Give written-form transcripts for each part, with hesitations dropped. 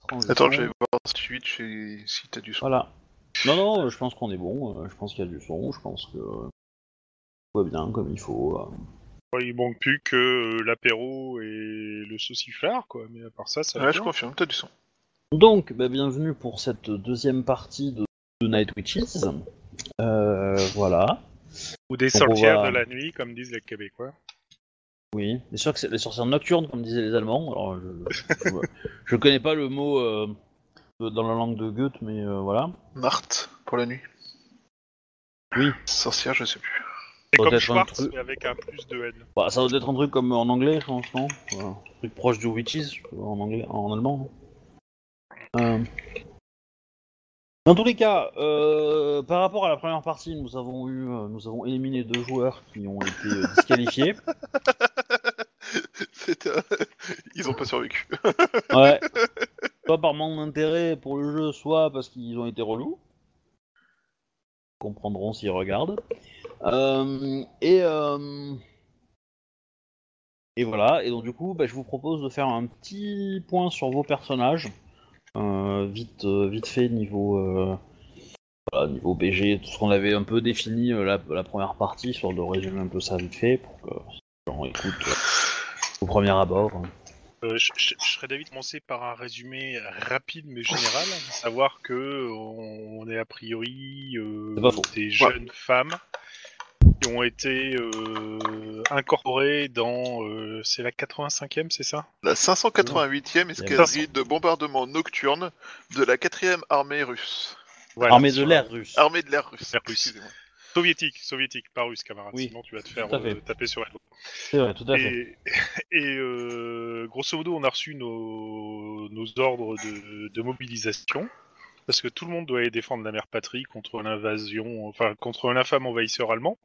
Attends, je vais voir Twitch et si t'as du son. Voilà. Non, je pense qu'on est bon. Je pense qu'il y a du son. Je pense que tout va bien comme il faut. Ouais, il manque plus que l'apéro et le sauciflard, quoi. Mais à part ça, ça va Ouais, bien. je confirme, t'as du son. Donc, bienvenue pour cette deuxième partie de Night Witches. Voilà. Ou des Donc, on sorcières va- de la nuit, comme disent les Québécois. Oui, c'est sûr que c'est les sorcières nocturnes, comme disaient les Allemands. Alors, je connais pas le mot dans la langue de Goethe, mais voilà. Marthe, pour la nuit. Oui. Sorcière, je sais plus. C'est Doit comme être un Schwartz, truc- mais avec un plus de N. Bah, ça doit être un truc comme en anglais, je pense, non? Voilà. Un truc proche du Witches, en anglais, en allemand. Dans tous les cas, par rapport à la première partie, nous avons éliminé 2 joueurs qui ont été disqualifiés. Ils ont pas survécu. Ouais. Soit par manque d'intérêt pour le jeu, soit parce qu'ils ont été relous. Ils comprendront s'ils regardent. Euh, et, euh, et voilà. Et donc du coup, je vous propose de faire un petit point sur vos personnages, vite fait niveau BG, tout ce qu'on avait un peu défini la première partie, histoire de résumer un peu ça vite fait pour que les gens écoutent au premier abord. Je serais d'avis de commencer par un résumé rapide mais général, à savoir que on est a priori C'est pas faux. des jeunes femmes qui ont été incorporées dans c'est la 85e, c'est ça? La 588e escadrille de bombardement nocturne de la 4e armée russe. Voilà, Armée de l'air russe. Armée de l'air russe, L'air russe. excusez-moi. Soviétique, pas russe, camarade. Oui, Sinon tu vas te faire tout à fait. taper sur elle. C'est vrai, tout à fait. Et grosso modo, on a reçu nos ordres de mobilisation. Parce que tout le monde doit aller défendre la mère patrie contre l'invasion, enfin contre l'infâme envahisseur allemand.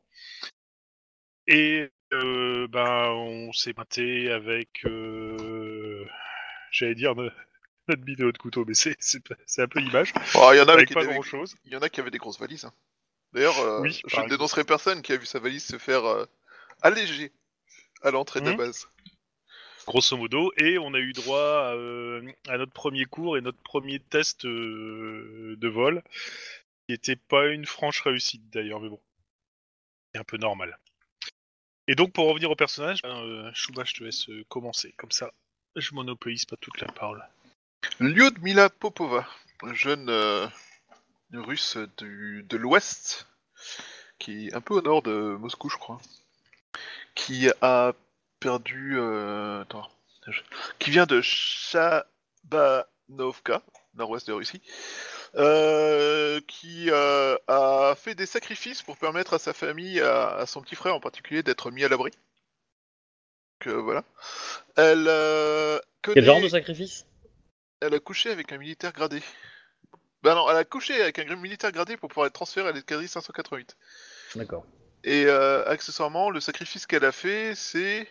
Et on s'est pointé avec, j'allais dire notre vidéo de couteau, mais c'est un peu l'image. Oh, il y en a avec qui pas avaient- grand chose. il y en a qui avaient des grosses valises. Hein. D'ailleurs, Oui, je par ne dénoncerai personne qui a vu sa valise se faire alléger à l'entrée de la base. Grosso modo, et on a eu droit à notre premier cours et notre premier test de vol, qui était pas une franche réussite d'ailleurs, mais bon, c'est un peu normal. Et donc pour revenir au personnage, Chouba, je te laisse commencer, comme ça je monopolise pas toute la parole. Lyudmila Popova, jeune russe de l'Ouest, qui est un peu au nord de Moscou, je crois, qui a perdu... qui vient de Chabanovka, nord-ouest de Russie, qui a fait des sacrifices pour permettre à sa famille, à son petit frère en particulier, d'être mis à l'abri. Donc voilà. Elle Quel genre de sacrifice? Elle a couché avec un militaire gradé. Bah non, elle a couché avec un militaire gradé pour pouvoir être transférée à l'escadrille 588. D'accord. Et accessoirement, le sacrifice qu'elle a fait, c'est...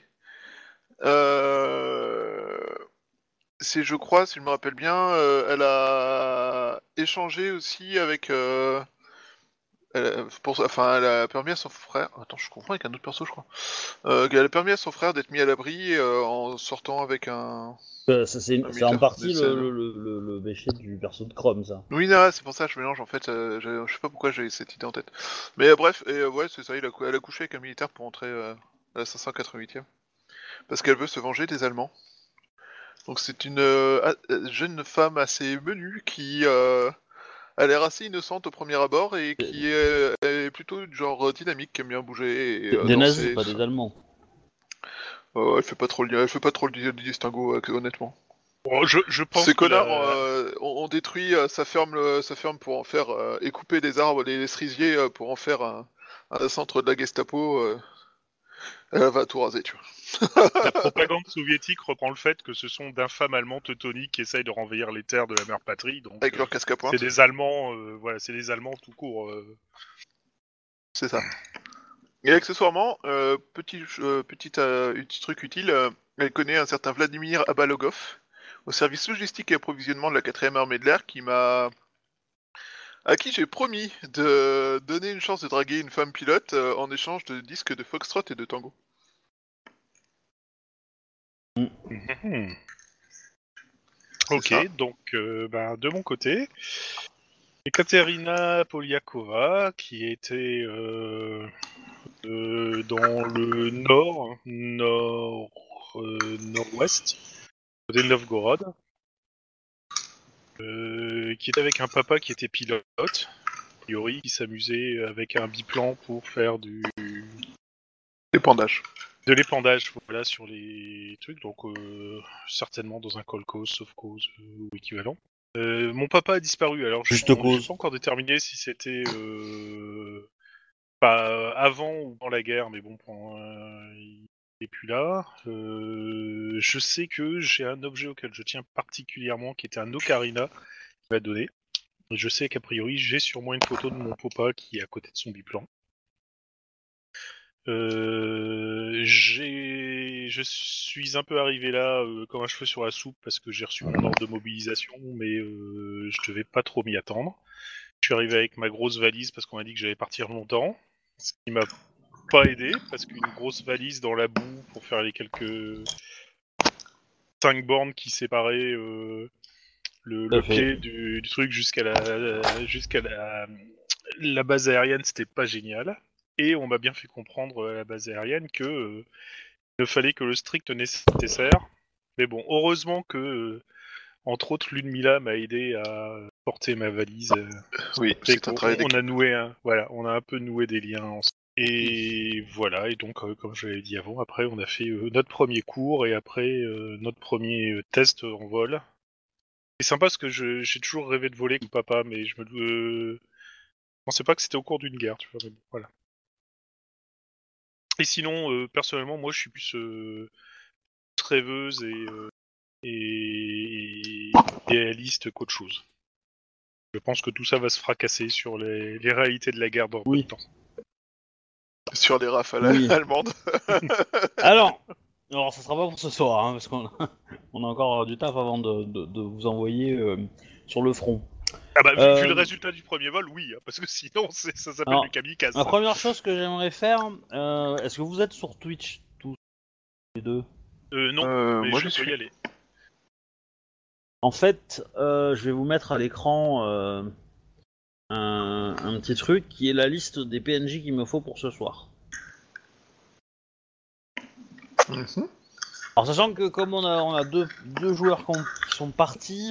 je crois, si je me rappelle bien, elle a échangé aussi avec... elle a permis à son frère... Attends, je confonds avec un autre perso, je crois. Elle a permis à son frère d'être mis à l'abri en sortant avec un... C'est en partie le péché du perso de Chrome, ça. Oui, non, c'est pour ça que je mélange en fait. Je sais pas pourquoi j'ai cette idée en tête. Mais bref, ouais, c'est ça. Elle a couché avec un militaire pour entrer à la 588e. Parce qu'elle veut se venger des Allemands. Donc c'est une jeune femme assez menue qui a l'air assez innocente au premier abord et qui est plutôt du genre dynamique, qui aime bien bouger. Et, des nazis, danser, pas des Allemands. elle fait pas trop le distinguo, honnêtement. Bon, je pense Ces que connards ont détruit sa ferme pour en faire et couper des arbres, les cerisiers pour en faire un centre de la Gestapo. Elle va tout raser, tu vois. la propagande soviétique reprend le fait que ce sont d'infâmes Allemands teutoniques qui essayent de renvahir les terres de la mère patrie. Donc, Avec leur casque à pointe. c'est des Allemands, voilà, c'est des Allemands tout court. C'est ça. Et accessoirement, petit truc utile, elle connaît un certain Vladimir Abalogov, au service logistique et approvisionnement de la 4ème armée de l'air, à qui j'ai promis de donner une chance de draguer une femme pilote en échange de disques de foxtrot et de tango. Ok, ça. donc de mon côté, Ekaterina Poliakova, qui était dans le nord-ouest, côté de Novgorod, qui était avec un papa qui était pilote, a priori, qui s'amusait avec un biplan pour faire Épandage. de l'épandage, voilà, sur les trucs, donc certainement dans un call cause, sauf cause ou équivalent. Mon papa a disparu, alors j'ai Juste cause. pas encore déterminé si c'était pas avant ou dans la guerre, mais bon, il est plus là. Je sais que j'ai un objet auquel je tiens particulièrement, qui était un ocarina qu'il m'a donné. Et je sais qu'a priori, j'ai sur moi une photo de mon papa qui est à côté de son biplan. Je suis un peu arrivé là comme un cheveu sur la soupe parce que j'ai reçu mon ordre de mobilisation, mais je devais pas trop m'y attendre. Je suis arrivé avec ma grosse valise parce qu'on m'a dit que j'allais partir longtemps, ce qui m'a pas aidé parce qu'une grosse valise dans la boue pour faire les quelques 5 bornes qui séparaient le pied du truc jusqu'à la base aérienne, c'était pas génial. Et on m'a bien fait comprendre à la base aérienne que il ne fallait que le strict nécessaire. Mais bon, heureusement que, entre autres, l'UNMILA m'a aidé à porter ma valise. Oui, c'est un travail On a d'équipe. on a un peu noué des liens ensemble. Et voilà, et donc, comme je l'avais dit avant, après, on a fait notre premier cours et après notre premier test en vol. C'est sympa parce que j'ai toujours rêvé de voler comme papa, mais je pensais pas que c'était au cours d'une guerre, tu vois. Mais bon, voilà. Et sinon, personnellement, moi, je suis plus rêveuse et idéaliste qu'autre chose. Je pense que tout ça va se fracasser sur les réalités de la guerre dans peu de temps. Sur les rafales Oui. allemandes. Alors, ça sera pas pour ce soir, hein, parce qu'on a, on a encore du taf avant de vous envoyer sur le front. Ah bah, vu le résultat du premier vol, oui, hein, parce que sinon, ça s'appelle alors, du kamikaze. la première chose que j'aimerais faire, est-ce que vous êtes sur Twitch tous les deux? Non, mais Moi je j'y peux suis. y aller. En fait, je vais vous mettre à l'écran un petit truc qui est la liste des PNJ qu'il me faut pour ce soir. Mhm. Alors, sachant que comme on a deux joueurs qui sont partis,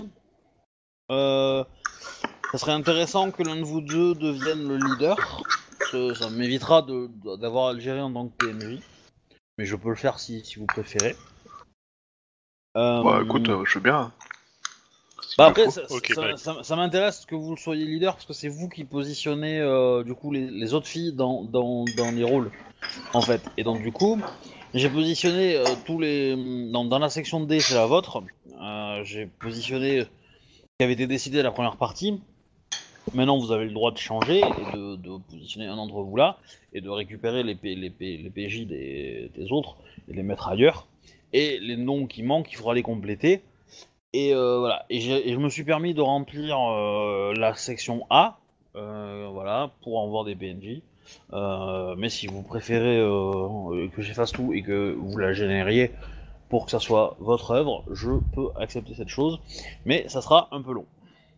ça serait intéressant que l'un de vous deux devienne le leader. Ça m'évitera d'avoir à le gérer en tant que PNJ. Mais je peux le faire si vous préférez. Bah écoute, je veux bien. S'il Bah le après, faut. Ok, bah, ça m'intéresse que vous le soyez leader parce que c'est vous qui positionnez du coup les autres filles dans les rôles en fait. Et donc du coup, j'ai positionné tous les dans la section D, c'est la vôtre. J'ai positionné ce qui avait été décidé à la première partie. Maintenant, vous avez le droit de changer et de positionner un d'entre vous là et de récupérer les PJ des autres et les mettre ailleurs. Et les noms qui manquent, il faudra les compléter. Et voilà. Et je me suis permis de remplir la section A, voilà, pour en voir des PNJ. Mais si vous préférez que j'efface tout et que vous la génériez pour que ça soit votre œuvre, je peux accepter cette chose. Mais ça sera un peu long.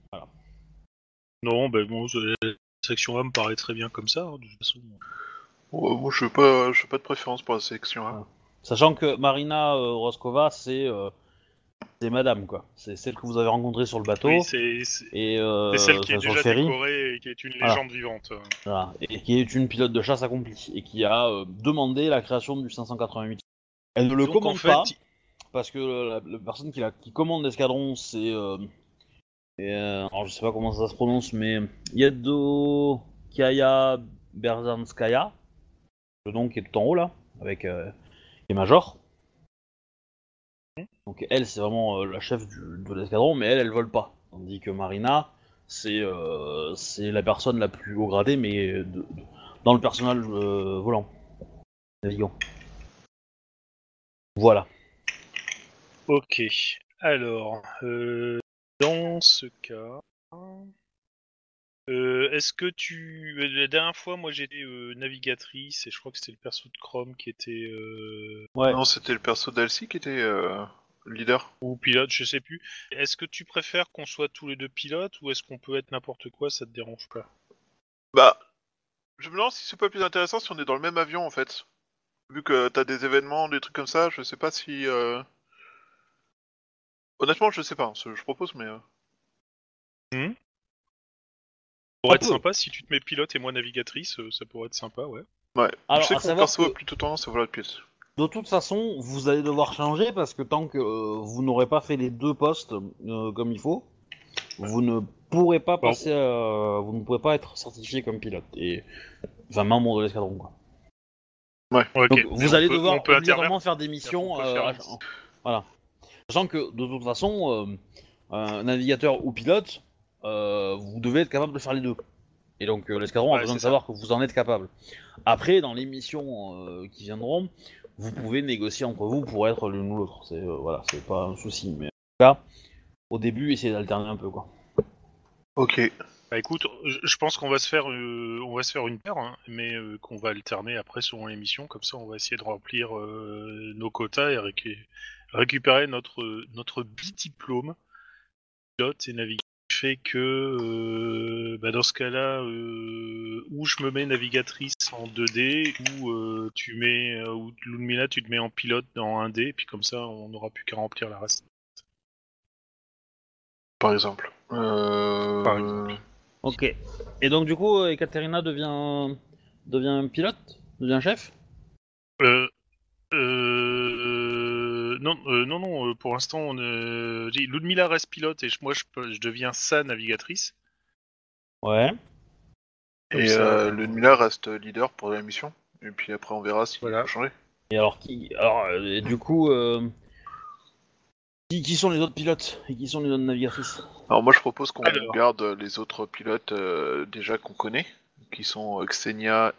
non, bah bon, la section A me paraît très bien comme ça, hein, de toute façon. Moi je veux pas de préférence pour la sélection 1. Voilà. Sachant que Marina Roskova, c'est madame, quoi. C'est celle que vous avez rencontrée sur le Oui, bateau et c'est celle qui est sur le déjà ferry. décorée et qui est une Voilà. légende vivante. Voilà. Et qui est une pilote de chasse accomplie et qui a demandé la création du 588. Elle ne le Donc en commande fait, pas parce que la personne qui commande l'escadron, c'est alors je sais pas comment ça se prononce, mais Yedo Kaya Berzanskaya, le nom qui est tout en haut là, avec qui est major. Donc elle, c'est vraiment la chef de l'escadron, mais elle vole pas. Tandis que Marina, c'est la personne la plus haut gradée, mais dans le personnel volant, navigant. Voilà. ok. Alors, dans ce cas, est-ce que la dernière fois, moi j'étais navigatrice et je crois que c'était le perso de Chrome qui était. Ouais. Non, c'était le perso d'Alcy qui était leader. Ou pilote, je sais plus. Est-ce que tu préfères qu'on soit tous les deux pilotes ou est-ce qu'on peut être n'importe quoi, ça te dérange pas? Bah, je me demande si c'est pas plus intéressant si on est dans le même avion en fait. Vu que t'as des événements, des trucs comme ça, je sais pas si. Honnêtement, je sais pas. Je propose, mais. Pourrait être peut. sympa si tu te mets pilote et moi navigatrice, ça pourrait être sympa, ouais. Ouais. Je Alors, sais à que mon savoir perso a que plutôt tendance à vouloir être pilote. de toute façon, vous allez devoir changer parce que tant que vous n'aurez pas fait les deux postes comme il faut, vous ne pourrez pas Bon. passer, vous ne pourrez pas être certifié comme pilote et enfin membre de l'escadron quoi. Ok, Donc mais vous allez on devoir peut obligatoirement faire des intervertir. missions, On peut faire voilà. Sachant que de toute façon, navigateur ou pilote, vous devez être capable de faire les deux. Et donc l'escadron a Ouais, besoin de c'est ça. savoir que vous en êtes capable. Après, dans les missions qui viendront, vous pouvez négocier entre vous pour être l'une ou l'autre. C'est voilà, c'est pas un souci. Mais en tout cas, au début, essayez d'alterner un peu quoi. Ok. Bah écoute, je pense qu'on va se faire, une paire, hein, mais qu'on va alterner après selon les missions. Comme ça, on va essayer de remplir nos quotas et récupérer notre bidiplôme pilote et navigateur. Fait que bah dans ce cas-là, ou je me mets navigatrice en 2D, ou ou Ludmilla, tu te mets en pilote en 1D, et puis comme ça, on n'aura plus qu'à remplir la reste. Par exemple. Par exemple. Ok. Et donc du coup, Ekaterina devient pilote, devient chef. Euh, non, non, pour l'instant, Ludmilla reste pilote et moi, je deviens sa navigatrice. Ouais. Comme Et ça, le Mila reste leader pour la mission. Et puis après, on verra s'il voilà. faut changer. Et alors et du coup, qui sont les autres pilotes et qui sont les autres navigatrices? Alors moi, je propose qu'on Alors, garde les autres pilotes déjà qu'on connaît, qui sont Xenia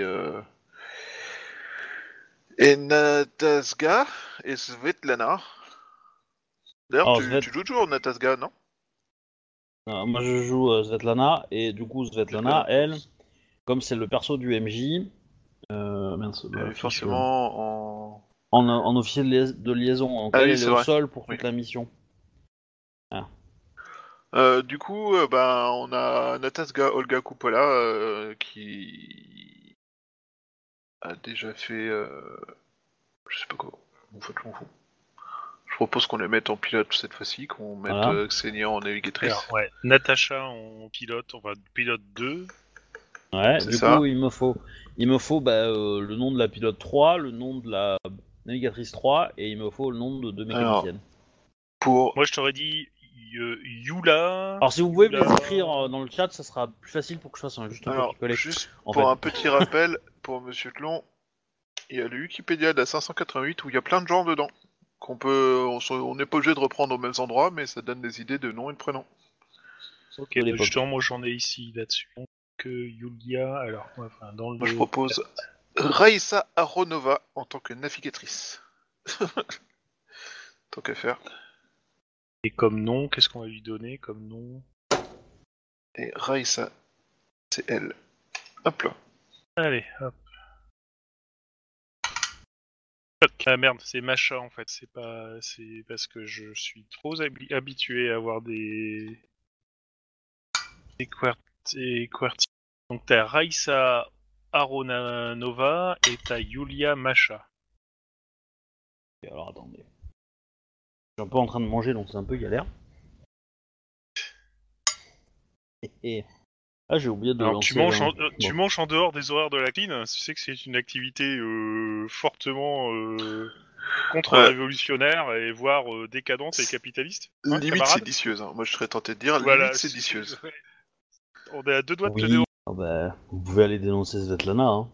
et Natasga et Svetlana. D'ailleurs, Alors tu joues toujours Natasga, non? moi je joue Svetlana et du coup Svetlana, Svetlana. elle, comme c'est le perso du MJ, mince, Et fiche, forcément en... en officier de liaison, donc Ah elle, oui, elle est c'est au vrai. sol pour Oui. toute la mission. Ah. Du coup, ben, on a Natasga Olga Kupola qui a déjà fait... je sais pas quoi. En fait, je m'en fous. Je propose qu'on les mette en pilote cette fois-ci, qu'on mette Voilà. Xenia en navigatrice. alors, ouais, Natacha en pilote, enfin pilote 2. Ouais, C'est du ça. coup il me faut le nom de la pilote 3, le nom de la navigatrice 3 et il me faut le nom de deux Alors, mécaniciennes. pour... Moi, je t'aurais dit Yula. Alors si vous pouvez me les écrire dans le chat, ça sera plus facile pour que je fasse juste un Alors, copier-coller. juste En pour fait. un petit rappel, pour Monsieur Clon, il y a le Wikipédia de la 588 où il y a plein de gens dedans. On n'est pas obligé de reprendre aux mêmes endroits, mais ça donne des idées de noms et de prénoms. Ok, De bah l'époque. justement, moi j'en ai ici là-dessus. Donc, Yulia, alors, enfin, dans Moi, je le. propose Raissa Aronova en tant que navigatrice. Tant qu'à faire. Et comme nom, qu'est-ce qu'on va lui donner comme nom? Et Raissa, c'est elle. Hop là. Allez, hop. Ah merde, c'est Macha en fait, c'est parce que je suis trop habitué à avoir des QWERTY. Donc t'as Raissa Aronova et t'as Yulia Macha. Alors attendez. Je suis un peu en train de manger donc c'est un peu galère. Et... Ah j'ai oublié de Alors lancer tu manges en dehors des horaires de la clean, tu sais que c'est une activité fortement contre-révolutionnaire et voire décadente et capitaliste. Hein, Limite camarade séditieuse. Hein. Moi, je serais tenté de dire Voilà, limite séditieuse. ouais. On est à deux doigts de te Oui. dénoncer. Ah bah, vous pouvez aller dénoncer Svetlana. Hein.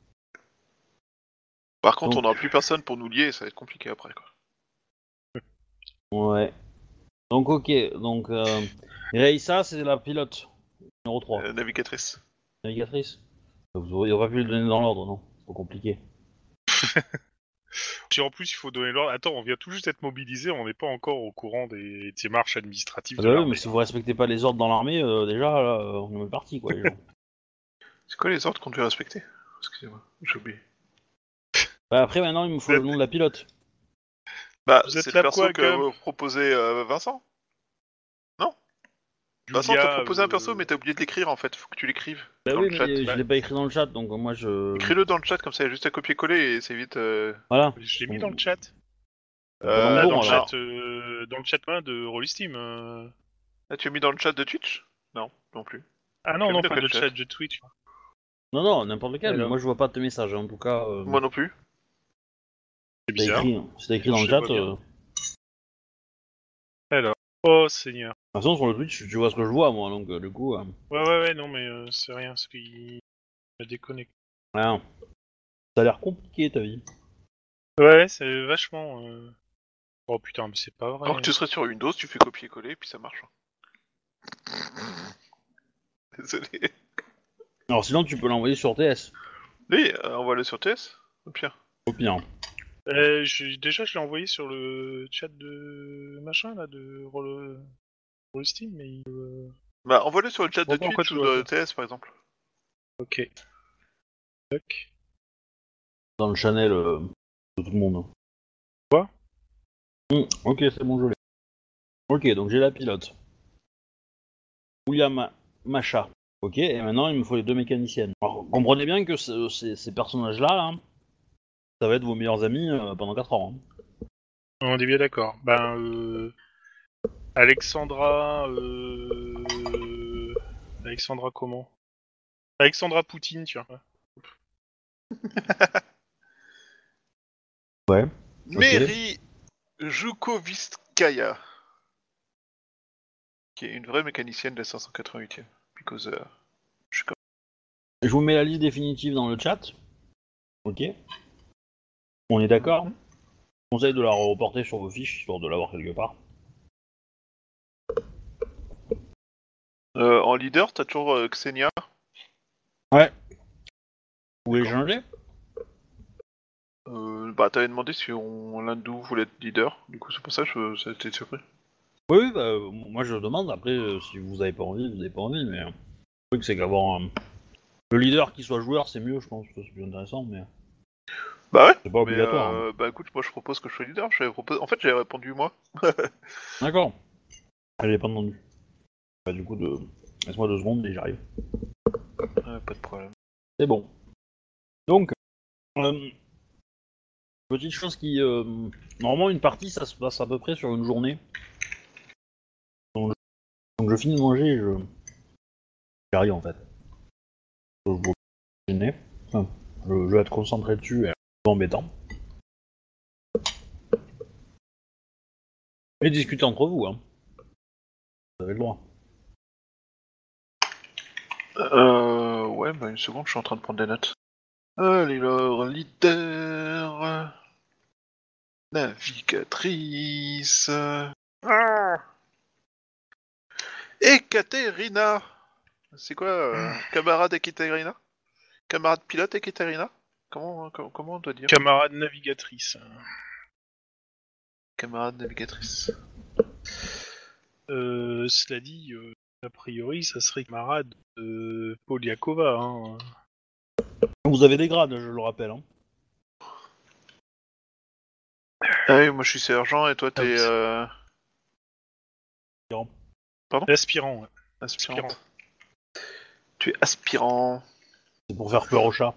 Par contre, on Donc, n'aura plus personne pour nous lier, ça va être compliqué après. Quoi. ouais. Donc ok, donc Reissa c'est la pilote, numéro 3. Navigatrice. Navigatrice. Vous auriez pas pu le donner dans l'ordre, non? C'est trop compliqué. Puis en plus, il faut donner l'ordre. Attends, on vient tout juste d'être mobilisé, on n'est pas encore au courant des démarches administratives Ah de bah oui, l'armée. mais si vous respectez pas les ordres dans l'armée, déjà, là, on est mal parti, quoi, les gens. C'est quoi les ordres qu'on devait respecter? Excusez-moi, j'ai oublié. Bah après, maintenant, il me faut le nom de la pilote. Bah, Vous êtes c'est là le perso quoi, qu'a Gump proposé Vincent. Vincent Julia, t'a proposé un perso, mais t'as oublié de l'écrire en fait. Faut que tu l'écrives Bah dans oui, le chat. mais je l'ai pas écrit dans le chat, donc moi je. Écris-le dans le chat, comme ça, il y a juste à copier-coller et c'est vite. Voilà. je l'ai mis dans le chat. Pas dans le Ah, bon, dans le alors. chat, dans le chat main de Rollisteam. Ah, tu as mis dans le chat de Twitch? Non, non plus. Ah Tu non, l'as non, mis dans pas quel le chat chat de Twitch. Non, non, n'importe lequel, mais Alors. moi je vois pas tes messages, en tout cas. Moi non plus. C'est C'est bizarre. écrit, c'est écrit dans Je le les chat. vois bien. Alors. Oh Seigneur. De toute façon, sur le Twitch, tu vois ce que je vois, moi, donc du coup. Ouais, non, mais c'est rien, ce qu'il a déconnecté. Rien. Ça a l'air compliqué ta vie. Ouais, c'est vachement. Oh putain, mais c'est pas vrai. Tant que tu serais sur Windows, tu fais copier-coller et puis ça marche. Désolé. Alors sinon, tu peux l'envoyer sur TS, Oui, envoie-le sur TS, au pire. au pire. Déjà, je l'ai envoyé sur le chat de machin là, de Rollisteam, mais Bah, envoie-le sur le chat de Bon, pourquoi Twitch tu ou vois de ça TS par exemple. ok. Tac. Dans le channel de tout le monde. Quoi Ok, c'est bon, je l'ai. Ok, donc j'ai la pilote. William Macha. Ok, et maintenant il me faut les deux mécaniciennes. Alors, comprenez bien que ces personnages-là, là, ça va être vos meilleurs amis pendant 4 ans. On est bien d'accord. Ben, Alexandra. Alexandra comment Alexandra Poutine, tiens. Ouais. Mary Joukovskaya, qui est une vraie mécanicienne de la 588e. Because, je suis comme... Je vous mets la liste définitive dans le chat. Ok. On est d'accord. Je conseille de la reporter sur vos fiches, histoire de l'avoir quelque part. En leader, t'as toujours Xenia. Ouais. Vous voulez changer? Bah, t'avais demandé si l'un de nous voulait être leader. Du coup, c'est pour ça que ça a été surpris. Oui, bah, moi je demande. Après, si vous avez pas envie, vous avez pas envie. Mais le truc, c'est qu'avoir le leader qui soit joueur, c'est mieux, je pense. C'est plus intéressant, mais Bah ouais. c'est pas obligatoire. Mais, bah écoute, moi je propose que je sois leader. En fait, j'avais répondu moi. D'accord. Elle est pas entendue. Bah, du coup, laisse-moi 2 secondes et j'arrive. Pas de problème. C'est bon. Donc, petite chose qui... normalement, une partie, ça se passe à peu près sur une journée. Donc je finis de manger et j'arrive, en fait. Je vous dîner. Enfin, je vais être concentré dessus et c'est un peu embêtant. Et discuter entre vous, hein. Vous avez le droit. Ouais, bah une seconde, je suis en train de prendre des notes. Allez, alors, leader... Navigatrice... Ekaterina. C'est quoi, camarade Ekaterina? Camarade pilote Ekaterina? Comment on doit dire? Camarade navigatrice. Camarade navigatrice. Cela dit, a priori, ça serait camarade Poliakova. Hein. Vous avez des grades, je le rappelle. Hein. Ah oui, moi je suis sergent et toi t'es... Aspirant, ouais. Aspirant. Tu es aspirant. C'est pour faire peur au chat.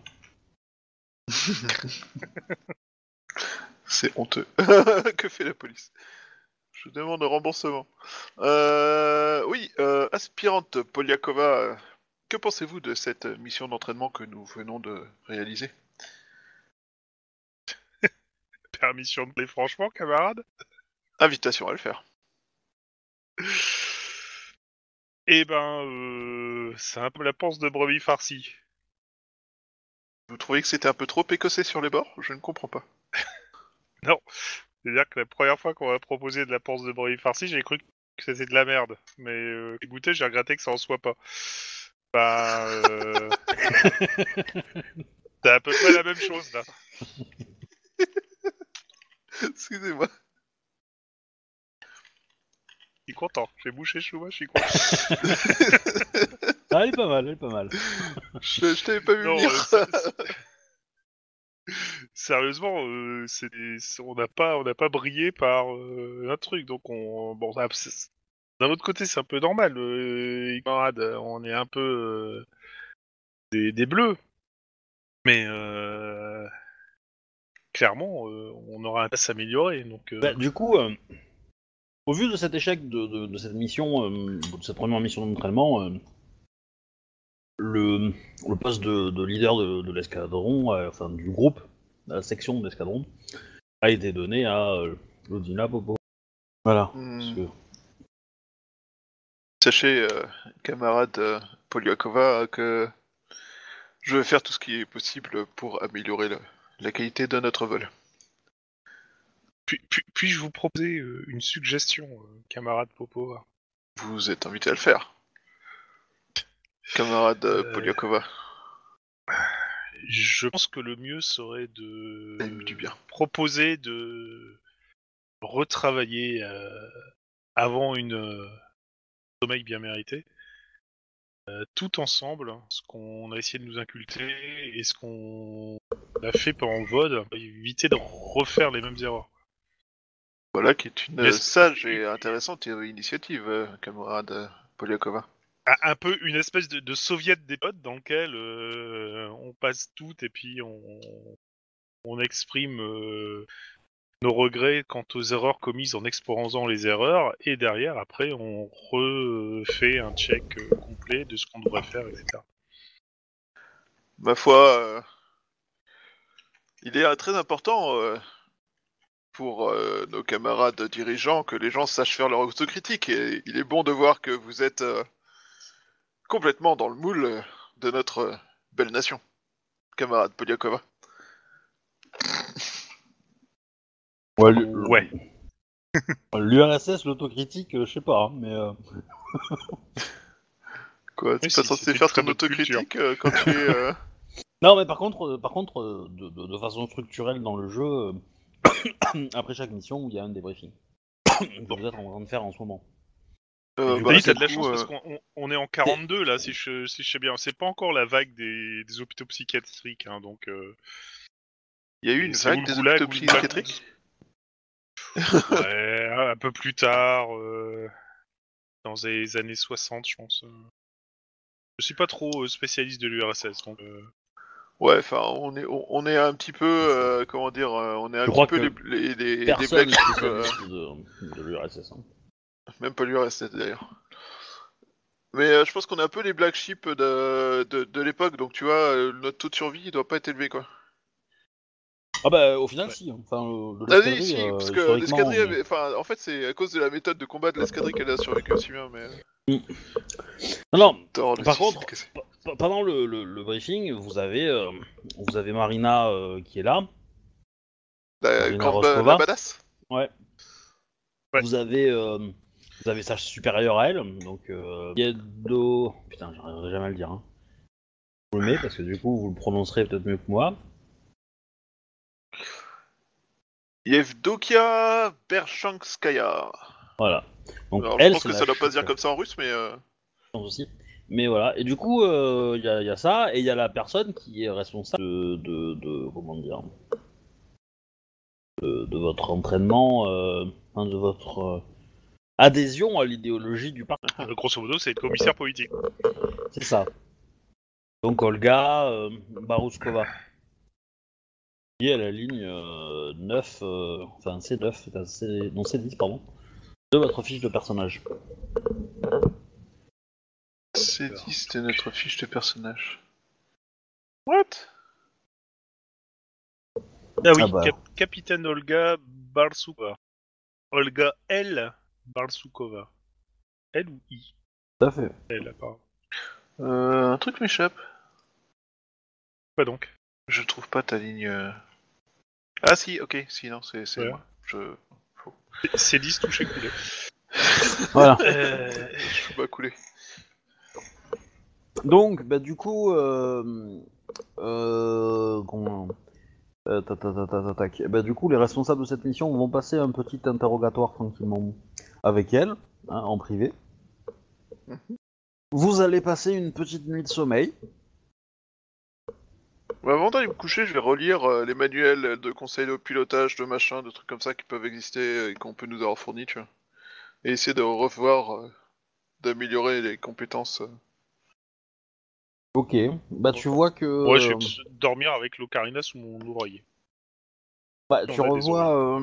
C'est honteux. Que fait la police? Je demande remboursement. Oui, aspirante Poliakova, que pensez-vous de cette mission d'entraînement que nous venons de réaliser? Permission de parler franchement, camarade? Invitation à le faire. Eh ben, c'est un peu la panse de brebis farcie. Vous trouvez que c'était un peu trop écossais sur les bords? Je ne comprends pas. Non, c'est-à-dire que la première fois qu'on m'a proposé de la panse de brebis farcie, j'ai cru que c'était de la merde. Mais j'ai goûté, j'ai regretté que ça en soit pas. Ben, c'est à peu près la même chose, là. Excusez-moi. Je suis content, j'ai bouché chou, je suis content. Ah, elle est pas mal, elle est pas mal. Je t'avais pas vu Non, venir. sérieusement, on n'a pas brillé par un truc, donc d'un autre côté, c'est un peu normal. Les camarades, on est un peu des bleus, mais clairement, on aura un à s'améliorer. Donc, Du coup, au vu de cet échec de cette mission, de cette première mission d'entraînement, le poste de leader de l'escadron, enfin du groupe, de la section de l'escadron, a été donné à Lodina Popo. Voilà. Parce que... Sachez, camarade Polyakova, que je vais faire tout ce qui est possible pour améliorer la qualité de notre vol. Puis-je vous proposer une suggestion, camarade Popo? Vous êtes invité à le faire, camarade Polyakova. Je pense que le mieux serait de Du bien. proposer de retravailler avant sommeil bien mérité, tout ensemble, ce qu'on a essayé de nous inculquer et ce qu'on a fait pendant le VOD, pour éviter de refaire les mêmes erreurs. Voilà qui est une sage et intéressante initiative, camarade Polyakova. Un peu une espèce de soviet des potes dans lequel on passe tout et puis on exprime nos regrets quant aux erreurs commises en exposant les erreurs, et derrière, après, on refait un check complet de ce qu'on devrait faire, etc. Ma foi, il est très important pour nos camarades dirigeants que les gens sachent faire leur autocritique, et il est bon de voir que vous êtes complètement dans le moule de notre belle nation, camarade Polyakova. Ouais. L'URSS, l'autocritique, je sais pas, mais... Quoi, t'es pas censé faire ton autocritique quand tu es... Non, mais par contre, de façon structurelle dans le jeu, après chaque mission, il y a un débriefing. Que vous êtes en train de faire en ce moment. T'as de la chance parce qu'on est en 42 là, si je sais bien. C'est pas encore la vague des hôpitaux psychiatriques, hein, donc... Il y a eu une vague des hôpitaux psychiatriques. Ouais, un peu plus tard, dans les années 60, je pense. Je suis pas trop spécialiste de l'URSS, donc... Ouais, enfin, on est un petit peu, comment dire, on est un petit peu les black sheep de l'URSS. Hein. Même pas l'URSS d'ailleurs. Mais je pense qu'on est un peu les black sheep de l'époque, donc tu vois, notre taux de survie il doit pas être élevé quoi. Ah bah au final si, enfin l'escadrille, si, parce que l'escadrille, enfin en fait c'est à cause de la méthode de combat de l'escadrille qu'elle a survécu aussi bien, mais... Non, par contre, pendant le briefing, vous avez Marina qui est là. La badass. Ouais. Vous avez sa supérieure à elle, donc Yedo... Putain, j'arriverai jamais à le dire. Hein. Je vous le mets parce que du coup vous le prononcerez peut-être mieux que moi. Yevdokia Bershanskaya. Voilà. Donc alors, elle, je pense que ça doit pas se dire comme ça en russe, mais... aussi. Mais voilà. Et du coup, y a ça, et il y a la personne qui est responsable de comment dire, de votre entraînement, de votre adhésion à l'idéologie du parti. Grosso modo, c'est le commissaire politique. C'est ça. Donc Olga Barouskova. Qui est à la ligne 9, enfin C9, non C10 pardon, de votre fiche de personnage. C10 c'était notre fiche de personnage. What? Ah oui, bah. Capitaine Olga Barsukova. Olga L. Barsukova. L ou I? Tout à fait. L, apparemment. Un truc m'échappe. Quoi donc? Je trouve pas ta ligne... Ah si, ok, si, non, c'est ouais. moi. Faux. C'est 10 touché coulé. Voilà. Je peux pas couler. Donc, bah du coup, bah, du coup, les responsables de cette mission vont passer un petit interrogatoire tranquillement avec elle, hein, en privé. Vous allez passer une petite nuit de sommeil. Avant d'aller me coucher, je vais relire les manuels de conseils de pilotage, de machin, de trucs comme ça qui peuvent exister et qu'on peut nous avoir fournis, tu vois. Et essayer de revoir, d'améliorer les compétences. Ok, bah tu vois que... Ouais, je vais dormir avec l'ocarina sous mon oreiller. Bah, Non, tu ouais, revois...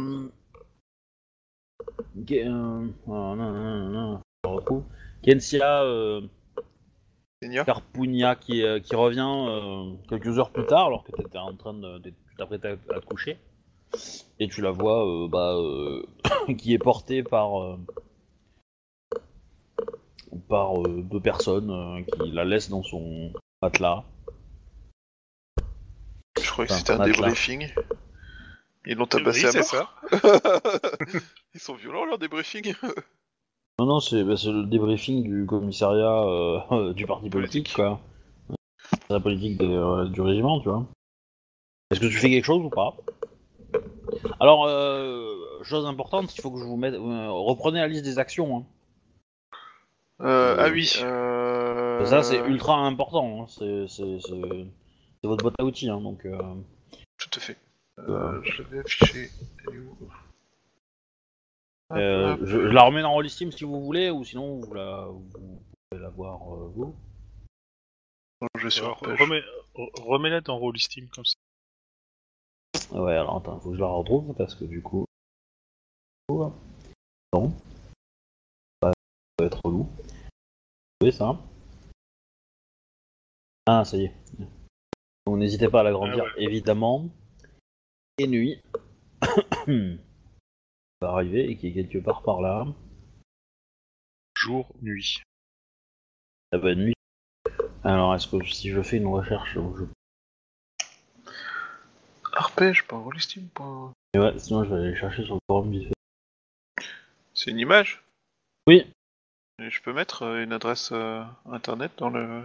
non, non, je le retrouve. Kensia Seigneur. Carpugna qui revient quelques heures plus tard, alors que tu étais en train de t'apprêter à te coucher. Et tu la vois qui est portée par deux personnes qui la laissent dans son matelas. Je crois que Enfin, c'était un matelas. débriefing. Ils l'ont tabassé Oui, à c'est mort. ça. Ils sont violents leur débriefing. Non, c'est le débriefing du commissariat du parti politique, Politique. quoi. C'est la politique du régiment, tu vois. Est-ce que tu fais quelque chose ou pas? Alors, chose importante, il faut que je vous mette... reprenez la liste des actions, hein. Ah oui. Ça, c'est ultra important, hein. C'est votre boîte à outils, hein, donc... Tout à fait. Je l'avais affiché. Elle est où? Hop. je la remets dans Rollistim si vous voulez, ou sinon vous pouvez la voir vous. Non, je vais sur Alors, la page. remets-la dans Rollistim comme ça. Ouais, alors attends, faut que je la retrouve parce que du coup. Non. Ça va être relou. Oui, ça. Ah, ça y est. Donc n'hésitez pas à l'agrandir, Ah ouais. évidemment. Et nuit. va arriver et qui est quelque part par là. Jour, nuit. Ça va être nuit. Alors, est-ce que si je fais une recherche, Arpège, pas Rollistim, pas... Et ouais, sinon je vais aller chercher sur le forum vite fait. C'est une image? Oui. Et je peux mettre une adresse internet dans le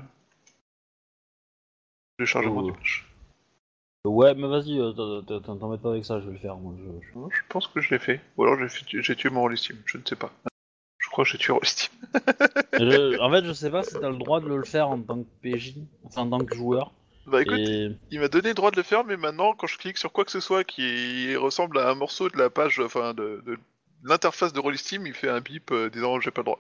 chargement d'image. Ouais, mais vas-y, t'en mets pas avec ça, je vais le faire. Moi, Non, je pense que je l'ai fait. Ou alors j'ai tué mon Rollistim, je ne sais pas. Je crois que j'ai tué Rollistim. En fait, je sais pas si t'as le droit de le faire en tant que PJ, enfin en tant que joueur. Bah écoute, Et... il m'a donné le droit de le faire, mais maintenant, quand je clique sur quoi que ce soit qui ressemble à un morceau de la page, enfin de l'interface de Rollistim, il fait un bip disant j'ai pas le droit.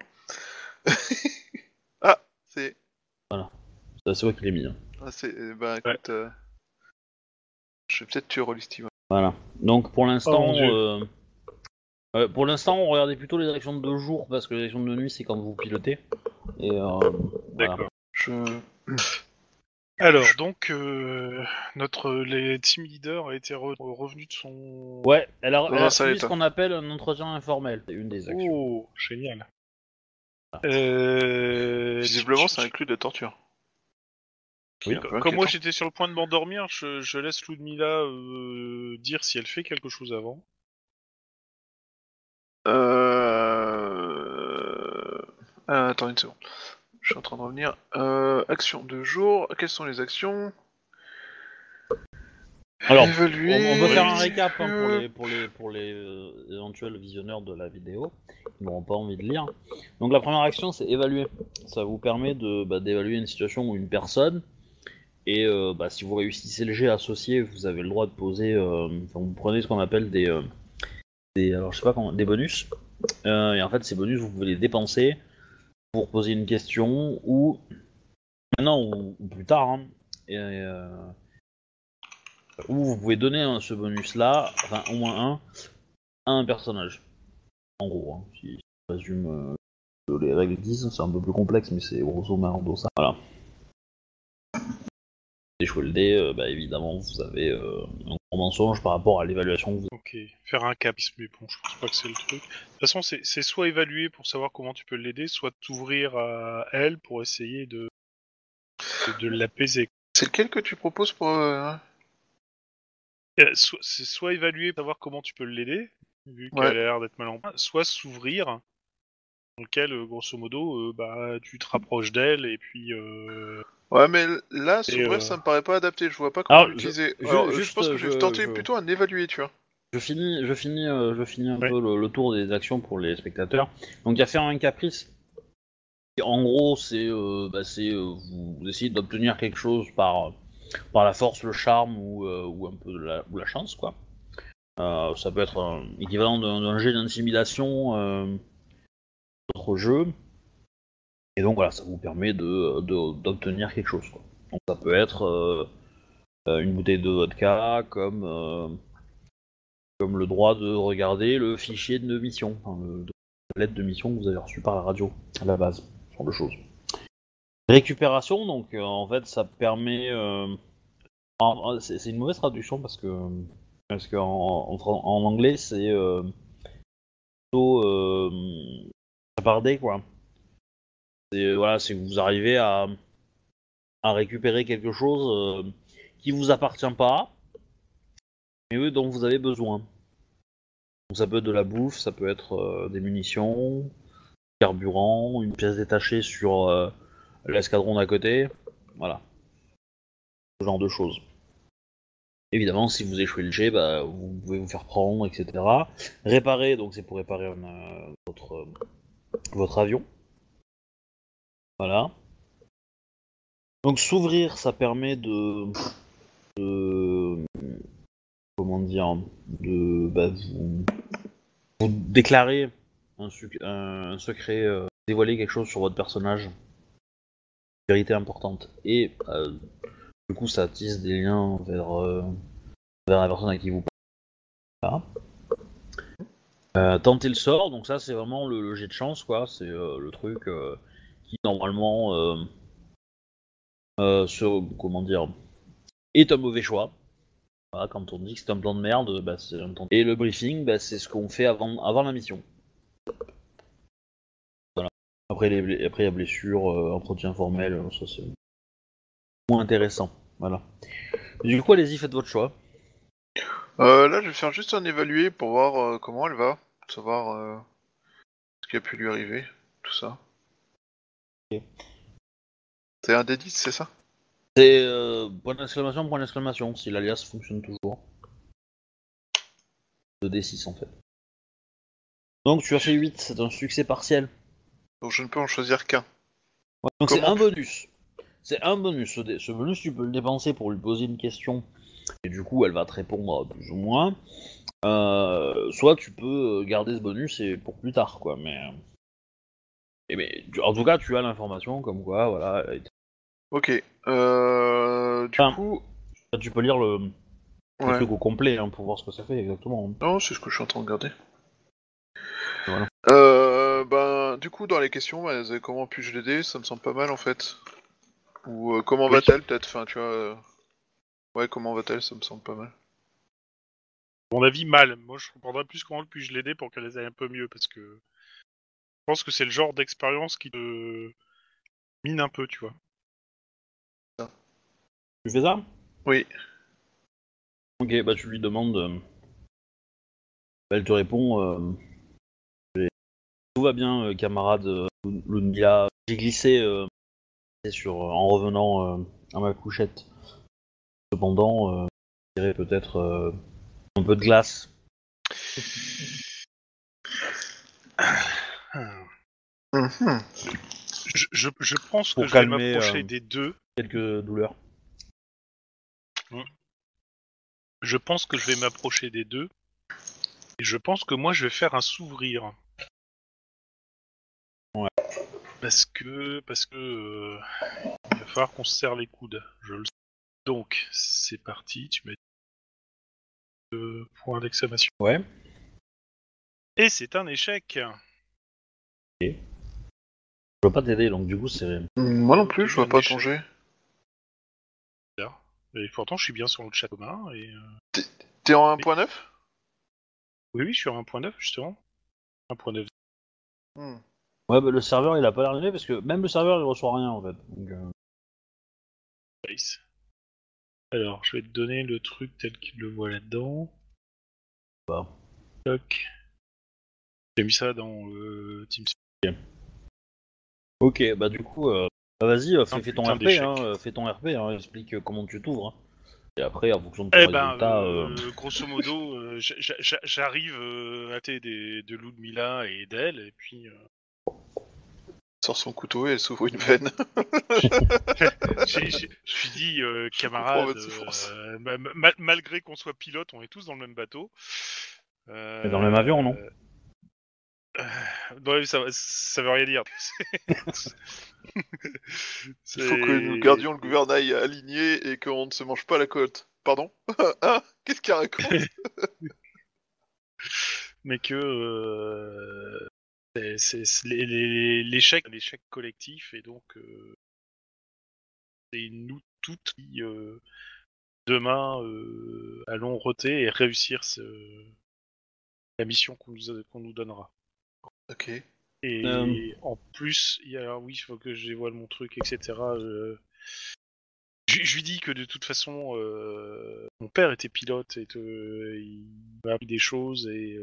Ah, c'est... c'est moi qui l'ai mis. Hein. Ah, bah écoute, je vais peut-être tuer Rollistim. Voilà. Donc pour l'instant, Oh, mon Dieu. on regardait plutôt les actions de jour parce que les actions de nuit c'est quand vous pilotez. Et voilà. D'accord. Je... Alors, donc, les team leader a été revenu de son... Ouais, elle Dans a un sale suivi ce état. qu'on appelle un entretien informel. C'est une des actions. Oh, génial. Visiblement, ça inclut de la torture. Oui. Un peu Comme moi inquiétant. j'étais sur le point de m'endormir, je laisse Ludmilla dire si elle fait quelque chose avant. Attends une seconde. Je suis en train de revenir. Action de jour. Quelles sont les actions? Alors, Évaluer. on peut faire un récap hein, pour les éventuels visionneurs de la vidéo qui n'auront pas envie de lire. Donc la première action c'est évaluer. Ça vous permet d'évaluer une situation ou une personne. Et si vous réussissez le jet associé, vous avez le droit de poser. Vous prenez ce qu'on appelle alors je sais pas comment, des bonus. Et en fait, ces bonus, vous pouvez les dépenser pour poser une question ou maintenant ou plus tard. Hein, ou vous pouvez donner ce bonus-là, enfin au moins un, à un personnage. En gros, hein, si je résume les règles disent, c'est un peu plus complexe, mais c'est grosso modo ça. Voilà. Échouer le dé, évidemment, vous avez un gros mensonge par rapport à l'évaluation que vous avez. Ok, faire un cap, mais bon, je pense pas que c'est le truc. De toute façon, c'est soit évaluer pour savoir comment tu peux l'aider, soit t'ouvrir à elle pour essayer de l'apaiser. C'est lequel que tu proposes pour... C'est soit évaluer pour savoir comment tu peux l'aider, vu Ouais. qu'elle a l'air d'être mal en point, soit s'ouvrir, dans lequel, grosso modo, tu te rapproches d'elle et puis... Ouais, mais là, s'ouvrir, ça me paraît pas adapté. Je vois pas comment Alors, l'utiliser. je- Alors, juste, je pense que je vais tenter plutôt un évaluer, tu vois. Je finis un Ouais. peu le tour des actions pour les spectateurs. Donc il y a faire un caprice. Et en gros, c'est vous essayez d'obtenir quelque chose par par la force, le charme ou un peu ou la chance, quoi. Ça peut être équivalent d'un jet d'intimidation d'autres jeux. Et donc voilà, ça vous permet d'obtenir quelque chose, quoi. Donc ça peut être une bouteille de vodka, comme le droit de regarder le fichier de mission, enfin, la lettre de mission que vous avez reçue par la radio, à la base, ce genre de choses. Récupération, donc en fait ça permet... c'est une mauvaise traduction parce qu'en anglais c'est plutôt chapardé, quoi. Voilà, c'est que vous arrivez à récupérer quelque chose qui vous appartient pas, mais dont vous avez besoin. Donc ça peut être de la bouffe, ça peut être des munitions, carburant, une pièce détachée sur l'escadron d'à côté, voilà, ce genre de choses. Évidemment, si vous échouez le jet, bah, vous pouvez vous faire prendre, etc. Réparer, donc c'est pour réparer votre avion. Voilà. Donc s'ouvrir, ça permet de comment dire, vous déclarer un secret, dévoiler quelque chose sur votre personnage, une vérité importante, et du coup ça tisse des liens vers la personne à qui vous parlez. Tenter le sort, donc ça c'est vraiment le jet de chance, quoi. C'est le truc qui normalement comment dire, est un mauvais choix. Voilà, quand on dit que c'est un plan de merde, bah, c'est un plan. Et le briefing, bah, c'est ce qu'on fait avant la mission. Voilà. Après il y a blessure, entretien formel, ça c'est moins intéressant. Voilà. Et du coup, allez-y, faites votre choix. Là, je vais faire juste un évalué pour voir comment elle va, savoir ce qui a pu lui arriver, tout ça. Ok. C'est un D10, c'est ça? C'est point d'exclamation, si l'alias fonctionne toujours. 2d6 en fait. Donc tu as fait 8, c'est un succès partiel. Donc je ne peux en choisir qu'un. Ouais, donc Comment c'est un bonus. C'est un bonus. Ce bonus, tu peux le dépenser pour lui poser une question. Et du coup, elle va te répondre plus ou moins. Soit tu peux garder ce bonus et pour plus tard, quoi. Mais en tout cas, tu as l'information comme quoi, voilà. Ok. Du Enfin, coup... tu peux lire le Ouais. truc au complet pour voir ce que ça fait exactement. Non, c'est ce que je suis en train de regarder. Voilà. Ben, du coup, dans les questions, comment puis-je l'aider? Ça me semble pas mal en fait. Ou comment Oui. va-t-elle peut-être? Enfin, tu vois. Ouais, comment va-t-elle? Ça me semble pas mal. À mon avis, mal. Moi, je comprendrais plus comment puis-je l'aider pour qu'elle aille un peu mieux, parce que je pense que c'est le genre d'expérience qui te mine un peu, tu vois. Tu fais ça? Oui. Ok, bah tu lui demandes. Elle te répond. Tout va bien, camarade Lundia. J'ai glissé en revenant à ma couchette. Cependant, je dirais peut-être un peu de glace. Mhm. Je pense que Pour je vais calmer m'approcher des deux. quelques douleurs. Je pense que je vais m'approcher des deux. Et je pense que moi, je vais faire un s'ouvrir. Ouais. Parce que il va falloir qu'on se serre les coudes. Je le sais. Donc, c'est parti. Tu m'as dit point d'exclamation. Ouais. Et c'est un échec. Je peux pas t'aider, donc du coup c'est. Moi non plus, Ok, je vois un pas échec. ton jet. Et pourtant, je suis bien sur le chat commun. Et T'es en 1.9? oui, je suis à 1.9 justement. 1.9. Hmm. Ouais, bah le serveur il a pas l'air d'arriver parce que même le serveur il reçoit rien en fait. Donc, Nice. Alors, je vais te donner le truc tel qu'il le voit là-dedans. bah. Toc. J'ai mis ça dans TeamSpeak. Ok, bah du coup, bah, vas-y, fais ton putain RP, d'échec. fais ton RP, explique comment tu t'ouvres. Et après, en fonction de ton Eh ben, résultat, grosso modo, j'arrive à côté de Ludmilla et d'elle, et puis sort son couteau et elle s'ouvre une veine. Je suis dit, comprends camarade, votre souffrance. malgré qu'on soit pilote, on est tous dans le même bateau. Mais dans le même avion, non? Ouais, ça veut rien dire. Il faut que nous gardions le gouvernail aligné et qu'on ne se mange pas la côte. Pardon? Hein? Qu'est-ce qu'il raconte? Mais que c'est l'échec collectif et donc c'est nous toutes qui demain allons roter et réussir la mission qu'on nous donnera. Ok. Et en plus, oui, il faut que je dévoile mon truc, etc. Je lui dis que de toute façon, mon père était pilote et il m'a appris des choses et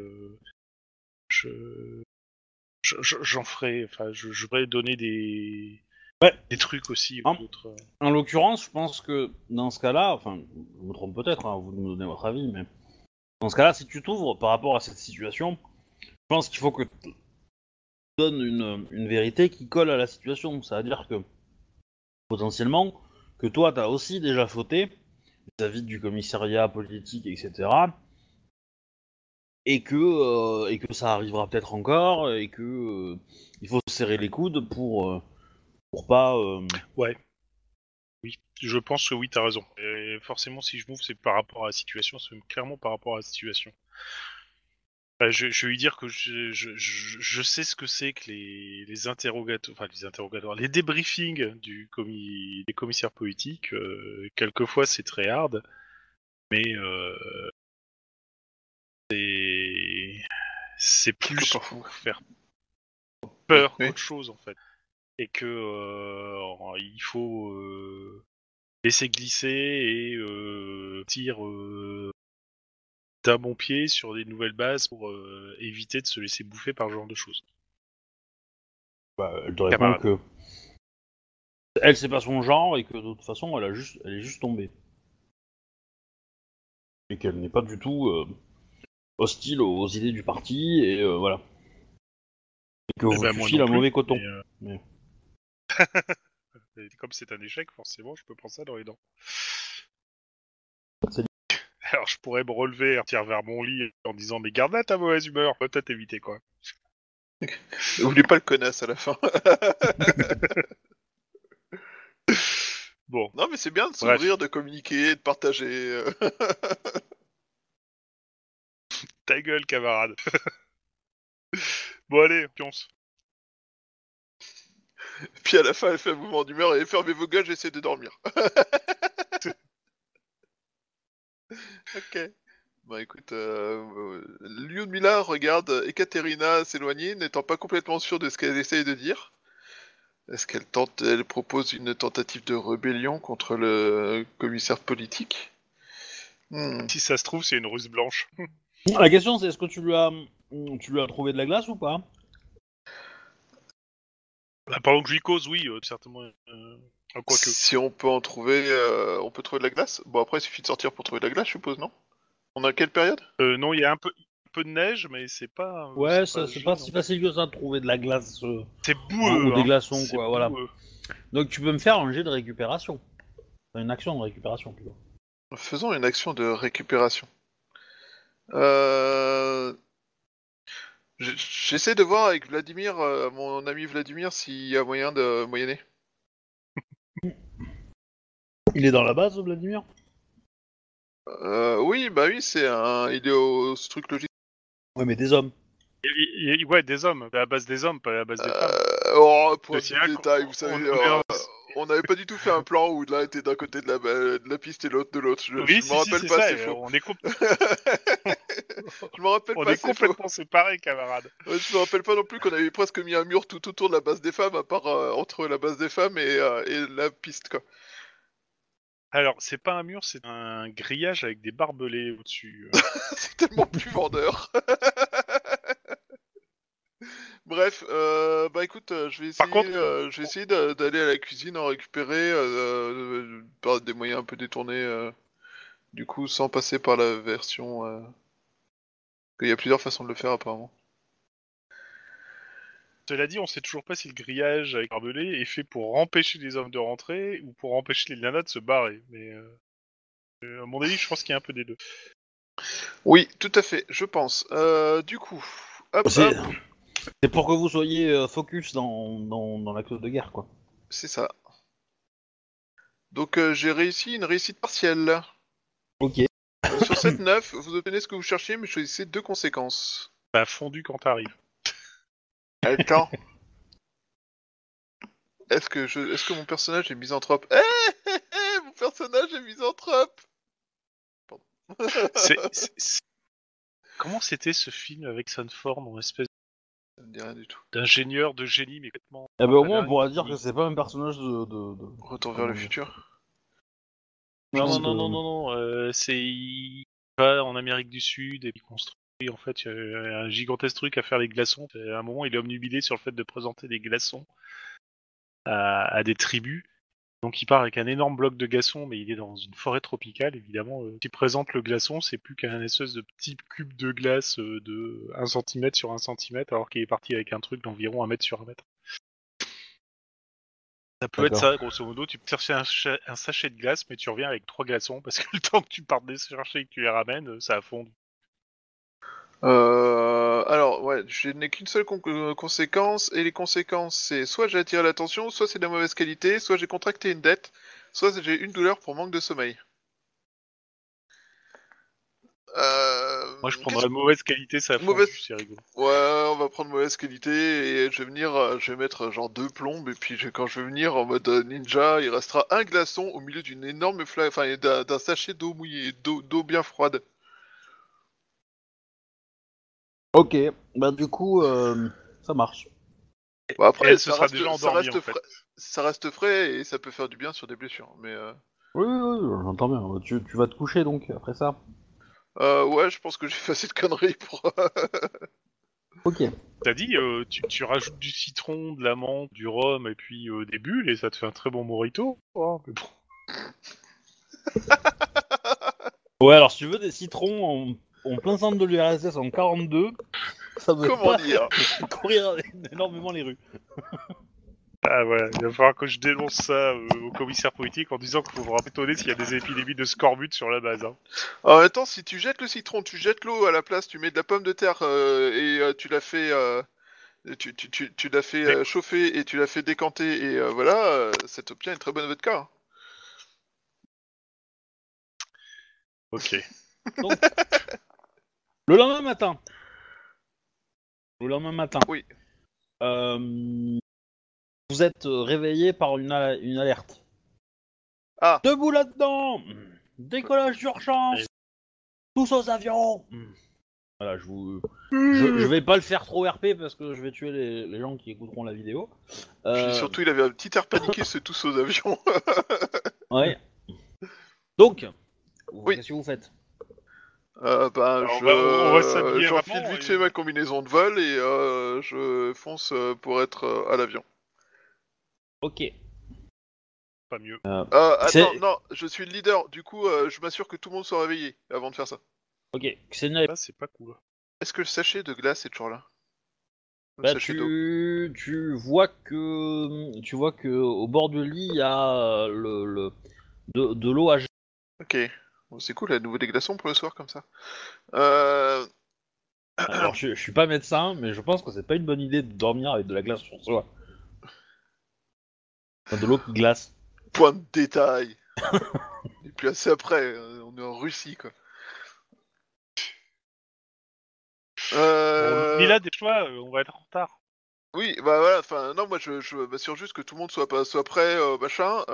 j'en ferai. Enfin, je vais donner des trucs aussi aux autres. En l'occurrence, je pense que dans ce cas-là, enfin, je me trompe peut-être, hein, vous me donnez votre avis, mais dans ce cas-là, si tu t'ouvres par rapport à cette situation, je pense qu'il faut que tu donnes une vérité qui colle à la situation. C'est-à-dire que, potentiellement, que toi, t'as aussi déjà fauté vis-à-vis du commissariat politique, etc. Et que ça arrivera peut-être encore, et que il faut se serrer les coudes pour pas... Ouais. Oui, je pense que oui, t'as raison. Et forcément, si je m'ouvre, c'est par rapport à la situation, c'est clairement par rapport à la situation. Je vais lui dire que je sais ce que c'est que les interrogatoires, les débriefings des commissaires politiques. Quelquefois, c'est très hard, mais c'est plus pour faire peur qu'autre chose en fait, et que il faut laisser glisser et tirer d'un bon pied sur des nouvelles bases pour éviter de se laisser bouffer par ce genre de choses. elle te répond que elle, c'est pas son genre, et que de toute façon, elle est juste tombée. Et qu'elle n'est pas du tout hostile aux idées du parti, et voilà. Et que vous Moi file non un plus, mauvais coton. mais, et comme c'est un échec, forcément, je peux prendre ça dans les dents. Alors je pourrais me relever et partir vers mon lit en disant mais garde là ta mauvaise humeur, peut-être éviter quoi. N'oublie pas le connasse à la fin. Bon. Non mais c'est bien de Bref. s'ouvrir, de communiquer, de partager. Ta gueule camarade. Bon allez, pionce. Puis à la fin elle fait un mouvement d'humeur et fermez vos gueules, j'essaie de dormir. Ok. Bah écoute, Lyudmila regarde Ekaterina s'éloigner, n'étant pas complètement sûre de ce qu'elle essaye de dire. Est-ce elle propose une tentative de rébellion contre le commissaire politique? Si ça se trouve, c'est une ruse blanche. La question, c'est est-ce que tu lui as trouvé de la glace ou pas? Bah, pendant que je lui cause, oui, certainement. Quoique. Si on peut en trouver, on peut trouver de la glace. Bon après il suffit de sortir pour trouver de la glace, je suppose, non? On a quelle période? Non, il y a un peu de neige, mais c'est pas. Ouais, c'est pas si facile que ça de trouver de la glace C'est boueux. ou des hein. glaçons, C'est quoi, voilà. boueux. Donc tu peux me faire un jet de récupération. Enfin, une action de récupération, plutôt. Faisons une action de récupération. J'essaie de voir avec Vladimir, mon ami Vladimir, s'il y a moyen de moyenner. Il est dans la base, Vladimir? Oui, bah oui, il est au ce truc logique. Ouais, mais des hommes. Ouais, des hommes. À la base des hommes, pas à la base des femmes. Pour un C'est petit vrai détail, qu'on- vous savez, on est on n'avait pas du tout fait un plan où l'un était d'un côté de la piste et l'autre de l'autre. Je Oui, me rappelle c'est pas, ça. c'est faux. On est, Je me rappelle on pas, est c'est faux. complètement séparés, camarades. Ouais, je me rappelle pas non plus qu'on avait presque mis un mur tout autour de la base des femmes, à part entre la base des femmes et la piste, quoi. Alors, c'est pas un mur, c'est un grillage avec des barbelés au-dessus. C'est tellement plus vendeur. Bref, bah écoute, Par contre, je vais essayer d'aller à la cuisine en récupérer par des moyens un peu détournés, du coup, sans passer par la version. Il y a plusieurs façons de le faire apparemment. Cela dit, on sait toujours pas si le grillage avec barbelé est fait pour empêcher les hommes de rentrer ou pour empêcher les nanas de se barrer. Mais à mon avis, je pense qu'il y a un peu des deux. Oui, tout à fait, je pense. Du coup, hop, C'est hop, c'est pour que vous soyez focus dans la clause de guerre, quoi. c'est ça. Donc j'ai réussi une réussite partielle. Ok. Sur cette 9, vous obtenez ce que vous cherchiez, mais choisissez 2 conséquences. Ça a fondu quand t'arrives. Attends. Est-ce que mon personnage est misanthrope? Mon personnage est misanthrope. Pardon. Comment c'était ce film avec Sanford en espèce Ça me dit rien du tout. d'ingénieur de génie, mais complètement... Eh ben au moins on pourra dire que c'est pas un personnage de... Retour vers le futur. Non, Donc, non, non, non, non, c'est... Il va en Amérique du Sud et il construit, en fait, un gigantesque truc à faire les glaçons. À un moment, il est omnubilé sur le fait de présenter des glaçons à des tribus. Donc il part avec un énorme bloc de glaçons, mais il est dans une forêt tropicale, évidemment. Qui présente le glaçon, c'est plus qu'un espèce de petit cube de glace de 1 cm sur 1 cm, alors qu'il est parti avec un truc d'environ 1 mètre sur 1 mètre. Ça peut être D'accord. ça, grosso modo. Tu peux chercher un sachet de glace, mais tu reviens avec 3 glaçons, parce que le temps que tu partes les chercher et que tu les ramènes, ça a fondu. Alors, ouais, je n'ai qu'une seule conséquence, et les conséquences, c'est soit j'ai attiré l'attention, soit c'est de la mauvaise qualité, soit j'ai contracté une dette, soit j'ai une douleur pour manque de sommeil. Moi, je prendrais mauvaise qualité, ça a fondu, Mauvaise- c'est rigolo. Ouais, on va prendre mauvaise qualité, et je vais venir, je vais mettre genre 2 plombes, et puis quand je vais venir en mode ninja, il restera un glaçon au milieu d'une énorme flaque, enfin d'un sachet d'eau mouillée, d'eau bien froide. Ok, bah du coup, ça marche. Bon, Et après, elle se sera déjà endormie, en fait. ça reste frais, et ça peut faire du bien sur des blessures, mais Oui, oui, oui, j'entends bien. Tu vas te coucher donc, après ça. ouais, je pense que j'ai fait assez de conneries pour... Ok. T'as dit, tu rajoutes du citron, de la menthe, du rhum et puis des bulles et ça te fait un très bon mojito. Oh, mais bon. Ouais, alors si tu veux des citrons en plein centre de l'URSS en 42, ça veut Comment pas dire? courir énormément les rues. Ah ouais, il va falloir que je dénonce ça au commissaire politique en disant qu'il faudra étonner s'il y a des épidémies de scorbut sur la base. Hein. En même temps, si tu jettes le citron, tu jettes l'eau à la place, tu mets de la pomme de terre et tu l'as fait, tu l'as fait chauffer et tu l'as fait décanter et voilà, ça t'obtient une très bonne vodka. Hein. Ok. Donc, le lendemain matin. Le lendemain matin. Oui. Vous êtes réveillé par une alerte. Ah. Debout là-dedans. Décollage d'urgence. Tous aux avions. Voilà, je vais pas le faire trop RP parce que je vais tuer les gens qui écouteront la vidéo. Puis surtout, il avait un petit air paniqué, c'est tous aux avions. Ouais. Donc, Oui. qu'est-ce que vous faites? Ben, on va s'habiller j'enfile maintenant vite et- fait ma combinaison de vol et je fonce pour être à l'avion. Ok. Pas mieux. Attends, non, je suis le leader, du coup, je m'assure que tout le monde soit réveillé avant de faire ça. Ok. Xenia, Là, c'est pas cool. Est-ce que le sachet de glace est toujours là? Le bah, sachet d'eau. tu vois que au bord du lit il y a de l'eau à jeter. Ok. Bon, c'est cool, à nouveau des glaçons pour le soir comme ça. Alors je suis pas médecin, mais je pense que c'est pas une bonne idée de dormir avec de la glace sur soi. Enfin, de l'eau qui glace. Point de détail. Et puis assez après, on est en Russie quoi. Bon, mais là, des fois, on va être en retard. Oui, bah voilà, enfin, non, moi je m'assure juste que tout le monde soit prêt, machin.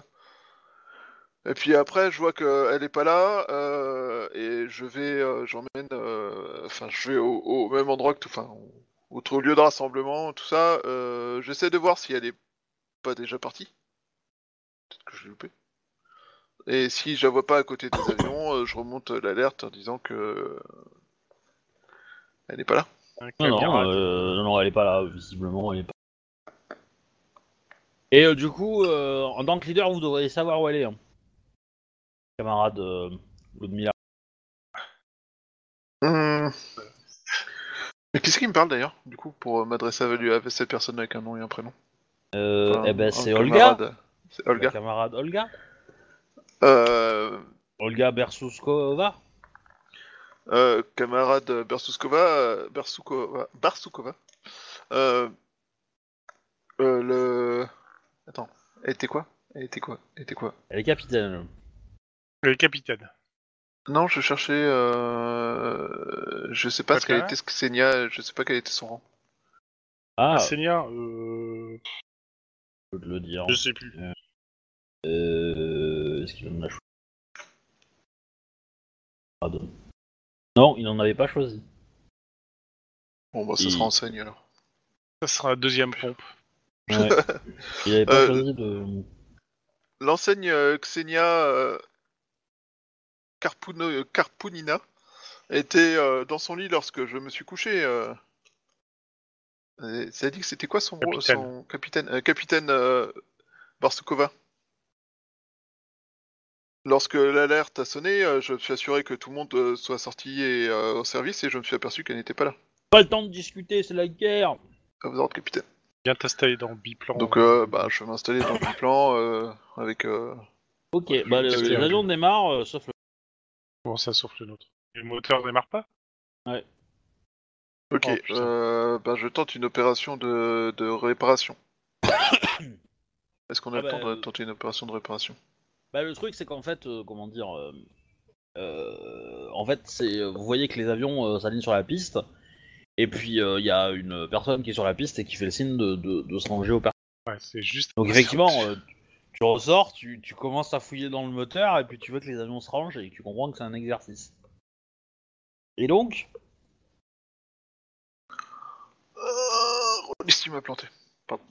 Et puis après, je vois qu'elle est pas là, et j'emmène, enfin, je vais au même endroit que tout, enfin, au lieu de rassemblement, tout ça. J'essaie de voir si elle est pas déjà partie. Peut-être que je l'ai loupé. Et si je la vois pas à côté des avions, je remonte l'alerte en disant que elle n'est pas là. Un Non, camarade. non, elle est pas là, visiblement, elle est pas. Et du coup, en tant que leader, vous devriez savoir où elle est, hein. Camarade Ludmilla. Hum, Mais qui c'est qui me parle d'ailleurs, du coup, pour m'adresser à cette personne avec un nom et un prénom? Eh ben, c'est Olga, camarade. C'est la Olga. camarade Olga. Euh, Olga Bersuskova. camarade Barsukova. Euh, le... Attends, elle était quoi? Elle était quoi? Elle est capitaine. Le capitaine. Non, je cherchais... Je sais pas ce qu'elle Tatiana était, Xenia, je sais pas quel était son rang. Ah, Seigneur, je peux te le dire. je sais plus. Est-ce qu'il en a choisi? Pardon. Non, il n'en avait pas choisi. Bon, bah ça Il- se renseigne alors. Ça sera la deuxième pompe. Ouais. Il avait pas choisi de. L'enseigne Xenia Karpunina était dans son lit lorsque je me suis couché. Ça a dit que c'était quoi Capitaine. son capitaine Capitaine Barsukova. Lorsque l'alerte a sonné, je me suis assuré que tout le monde soit sorti et au service et je me suis aperçu qu'elle n'était pas là. Pas le temps de discuter, c'est la guerre. À vos ordres, capitaine. Viens t'installer dans le biplan. Donc, je vais m'installer dans le biplan avec. Ok, Ouais, bah je- les quatrième avions démarrent, sauf le. Comment ça sauf le nôtre? Et le moteur démarre pas? Ouais. Ok, Oh, putain. je tente une opération de réparation. Est-ce qu'on a Ah le temps bah, de tenter une opération de réparation? Bah le truc c'est qu'en fait, comment dire, en fait c'est, vous voyez que les avions s'alignent sur la piste, et puis il y a une personne qui est sur la piste et qui fait le signe de se ranger au personnes. Ouais, c'est juste. Donc effectivement, tu ressors, tu commences à fouiller dans le moteur, et puis tu veux que les avions se rangent, et tu comprends que c'est un exercice. Et donc, Ici m'a planté. Pardon.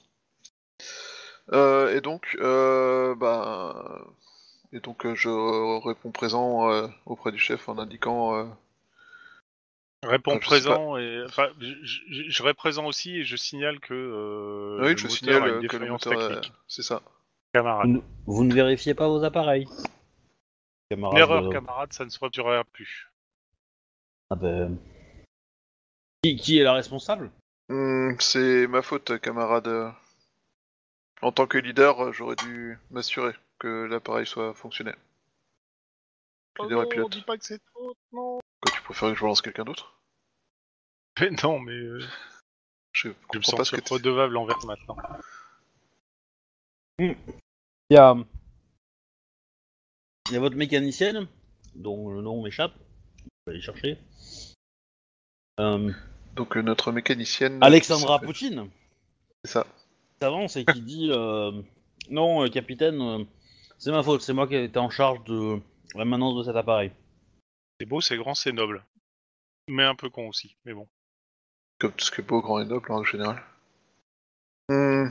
Et donc, je réponds présent auprès du chef en indiquant. Réponds Je sais pas. présent et enfin je réponds présent aussi et je signale que Oui, le je moteur a une signale que le défaillance moteur. technique. C'est ça. Camarade. vous ne vérifiez pas vos appareils, Une camarade. erreur, camarade, ça ne se reproduira plus. Ah ben, qui est la responsable? C'est ma faute, camarade. En tant que leader, j'aurais dû m'assurer que l'appareil soit fonctionnel. Leader et pilote. dis pas que c'est trop, non. Quoi, tu préfères que je relance quelqu'un d'autre? Mais non, mais Je je me comprends pas sens ce que tu... redevable envers maintenant. Il y a votre mécanicienne, dont le nom m'échappe, je vais aller chercher. Donc notre mécanicienne... Alexandra Poutine, C'est ça. qui s'avance et qui dit non, capitaine, c'est ma faute, c'est moi qui ai été en charge de la maintenance de cet appareil. C'est beau, c'est grand, c'est noble. Mais un peu con aussi, mais bon. Comme tout ce qui est beau, grand et noble en général. Hmm.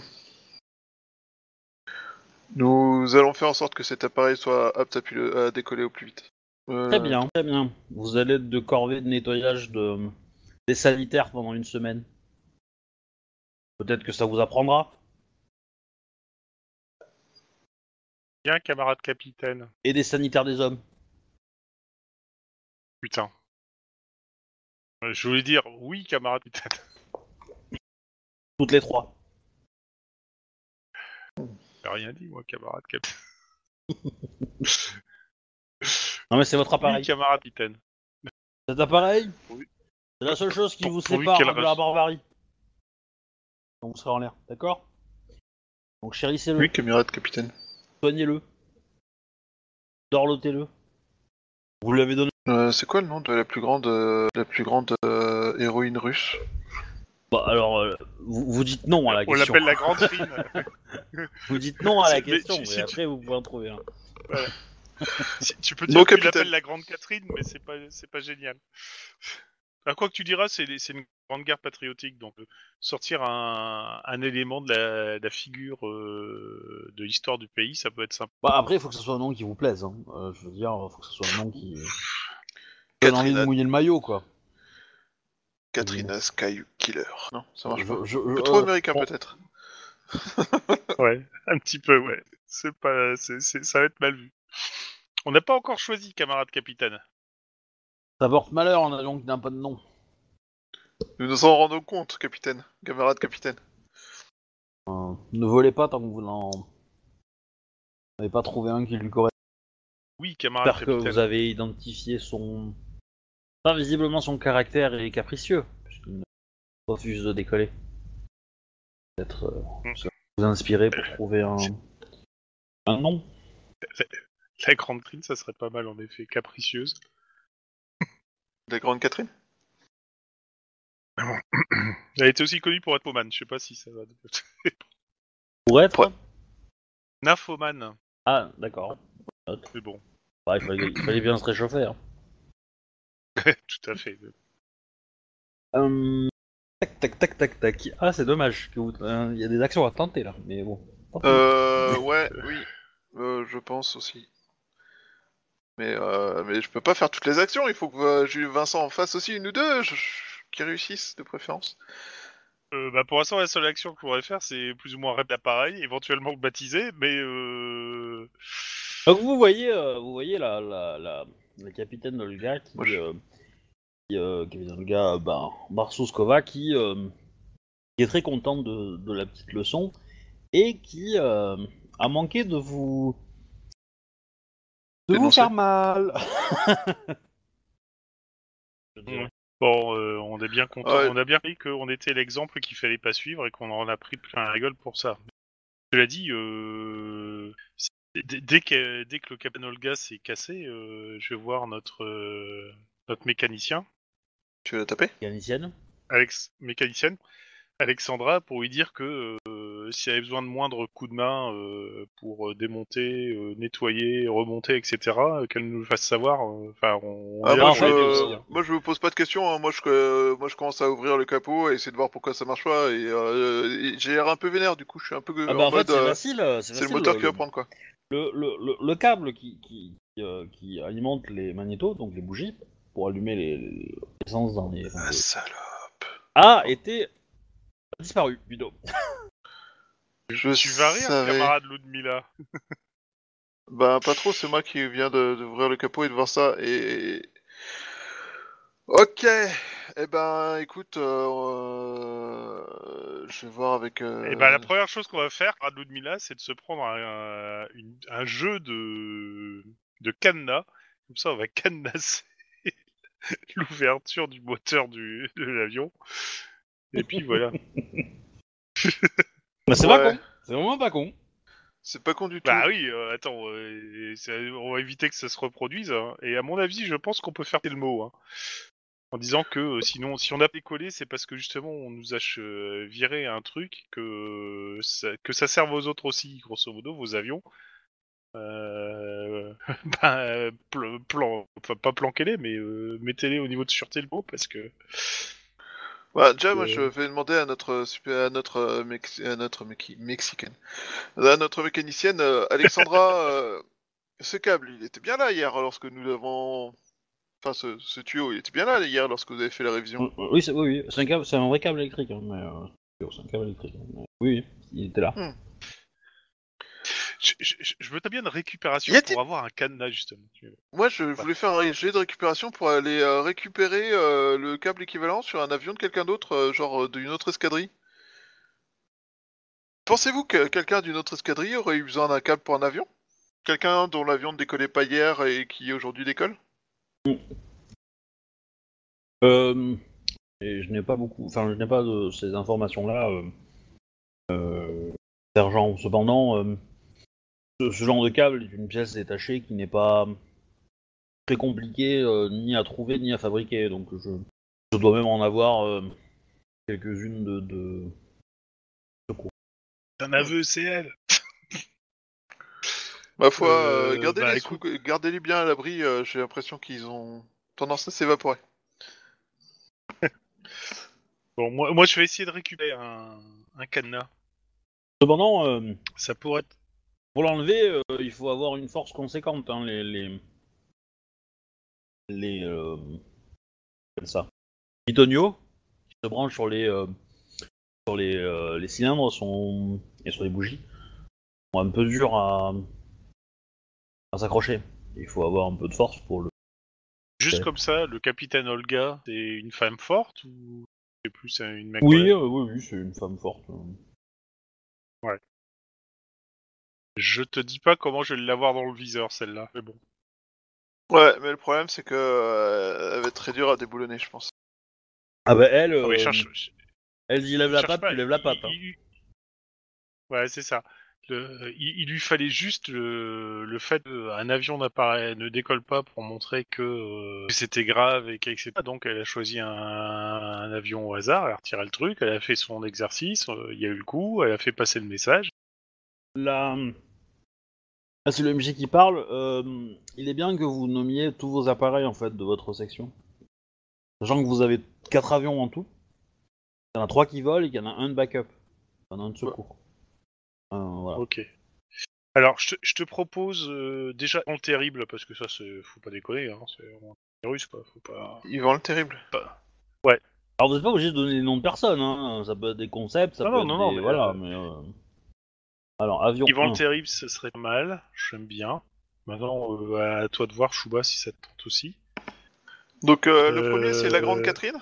Nous allons faire en sorte que cet appareil soit apte à décoller au plus vite. Très bien, très bien. Vous allez être de corvée de nettoyage des sanitaires pendant une semaine. Peut-être que ça vous apprendra. Bien, camarade capitaine. Et des sanitaires des hommes. Putain. Je voulais dire oui, camarade capitaine. Toutes les trois. J'ai rien dit, moi, camarade capitaine. Non mais c'est votre appareil. Oui, camarade capitaine. Cet appareil, Oui. c'est la seule chose qui vous Pourvu sépare qu'elle de la reste. barbarie. Donc vous serez en l'air, d'accord? Donc chérissez-le, Oui, camarade capitaine. soignez-le, dorlotez-le. Vous lui avez donné... C'est quoi le nom de la plus grande héroïne russe? Bah alors, vous dites non à la On question. l'appelle la grande fine. Vous dites non à la Mais question, si- et si après vous pouvez en trouver un. Tu peux Non, dire que tu capitaine. l'appelles la grande Catherine, mais c'est pas génial. Quoi que tu diras, c'est une grande guerre patriotique, donc sortir un élément de la figure de l'histoire du pays, ça peut être sympa. Bah après, il faut que ce soit un nom qui vous plaise. Hein. Je veux dire, faut que ce soit un nom qui donne envie de Katrina, mouiller le maillot, quoi. Katrina Skykiller. Non, ça marche pas. Je- Un peu trop américain bon. peut-être. Ouais, un petit peu, ouais. Ça va être mal vu. On n'a pas encore choisi, camarade capitaine. Ça porte malheur un avion qui n'a pas de nom. Nous nous en rendons compte, capitaine. Camarade capitaine. Ne volez pas tant que vous n'en avez pas trouvé un qui lui correspond. Oui, camarade J'espère que capitaine. vous avez identifié son... Enfin, visiblement son caractère est capricieux, puisqu'il refuse de décoller. Peut-être ça va vous inspirer pour trouver un nom. La grande Trine, ça serait pas mal en effet, capricieuse. La grande Catherine. Elle était aussi connue pour être Poman, je sais pas si ça va. Pour être Ouais. Nymphoman, Ah, d'accord. mais bon, Bah, il fallait bien se réchauffer. Hein. tout à fait. Tac, tac, tac, tac, tac. Ah, c'est dommage que il y a des actions à tenter là, mais bon. Ouais, oui. Je pense aussi. Mais je peux pas faire toutes les actions, il faut que j'ai Vincent en face aussi, une ou deux, qui réussissent de préférence. Pour l'instant, la seule action qu'on pourrait faire, c'est plus ou moins rep d'appareil, éventuellement le baptiser, mais Donc vous voyez la capitaine Olga qui, Moi, capitaine Olga Barsoskova qui est très contente de la petite leçon et qui a manqué de vous Dénoncer. faire mal. bon, on est bien content. Ouais. On a bien pris qu'on était l'exemple qu'il fallait pas suivre et qu'on en a pris plein la gueule pour ça. Cela dit, dès que le capitaine Olga s'est cassé, je vais voir notre mécanicien, Tu veux la taper? Mécanicienne. mécanicienne, Alexandra, pour lui dire que s'il y avait besoin de moindre coup de main pour démonter, nettoyer, remonter, etc., qu'elle nous le fasse savoir. Enfin, on est là moi, pour l'aider aussi. Hein. Moi je vous pose pas de questions, hein. Moi je commence à ouvrir le capot et essayer de voir pourquoi ça marche pas et j'ai l'air un peu vénère du coup, je suis un peu Ah en en fait mode c'est facile, c'est le moteur qui va prendre quoi. le câble qui alimente les magnétos, donc les bougies, pour allumer l'essence dans les... Ah salope. a disparu du dos. Tu vas rire, savais. camarade Ludmilla. Bah pas trop, c'est moi qui viens d'ouvrir le capot et de voir ça et... Ok, eh ben écoute, je vais voir avec... Et ben la première chose qu'on va faire, à Ludmilla, c'est de se prendre un jeu de cadenas. Comme ça, on va cadenasser l'ouverture du moteur de l'avion. Et puis voilà. Bah, c'est Ouais. pas con, c'est vraiment pas con. C'est pas con du tout. Bah oui, attends, on va éviter que ça se reproduise. Hein. Et à mon avis, je pense qu'on peut faire le mot. Hein. En disant que sinon, si on a décollé, c'est parce que justement, on nous a viré un truc, que ça serve aux autres aussi, grosso modo, vos avions. Enfin, pas planquez-les, mais mettez-les au niveau de sûreté le mot, parce que... Bah, déjà, moi, je vais demander à notre mexicaine, à notre mécanicienne, Alexandra, ce câble, il était bien là hier lorsque nous l'avons... Enfin, ce tuyau, il était bien là hier lorsque vous avez fait la révision. Oui, oui, c'est un vrai câble électrique, hein, mais c'est un câble électrique. Hein, mais oui, il était là. Je veux bien une récupération Y a-t-il- pour avoir un cadenas, justement. Moi, je voulais faire un jet de récupération pour aller récupérer le câble équivalent sur un avion de quelqu'un d'autre, genre d'une autre escadrille. Pensez-vous que quelqu'un d'une autre escadrille aurait eu besoin d'un câble pour un avion? Quelqu'un dont l'avion ne décollait pas hier et qui aujourd'hui décolle? Et je n'ai pas je n'ai pas de ces informations-là, sergent. Cependant, ce genre de câble est une pièce détachée qui n'est pas très compliquée ni à trouver ni à fabriquer, donc je dois même en avoir quelques-unes de secours. Un aveu, c'est elle. Ma foi, Écoute. gardez-les bien à l'abri, j'ai l'impression qu'ils ont tendance à s'évaporer. Bon, moi, je vais essayer de récupérer un cadenas. Cependant, Ça pourrait être... pour l'enlever, il faut avoir une force conséquente. Hein, ça. Les Pitonio qui se branchent sur les cylindres et sur les bougies sont un peu durs à s'accrocher. Il faut avoir un peu de force pour le... Juste Ouais. comme ça, le capitaine Olga, c'est une femme forte ou c'est plus une mec. Oui, c'est une femme forte. Je te dis pas comment je vais l'avoir dans le viseur, celle-là, mais bon. Ouais, mais le problème c'est que elle va être très dure à déboulonner, je pense. Ah bah elle, Ah oui, cherche elle dit lève la cherche patte, pas. tu lèves la patte. Hein. Ouais, c'est ça. Il lui fallait juste le fait qu'un avion ne décolle pas pour montrer que c'était grave et etc. Donc elle a choisi un avion au hasard, elle a retiré le truc, elle a fait son exercice, il y a eu le coup, elle a fait passer le message. Là, c'est le MJ qui parle. Il est bien que vous nommiez tous vos appareils en fait de votre section. Sachant que vous avez 4 avions en tout. Il y en a 3 qui volent et qu'il y en a un de backup. Enfin, un de secours. Voilà. Ok. Alors, je te propose déjà en terrible, parce que ça, faut pas déconner, hein, c'est un russe, quoi, faut pas... Yvan le terrible. Ouais. Alors vous n'êtes pas obligé de donner les noms de personnes, hein. Ça peut être des concepts, ça peut être Non, des... mais, Voilà, mais... Alors, avion Yvan 1. le terrible, ce serait pas mal, j'aime bien. Maintenant, à toi de voir, Chouba, si ça te tente aussi. Donc le premier c'est la Grande Catherine.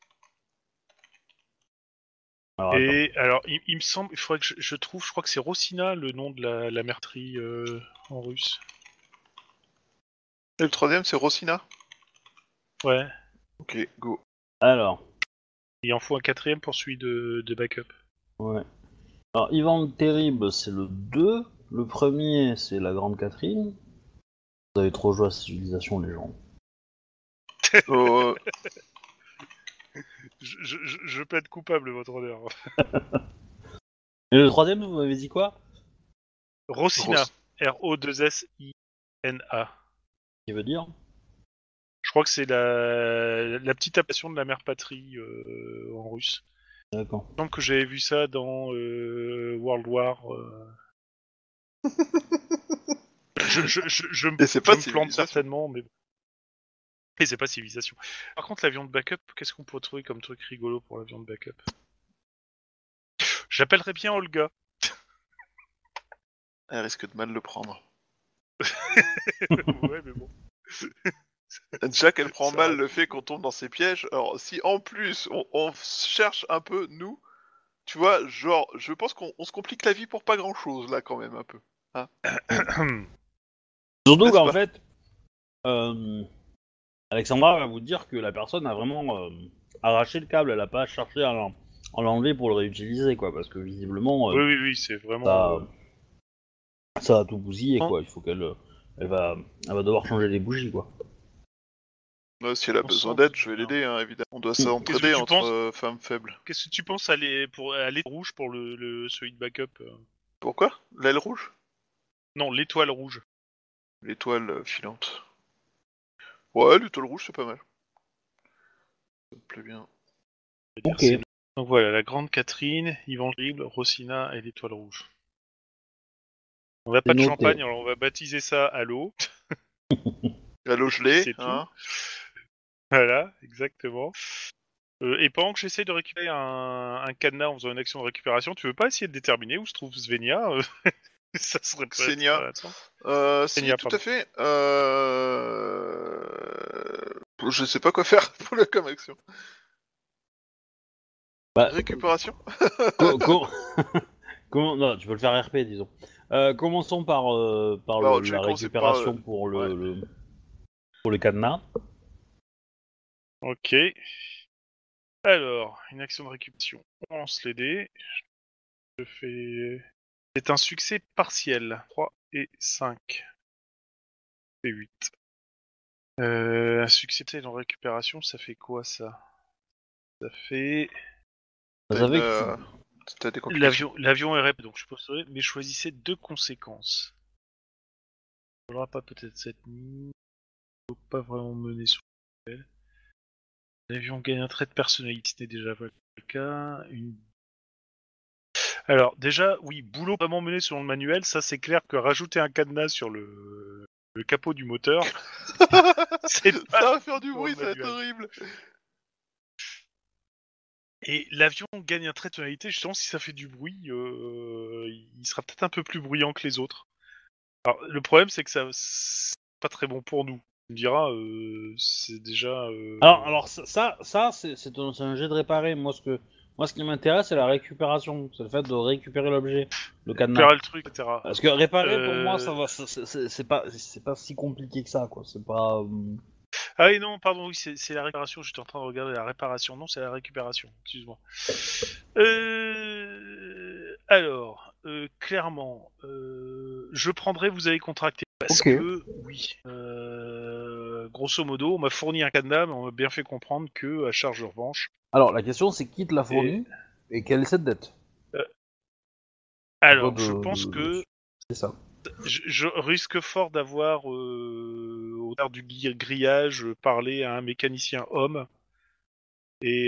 Alors, Et alors, il me semble, il faudrait que je trouve, je crois que c'est Rossina, le nom de la meurtrie en russe. Et le troisième c'est Rossina. Ouais. Ok, go. alors, Il en faut un quatrième pour celui de backup. ouais. Alors, Ivan le Terrible, c'est le 2. Le premier, c'est la Grande Catherine. Vous avez trop joué à Civilisation, les gens. Oh, Je plaide coupable, votre honneur. Et le troisième, vous m'avez dit quoi? Rossina. Ross. R-O-2-S-I-N-A. Qui veut dire? Je crois que c'est la petite appellation de la mère patrie en russe. D'accord. Il me semble que j'avais vu ça dans World War. Je Et c'est pas me plante Civilisation. certainement, mais... Et c'est pas civilisation. Par contre, l'avion de backup, qu'est-ce qu'on peut trouver comme truc rigolo pour l'avion de backup? J'appellerais bien Olga. Elle risque de mal le prendre. Ouais, mais bon. Déjà qu'elle prend Ça mal va. le fait qu'on tombe dans ses pièges, alors si en plus on cherche un peu, nous, tu vois, genre, je pense qu'on se complique la vie pour pas grand chose là quand même un peu. Surtout N'est-ce qu'en pas? fait, euh, Alexandra va vous dire que la personne a vraiment arraché le câble, elle a pas cherché à l'enlever pour le réutiliser, quoi, parce que visiblement, Oui, c'est vraiment... ça, ça a tout bousillé, Hein quoi. Il faut elle va devoir changer les bougies, quoi. Si elle a On besoin sent d'aide, je vais bien. l'aider, hein, évidemment. On doit Qu'est-ce s'entraider que tu entre penses femmes faibles. Qu'est-ce que tu penses aller pour aller rouge pour celui de backup Pourquoi? L'aile rouge? Non, l'étoile rouge. L'étoile filante. Ouais, l'étoile rouge c'est pas mal. Ça me plaît bien. Ok. Donc voilà, la Grande Catherine, Yvan Terrible, Rossina et l'étoile rouge. On n'a pas C'est de noté. champagne, alors on va baptiser ça à l'eau. À l'eau gelée, C'est tout. hein. Voilà, exactement. Et pendant que j'essaie de récupérer un cadenas en faisant une action de récupération, tu veux pas essayer de déterminer où se trouve Svenja Ça serait pas Xenia. intéressant. Si, Xenia, tout pardon. à fait. Je sais pas quoi faire pour le comme action. Bah, Récupération? comment... Non, tu peux le faire RP, disons. Commençons par Alors, je vais la commencer par... récupération pour ouais. pour le cadenas. Ok. Alors, une action de récupération. On lance les dés. Je fais... C'est un succès partiel. 3 et 5. Et 8. Un succès en récupération, ça fait quoi, ça? Ça fait... Vous T'as savez que tu... t'as des complications. L'avion est rep, donc je peux sauver, mais choisissez 2 conséquences. Il faudra pas peut-être cette nuit. Faut pas vraiment mener sur elle. L'avion gagne un trait de personnalité, ce n'est déjà pas le cas. Alors, déjà, oui, boulot vraiment mené selon le manuel, ça c'est clair que rajouter un cadenas sur le capot du moteur, c'est Ça pas va faire du dans le bruit, ça va être manuel. horrible. Et l'avion gagne un trait de tonalité, justement, si ça fait du bruit, il sera peut-être un peu plus bruyant que les autres. Alors, le problème, c'est que ça, c'est pas très bon pour nous. me diras, c'est déjà. Alors ça c'est un jet de réparer. Moi, ce qui m'intéresse, c'est la récupération. C'est le fait de récupérer l'objet, le cadenas. Faire le truc, etc. Parce que réparer, pour moi, Euh, ça va, c'est pas si compliqué que ça, quoi. C'est pas. Ah oui, non, pardon, oui, c'est la réparation. J'étais en train de regarder la réparation. Non, c'est la récupération. Excuse-moi. Alors, clairement, je prendrai, vous avez contracté. Parce Ok. que, oui, grosso modo, on m'a fourni un cadenas, mais on m'a bien fait comprendre que, à charge de revanche. Alors, la question, c'est qui te l'a fourni et quelle est cette dette? Euh, À toi alors, je pense que c'est ça. je risque fort d'avoir, au travers du grillage, parlé à un mécanicien homme. Et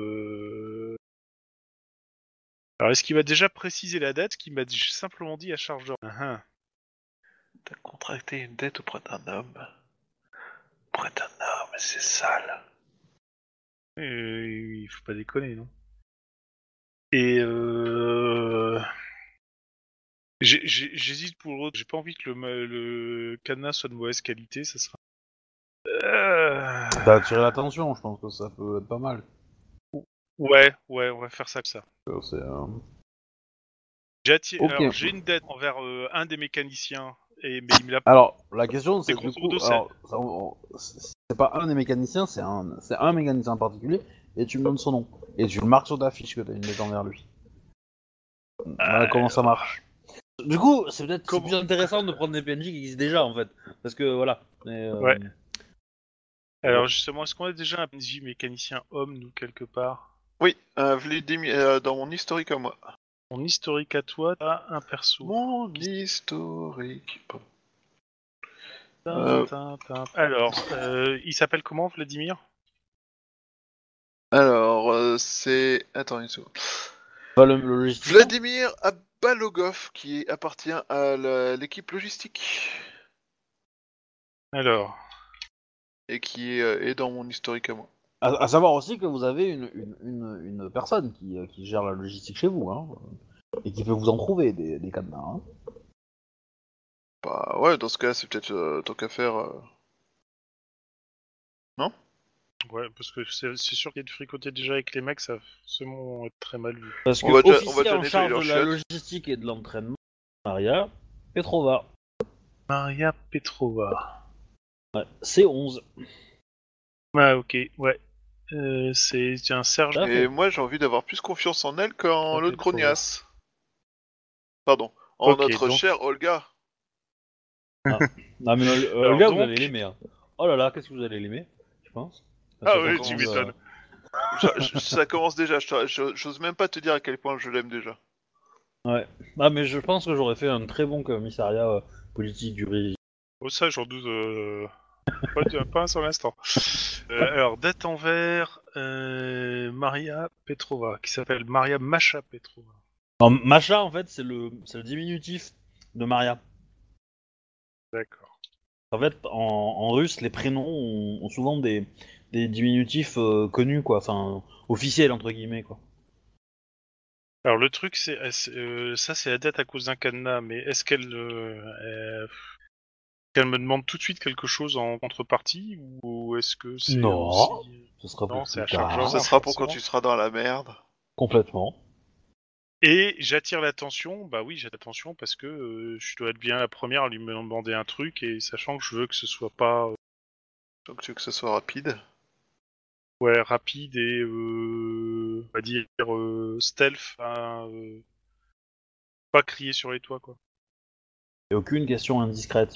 alors, est-ce qu'il m'a déjà précisé la date? Qu'il m'a simplement dit à charge de... Ah, ah. T'as contracté une dette auprès d'un homme. Auprès d'un homme, c'est sale. Il faut pas déconner, non? Et j'hésite pour l'autre. J'ai pas envie que le cadenas soit de mauvaise qualité, ça sera... T'as attiré l'attention, je pense que ça peut être pas mal. Ouais, on va faire ça comme ça. C'est, Alors, Ok. j'ai une dette envers un des mécaniciens, mais il me l'a... Alors, la question, c'est C'est du grosso coup, modo, alors, c'est pas un des mécaniciens, c'est un mécanicien en particulier, et tu me donnes son nom. Et tu le marques sur ta fiche que t'as une dette envers lui. Voilà comment ça marche. Du coup, c'est peut-être Comment- plus intéressant de prendre des PNJ qui existent déjà, en fait. Parce que, voilà. Mais, Ouais. Alors justement, est-ce qu'on a déjà un PNJ mécanicien homme, nous, quelque part? Oui, dans mon historique à moi. Mon historique à toi, t'as un perso. Mon historique. Alors, il s'appelle comment, Vladimir? Alors, c'est... Attends une seconde. pas le logisticien. Vladimir Abalogov, qui appartient à l'équipe logistique. Alors, Et qui est dans mon historique à moi. À savoir aussi que vous avez une personne qui gère la logistique chez vous, hein, et qui peut vous en trouver des cadenas. Hein. Bah ouais, dans ce cas, c'est peut-être tant qu'à faire... Non? ouais, parce que c'est sûr qu'il y a de fricoter déjà avec les mecs, ça c'est mon être très mal vu. Parce que On va déjà officier en nettoyer charge leur de la chiottes. logistique et de l'entraînement, Maria Petrova. Maria Petrova. Ouais, C11. Ah ok, ouais. C'est un Serge. Ah, Et moi, j'ai envie d'avoir plus confiance en elle qu'en Ah, l'autre Petrova. grognasse. Pardon. En Ok, notre donc- chère Olga. Non mais Alors, Olga, vous donc- allez l'aimer. Hein. Oh là là, qu'est-ce que vous allez l'aimer, je pense. Ah Ça ouais, commence, tu m'étonnes. Ça commence déjà, j'ose même pas te dire à quel point je l'aime déjà. Ouais. Ah mais je pense que j'aurais fait un très bon commissariat politique du régime. Oh ça, j'en doute pas un seul instant. Alors, date envers Maria Petrova, qui s'appelle Maria Masha Petrova. Non, Macha, en fait, c'est le diminutif de Maria. D'accord. En fait, en russe, les prénoms ont souvent des diminutifs connus, quoi. Enfin, officiels, entre guillemets, quoi. Alors, le truc, ça, c'est la date à cause d'un cadenas, mais est-ce qu'elle me demande tout de suite quelque chose en contrepartie, ou est-ce que c'est Non. aussi... Ce sera Non, pour c'est plus à charge tard. Ça revanche, sera pour quand forcément. tu seras dans la merde. Complètement. Et j'attire l'attention, bah oui, j'attire l'attention parce que je dois être bien la première à lui me demander un truc, et sachant que je veux que ce soit pas Donc tu veux que ce soit rapide. ouais, rapide et on va dire stealth, hein, pas crier sur les toits, quoi. Et aucune question indiscrète.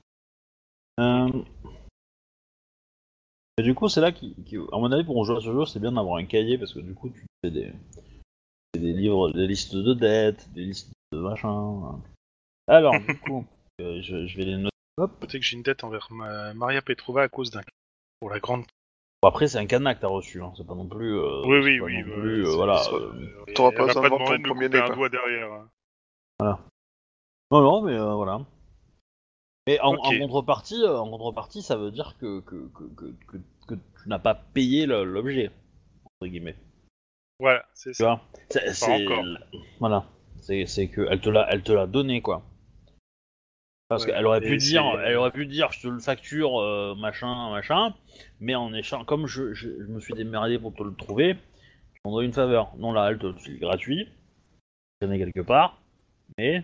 Et du coup, c'est là à mon avis, pour jouer à ce jeu, c'est bien d'avoir un cahier parce que du coup, tu fais des livres, des listes de dettes, des listes de machin. Alors, du coup, je vais les noter. Hop. Peut-être que j'ai une dette envers Maria Petrova à cause d'un pour la grande. Bon, après, c'est un cadenas que t'as reçu, hein. C'est pas non plus. Oui, c'est pas oui, non plus, c'est- voilà. T'auras elle pas m'a besoin pas de vendre demandé ton de me premier couper nez, un quoi. doigt derrière. Hein. Non, non, mais voilà. Et en Ok. contrepartie, ça veut dire que tu n'as pas payé l'objet, entre guillemets. Voilà, c'est Tu ça. vois c'est encore. voilà. C'est que elle te l'a donné, quoi. Parce Ouais, qu'elle aurait pu et dire, c'est- elle aurait pu dire, je te le facture, machin, mais en échange, comme je me suis démerdé pour te le trouver, je t'en dois une faveur. Non, là, elle te le file gratuit, tu connais quelque part, mais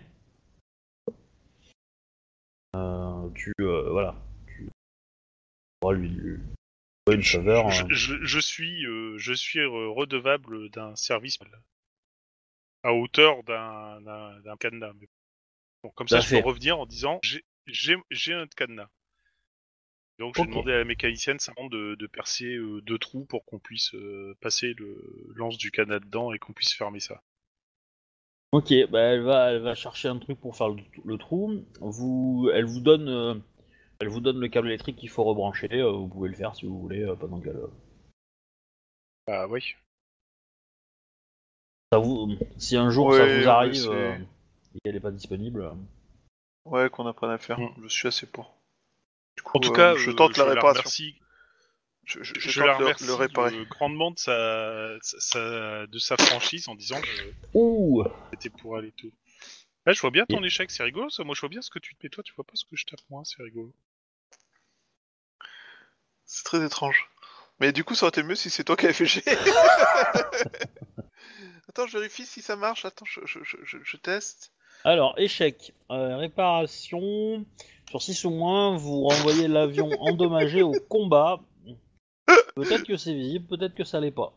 voilà, tu pourras lui dois une faveur. je suis redevable d'un service à hauteur d'un cadenas. Mais bon, comme Tout ça, à je peux fait. revenir en disant j'ai un cadenas. Donc j'ai Ok. demandé à la mécanicienne simplement de percer 2 trous pour qu'on puisse passer le lance du cadenas dedans et qu'on puisse fermer ça. Ok, bah elle va chercher un truc pour faire le trou. Elle vous donne le câble électrique qu'il faut rebrancher. Vous pouvez le faire si vous voulez pendant qu'elle. Ah oui. Si un jour ça vous Ouais, on va arrive essayer. et qu'elle est pas disponible. Ouais, qu'on apprenne à faire. Mm. Je suis assez pour. Du En coup, tout cas, je tente la je la réparation. remercie. Je Je la tente le remercie réparer. grandement de sa franchise en disant que Ouh. c'était pour aller tout. Là, je vois bien ton échec, c'est rigolo ça. Moi, je vois bien ce que tu te mets. Toi, tu vois pas ce que je tape moi, c'est rigolo. C'est très étrange. Mais du coup, ça aurait été mieux si c'est toi qui avais fait le jet. Attends, je vérifie si ça marche. Attends, je teste. Alors, échec. Réparation. Sur 6 ou moins, vous renvoyez l'avion endommagé au combat. Peut-être que c'est visible, peut-être que ça l'est pas.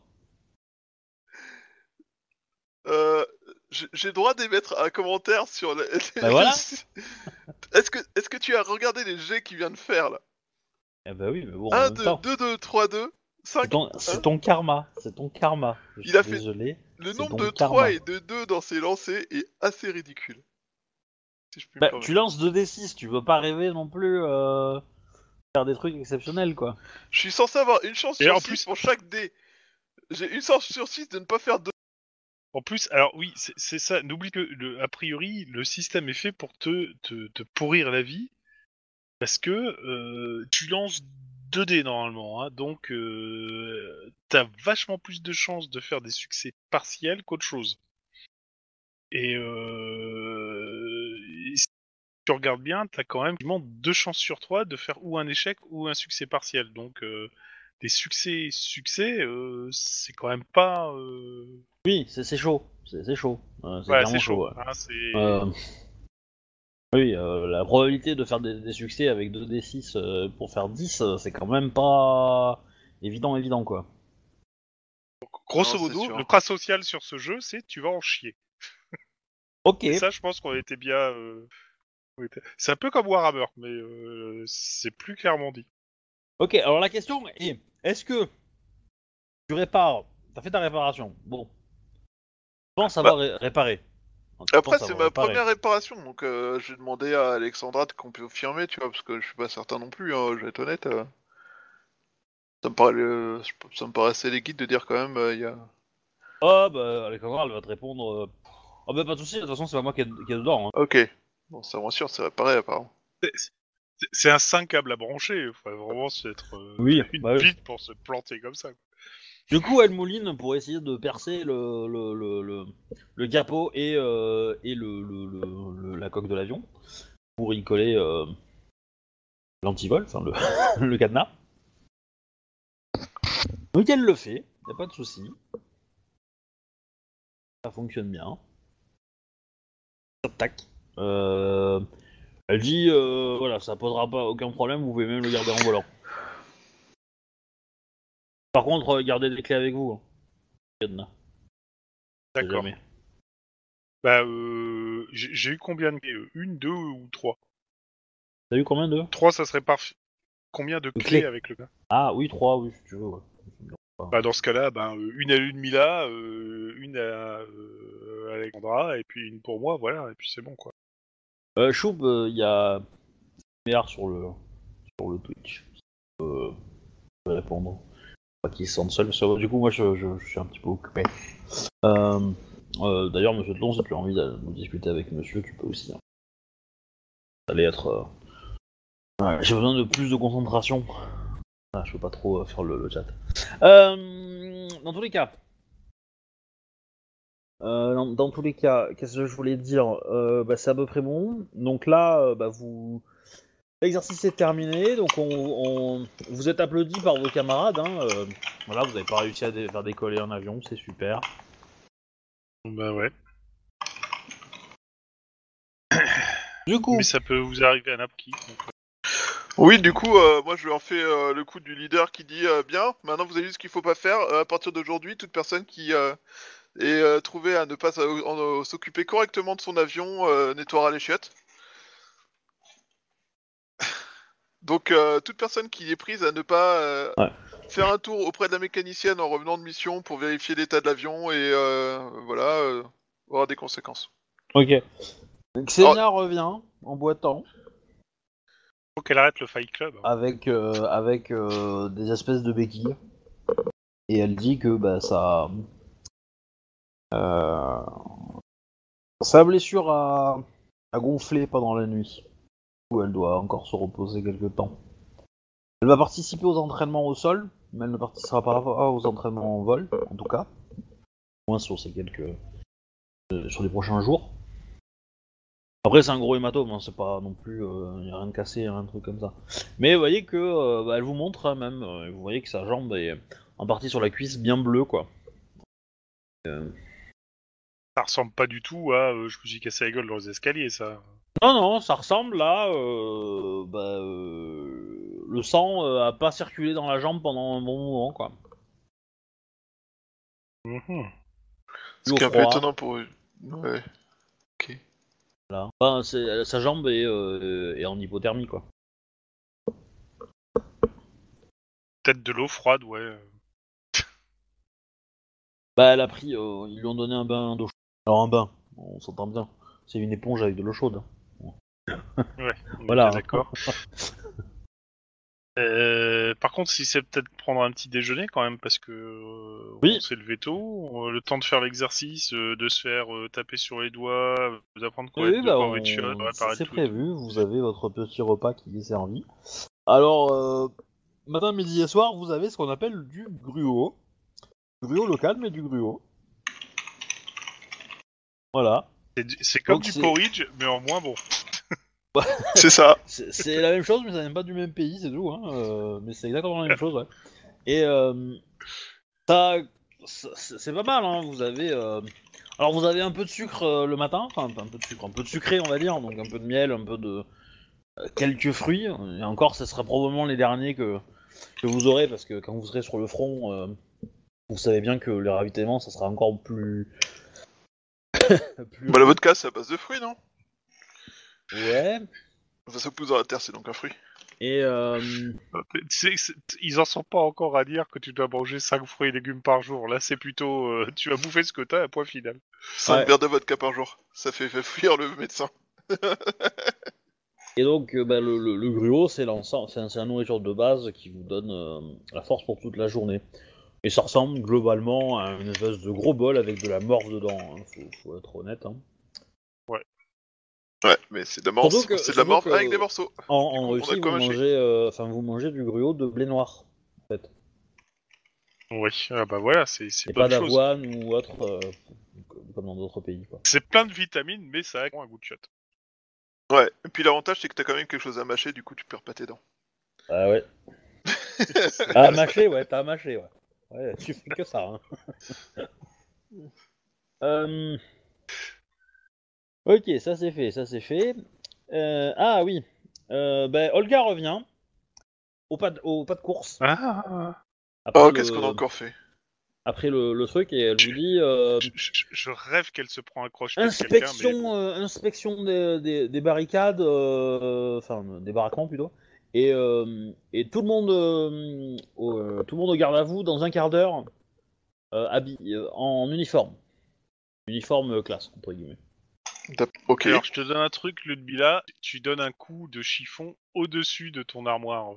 Euh, j'ai le droit d'émettre un commentaire sur le. Bah voilà. Est-ce que tu as regardé les jets qu'il vient de faire là? Eh bah oui, mais bon, en 1, même 2, temps. 2, 2, 3, 2, 5, C'est 1. ton karma. C'est ton karma. Je Il suis a fait. désolé. Le C'est nombre ton de 3 karma. et de 2 dans ses lancers est assez ridicule. Si je puis me Bah, tu permettre. lances 2d6, tu veux pas rêver non plus faire des trucs exceptionnels, quoi. Je suis censé avoir une chance Et sur en 6 plus, pour chaque dé. J'ai une chance sur 6 de ne pas faire 2. alors oui, c'est ça. N'oublie que, a priori, le système est fait pour te pourrir la vie. Parce que tu lances 2 dés normalement, hein, donc t'as vachement plus de chances de faire des succès partiels qu'autre chose. Et si tu regardes bien, t'as quand même quasiment 2 chances sur 3 de faire ou un échec ou un succès partiel. Donc des succès, c'est quand même pas... Oui, c'est chaud. C'est chaud. C'est Ouais, c'est clairement chaud. chaud, ouais. Hein, c'est... Euh, oui, la probabilité de faire des succès avec 2d6 pour faire 10, c'est quand même pas évident, quoi. Grosso Non, c'est modo, le sûr. prat social sur ce jeu, c'est tu vas en chier. Ok. Et ça, je pense qu'on était bien... C'est un peu comme Warhammer, mais c'est plus clairement dit. Ok, alors la question est, est-ce que tu répares. T'as fait ta réparation. Bon. Tu penses Bah, avoir réparé. Tu après, penses c'est avoir ma réparé. première réparation, donc j'ai demandé à Alexandra de confirmer, tu vois, parce que je suis pas certain non plus, hein, je vais être honnête. Ça me paraissait liquide de dire quand même, il y a. Oh, bah, Alexandra, elle va te répondre. Oh, bah, pas de soucis, de toute façon, c'est pas moi qui est dedans. Hein. Ok. Bon, ça me rassure, c'est réparé apparemment. C'est un 5 câble à brancher. Il faut vraiment être Oui, une bah oui. bite pour se planter comme ça. Du coup, elle mouline pour essayer de percer le capot et la coque de l'avion pour y coller l'antivol, enfin le cadenas. Donc elle le fait, y a pas de souci. Ça fonctionne bien. Tac. Elle dit voilà, ça posera pas aucun problème, vous pouvez même le garder en volant. Par contre, gardez les clés avec vous. Hein. Cadenas, on sait D'accord. jamais. Bah, j'ai eu combien de clés 1, 2 ou 3 T'as eu combien de 3, ça serait parfait. Combien de clés clés. avec le gars? Ah oui, 3, oui, si tu veux. Ouais. Bah, dans ce cas-là, une à Ludmilla, une à Alexandra, et puis une pour moi, voilà, et puis c'est bon, quoi. Choup, il y a milliard sur le Twitch. Je vais répondre. Pas qu'ils se sentent seuls. Parce que, du coup, moi, je suis un petit peu occupé. D'ailleurs, monsieur Tlon, si tu as envie de discuter avec monsieur, tu peux aussi. Hein. Ça allait être. J'ai besoin de plus de concentration. Ah, je peux pas trop faire le chat. Dans tous les cas, Dans tous les cas, qu'est-ce que je voulais dire? C'est à peu près bon. Donc là, vous... L'exercice est terminé, donc vous êtes applaudi par vos camarades. Hein, voilà, vous n'avez pas réussi à faire décoller un avion, c'est super. Bah ouais. Du coup, Mais ça peut vous arriver à n'importe qui. Donc, Oui, du coup, moi je leur fais le coup du leader qui dit bien, maintenant vous avez vu ce qu'il faut pas faire. À partir d'aujourd'hui, toute personne qui est trouvée à ne pas s'occuper correctement de son avion nettoiera les chiottes. Donc toute personne qui est prise à ne pas ouais. faire un tour auprès de la mécanicienne en revenant de mission pour vérifier l'état de l'avion et aura des conséquences. Ok. Xenia revient en boitant faut qu'elle arrête le Fight Club. Hein. avec des espèces de béquilles et elle dit que euh, sa blessure a gonflé pendant la nuit. Où elle doit encore se reposer quelque temps. Elle va participer aux entraînements au sol, mais elle ne participera pas aux entraînements en vol, en tout cas. Au moins sur sur les prochains jours. Après, c'est un gros hématome, hein, c'est pas non plus. Y a rien de cassé, un truc comme ça. Mais vous voyez que. Elle vous montre hein, même. Vous voyez que sa jambe est en partie sur la cuisse bien bleue, quoi. Ça ressemble pas du tout à je me suis cassé la gueule dans les escaliers, ça. Non, non, ça ressemble à. Le sang a pas circulé dans la jambe pendant un bon moment, quoi. Mhm. Ce Dû au qui est un peu froid. étonnant pour eux. Ouais. Ok. Voilà. Enfin, sa jambe est en hypothermie, quoi. Peut-être de l'eau froide, ouais. Elle a pris. Ils lui ont donné un bain d'eau chaude. Alors, un bain, on s'entend bien. C'est une éponge avec de l'eau chaude. Ouais, on est Voilà. bien d'accord. Par contre, si c'est peut-être prendre un petit déjeuner quand même, parce que Oui. on s'est levé tôt, le temps de faire l'exercice, de se faire taper sur les doigts, d'apprendre Oui, de quoi on va être chiotte, réparer le c'est tout et tout. prévu. Vous avez votre petit repas qui est servi. Alors, matin, midi et soir, vous avez ce qu'on appelle du gruau. Gruau local, mais du gruau. Voilà. C'est comme Donc, du porridge, mais en moins bon. C'est ça. c'est la même chose, mais ça n'est pas du même pays, c'est tout. Hein. Mais c'est exactement la même chose, ouais. Et ça, c'est pas mal, hein. Vous avez, alors vous avez un peu de sucre le matin, enfin un peu de sucre, un peu de sucré, on va dire, donc un peu de miel, un peu de quelques fruits. Et encore, ce sera probablement les derniers que vous aurez, parce que quand vous serez sur le front, vous savez bien que les ravitaillements, ça sera encore plus, plus La rude. vodka, c'est à base de fruits, non? Ouais. Enfin, ça pousse dans la terre, c'est donc un fruit. Et Ils en sont pas encore à dire que tu dois manger 5 fruits et légumes par jour. Là, c'est plutôt tu vas bouffer ce que t'as à point final. 5 ouais. verres de vodka par jour. Ça fait fuir le médecin. Et donc, le gruau, c'est l'ensemble, c'est la nourriture de base qui vous donne la force pour toute la journée. Et ça ressemble globalement à une espèce de gros bol avec de la morve dedans, hein, faut être honnête. Hein. Ouais. Ouais, mais c'est de la morve, c'est de la morve avec des morceaux. Du En coup, on a Russie, de quoi mâcher. vous mangez du gruau de blé noir, en fait. Oui, ah bah voilà, c'est Et pas bonne chose. d'avoine ou autre, comme dans d'autres pays, quoi. C'est plein de vitamines, mais ça a un goût de shot. Ouais, et puis l'avantage, c'est que t'as quand même quelque chose à mâcher, du coup, tu perds pas tes dents. Ah ouais. Ah, mâcher, ouais, t'as mâché, ouais. Ouais, tu fais que ça, hein. Ok, ça c'est fait, ça c'est fait. Ah oui. Olga revient au pas de course Ah après Oh, qu'est-ce qu'on a le encore fait? après le truc et elle vous dit je rêve qu'elle se prend un croche-pied de quelqu'un, mais bon. inspection des barricades, enfin des baraquements plutôt, et tout le monde tout le monde au garde à vous dans un quart d'heure en uniforme classe entre guillemets. Ok. Alors, je te donne un truc, Ludmilla, tu donnes un coup de chiffon au-dessus de ton armoire.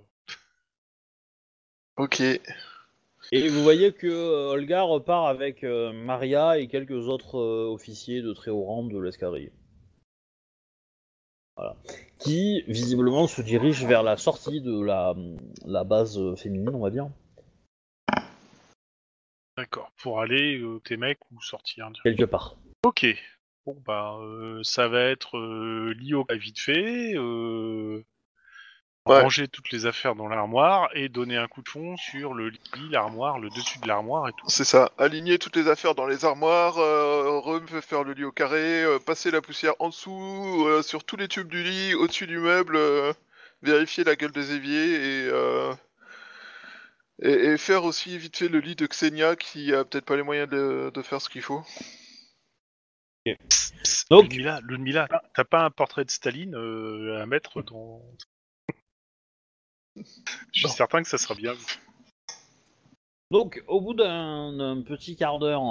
Ok. Et vous voyez que Olga repart avec Maria et quelques autres officiers de très haut rang de l'escadrille. Voilà. Qui, visiblement, se dirigent vers la sortie de la base féminine, on va dire. D'accord. Pour aller tes mecs ou sortir. quelque part. Ok. Bon bah ça va être Lio vite fait, Ouais, ranger toutes les affaires dans l'armoire et donner un coup de fond sur le lit, l'armoire, le dessus de l'armoire et tout. c'est ça. Aligner toutes les affaires dans les armoires, faire le lit au carré, passer la poussière en dessous, sur tous les tubes du lit, au-dessus du meuble, vérifier la gueule des éviers et faire aussi vite fait le lit de Xenia qui a peut-être pas les moyens de faire ce qu'il faut. Psst, Donc- Ludmilla, t'as pas un portrait de Staline à mettre dans... Je suis Non. certain que ça sera bien. Donc, au bout d'un petit quart d'heure,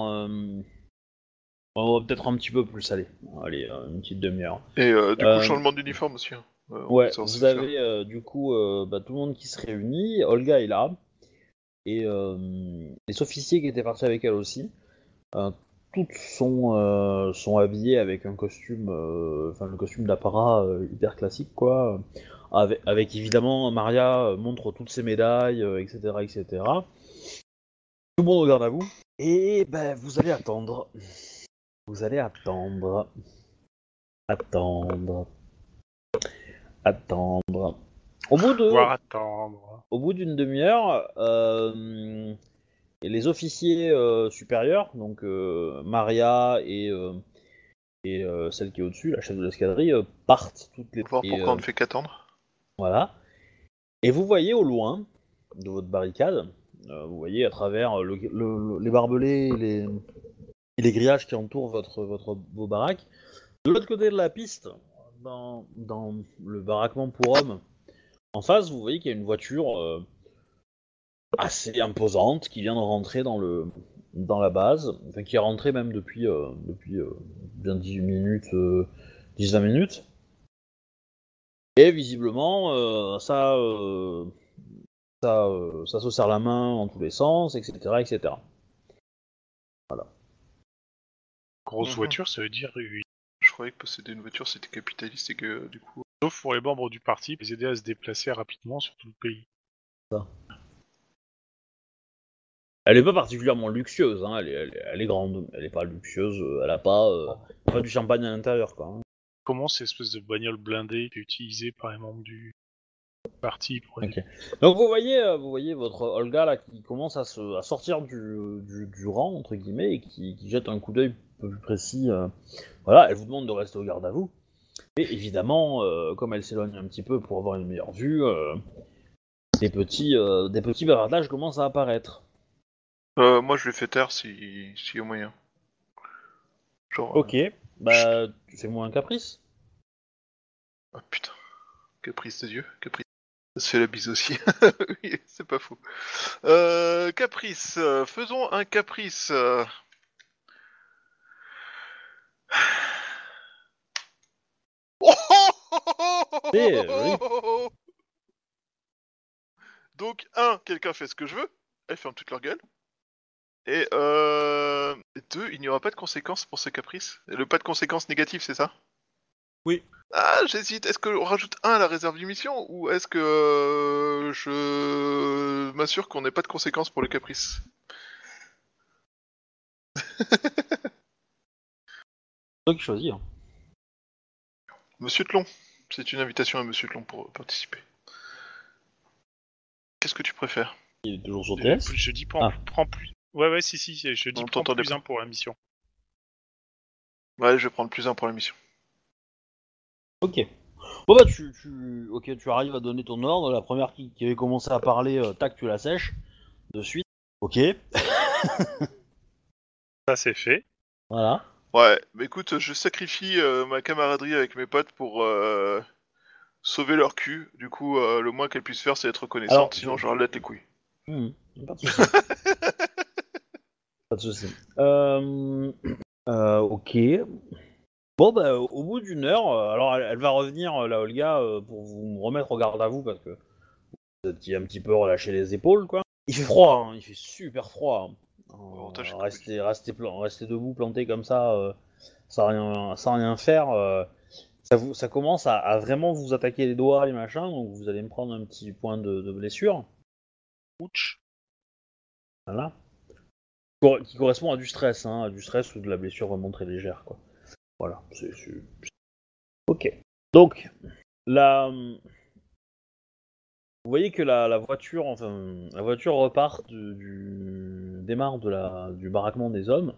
on va peut-être un petit peu plus aller. Allez, une petite demi-heure. Et du coup, Euh, changement d'uniforme aussi. Hein. On Ouais, peut vous se faire. avez du coup tout le monde qui se réunit. Olga est là. Et les officiers qui étaient partis avec elle aussi. Euh, toutes sont habillées avec un costume, enfin le costume d'apparat hyper classique quoi. Avec évidemment Maria montre toutes ses médailles, etc., etc. Tout le monde regarde à vous. Et ben vous allez attendre. Vous allez attendre. Attendre. Attendre. Au bout de Pouvoir attendre. Au bout d'une demi-heure, les officiers supérieurs, donc Maria et celle qui est au-dessus, la chef de l'escadrille, partent toutes les Voir et pourquoi on ne fait qu'attendre. voilà. Et vous voyez au loin de votre barricade, vous voyez à travers les barbelés et les grillages qui entourent vos baraques. De l'autre côté de la piste, dans le baraquement pour hommes, en face, vous voyez qu'il y a une voiture assez imposante qui vient de rentrer dans la base, enfin qui est rentrée même depuis bien 10 minutes, 10-20 minutes. Et visiblement, ça se serre la main en tous les sens, etc., etc. Voilà. Grosse Mhm. voiture, ça veut dire oui. Je croyais que posséder une voiture c'était capitaliste et que du coup. Sauf pour les membres du parti, les aider à se déplacer rapidement sur tout le pays. Ça. Elle est pas particulièrement luxueuse, hein. Elle est grande, elle est pas luxueuse, elle a pas du champagne à l'intérieur, quoi. Hein. Comment cette espèce de bagnole blindée qui est utilisée par les membres du parti pour... Ok. Donc vous voyez votre Olga là qui commence à sortir du rang entre guillemets et qui jette un coup d'œil un peu plus précis. Voilà, elle vous demande de rester au garde à vous. Et évidemment, comme elle s'éloigne un petit peu pour avoir une meilleure vue, des petits bavardages commencent à apparaître. Moi je lui fais taire si y a moyen. Genre. Ok, Chut. bah fais-moi un caprice. Ah putain. Caprice de Dieu. Caprice. Ça se fait la bise aussi. Oui, c'est pas fou. Caprice. Faisons un caprice. C'est joli. Donc, quelqu'un fait ce que je veux. Elle ferme toute leur gueule. Et deux, il n'y aura pas de conséquences pour ce caprice. Le pas de conséquences négatives, c'est ça? Oui. Ah, j'hésite. Est-ce qu'on rajoute un à la réserve d'une mission ou est-ce que je m'assure qu'on n'ait pas de conséquences pour le caprice? C'est toi qui choisis. Hein. Monsieur Tlon, c'est une invitation à Monsieur Tlon pour participer. Qu'est-ce que tu préfères? Il est toujours sur TS. Je dis Ah. prends plus... Ouais, si, je dis On prends t'entendait plus pas. un pour la mission. Ouais, je vais prendre plus un pour la mission. Ok. Bon bah tu arrives à donner ton ordre. La première qui avait commencé à parler, tac, tu la sèches de suite. Ok. Ça, c'est fait. Voilà. Ouais, bah écoute, je sacrifie ma camaraderie avec mes potes pour sauver leur cul. Du coup, le moins qu'elle puisse faire, c'est être Alors, reconnaissante, sinon je leur lette les couilles. Hmm, pas de soucis. Pas de soucis. Ok. Bon, bah, au bout d'une heure, alors elle va revenir, la Olga, pour vous remettre au garde à vous parce que vous étiez un petit peu relâché les épaules, quoi. Il fait froid, hein, il fait super froid. Hein. Avantage, j'ai Rester debout, planté comme ça, sans rien faire, ça commence à vraiment vous attaquer les doigts, les machins, donc vous allez me prendre un petit point de blessure. Ouch. Voilà. qui correspond à du stress, hein, à du stress ou de la blessure vraiment très légère, quoi. Voilà. Ok. Donc, vous voyez que la voiture, la voiture repart démarre du baraquement des hommes,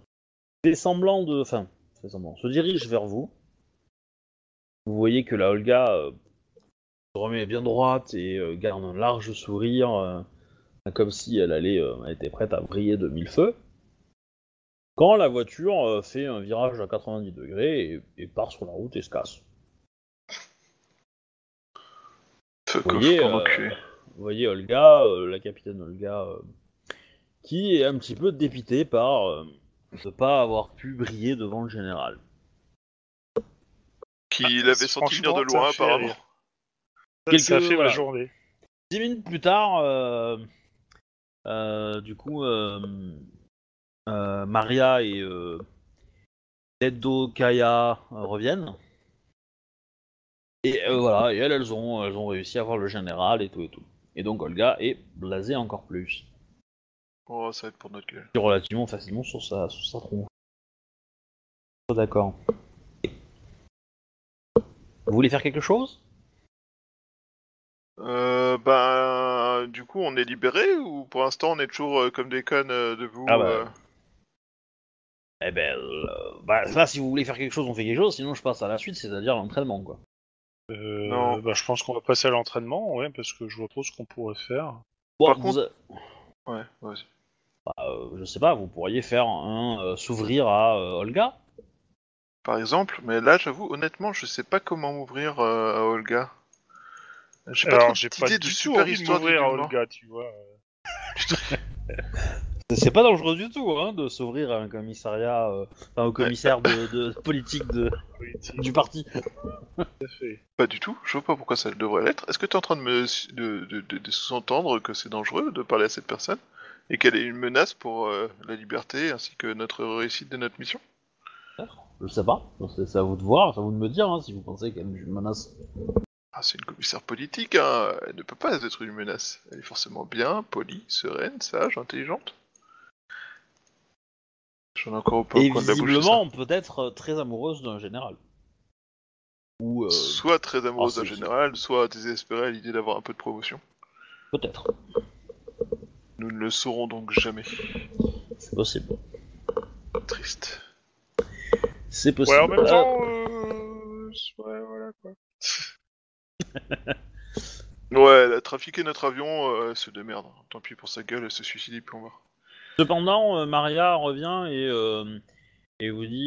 se dirige vers vous. Vous voyez que la Olga se remet bien droite et garde un large sourire, comme si elle était prête à briller de mille feux. Quand la voiture fait un virage à 90 degrés et part sur la route et se casse. Fuck Vous off, voyez, ton enculé. vous voyez Olga, la capitaine Olga, qui est un petit peu dépitée par ne pas avoir pu briller devant le général. Qui l'avait senti venir de Franchement, ça me loin, fait apparemment. rire. Ça a fait ma Voilà, journée. 10 minutes plus tard, du coup, Maria et Neddo Kaya reviennent. Et voilà, et elles ont réussi à voir le général et tout et tout. Et donc Olga est blasée encore plus. Oh, ça va être pour notre gueule. Relativement facilement sur sa tronche. D'accord. Vous voulez faire quelque chose? Du coup, on est libéré ou pour l'instant on est toujours comme des connes debout Ah bah. Eh ben, là, si vous voulez faire quelque chose, on fait quelque chose, sinon je passe à la suite, c'est-à-dire l'entraînement, quoi. Non. Bah, je pense qu'on va passer à l'entraînement, ouais, parce que je vois trop ce qu'on pourrait faire. Bon, Par contre... Ouais, vas-y. je sais pas, vous pourriez faire s'ouvrir à Olga. Par exemple, mais là, j'avoue, honnêtement, je sais pas comment m'ouvrir à Olga. J'ai pas trop Alors, j'ai pas d'idées de du tout super envie de histoire m'ouvrir à d'inhumains. Olga, tu vois. C'est pas dangereux du tout, hein, de s'ouvrir à un commissariat, au commissaire de politique Politique, du parti. tout à fait. Pas du tout, je vois pas pourquoi ça devrait l'être. Est-ce que t'es en train de me de sous-entendre que c'est dangereux de parler à cette personne et qu'elle est une menace pour la liberté ainsi que notre réussite de notre mission? Je sais pas, c'est à vous de voir, c'est à vous de me dire, hein, si vous pensez qu'elle est une menace. Ah, c'est une commissaire politique, hein. Elle ne peut pas être une menace. Elle est forcément bien, polie, sereine, sage, intelligente. J'en ai encore pas au Et coin de la bouche, c'est ça. visiblement, peut-être très amoureuse d'un général. Ou Soit très amoureuse d'un c'est général, soit désespérée à l'idée d'avoir un peu de promotion. peut-être. Nous ne le saurons donc jamais. C'est possible. Triste. C'est Ouais, en possible. même temps, ouais, voilà, quoi. Ouais, elle a trafiqué notre avion, elle se démerde. Tant pis pour sa gueule, elle se suicide et puis on va. Cependant, Maria revient et vous dit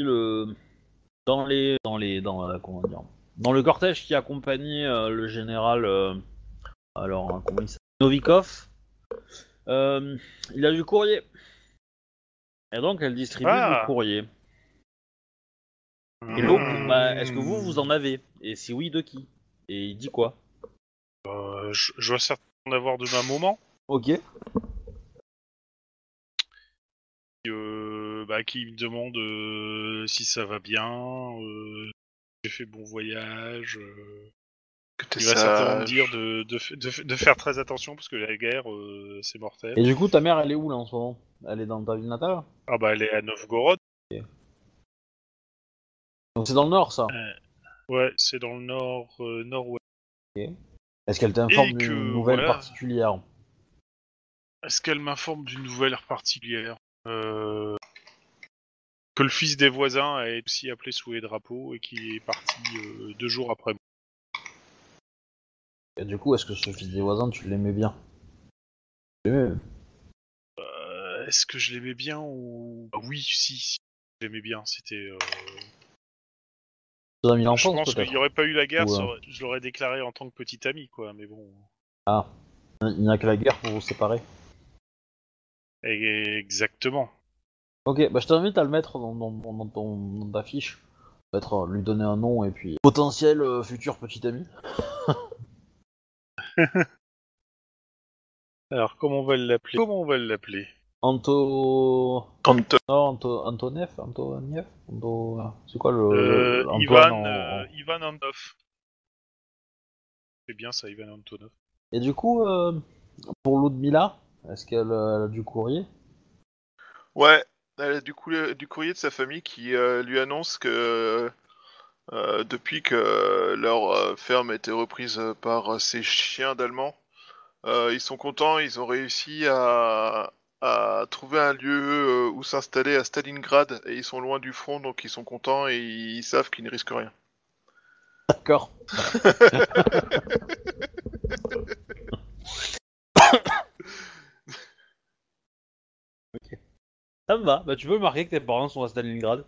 comment dire, dans le cortège qui accompagnait le général, comment il s'appelle, Novikov, il a du courrier. Et donc elle distribue du Ah courrier. Et donc, est-ce que vous en avez? Et si oui, de qui? Et il dit quoi? Je dois certainement en avoir de ma maman, Ok. qui me demande si ça va bien, j'ai fait bon voyage. Que t'es Il va certainement me dire sage. de faire très attention parce que la guerre, c'est mortel. Et du coup, ta mère, elle est où là en ce moment? Elle est dans ta ville natale? Ah bah elle est à Novgorod. Ok. Donc c'est dans le nord, ça. Euh, ouais, c'est dans le nord, nord-ouest. Ok. Est-ce qu'elle Et t'informe d'une que nouvelle voilà, particulière? est-ce qu'elle m'informe d'une nouvelle particulière que le fils des voisins a aussi appelé sous les drapeaux et qui est parti 2 jours après moi. Et du coup, est-ce que ce fils des voisins, tu l'aimais bien? Tu l'aimais? Est-ce que je l'aimais bien ou... Ah oui, si, je l'aimais bien, c'était... Tes amis Je d'enfance, pense qu'il peut-être? n'y aurait pas eu la guerre, Ou, je l'aurais déclaré en tant que petit ami, quoi, mais bon... Ah, il n'y a que la guerre pour vous séparer. Exactement. Ok, bah je t'invite à le mettre dans ta fiche. Peut-être lui donner un nom et puis potentiel futur petit ami. Alors, comment on va l'appeler? Comment on va l'appeler? Anto... Anton. Non, Antonev. C'est quoi Antoine Ivan Antonov. C'est bien ça, Ivan Antonov. Et du coup, pour Ludmila, est-ce qu'elle a du courrier? Ouais, elle a du courrier de sa famille qui lui annonce que depuis que leur ferme a été reprise par ces chiens d'Allemands, ils sont contents, ils ont réussi à trouver un lieu où s'installer à Stalingrad et ils sont loin du front donc ils sont contents et ils savent qu'ils ne risquent rien. D'accord. Ok. Ça me va. Bah, tu peux marquer que tes parents sont à Stalingrad.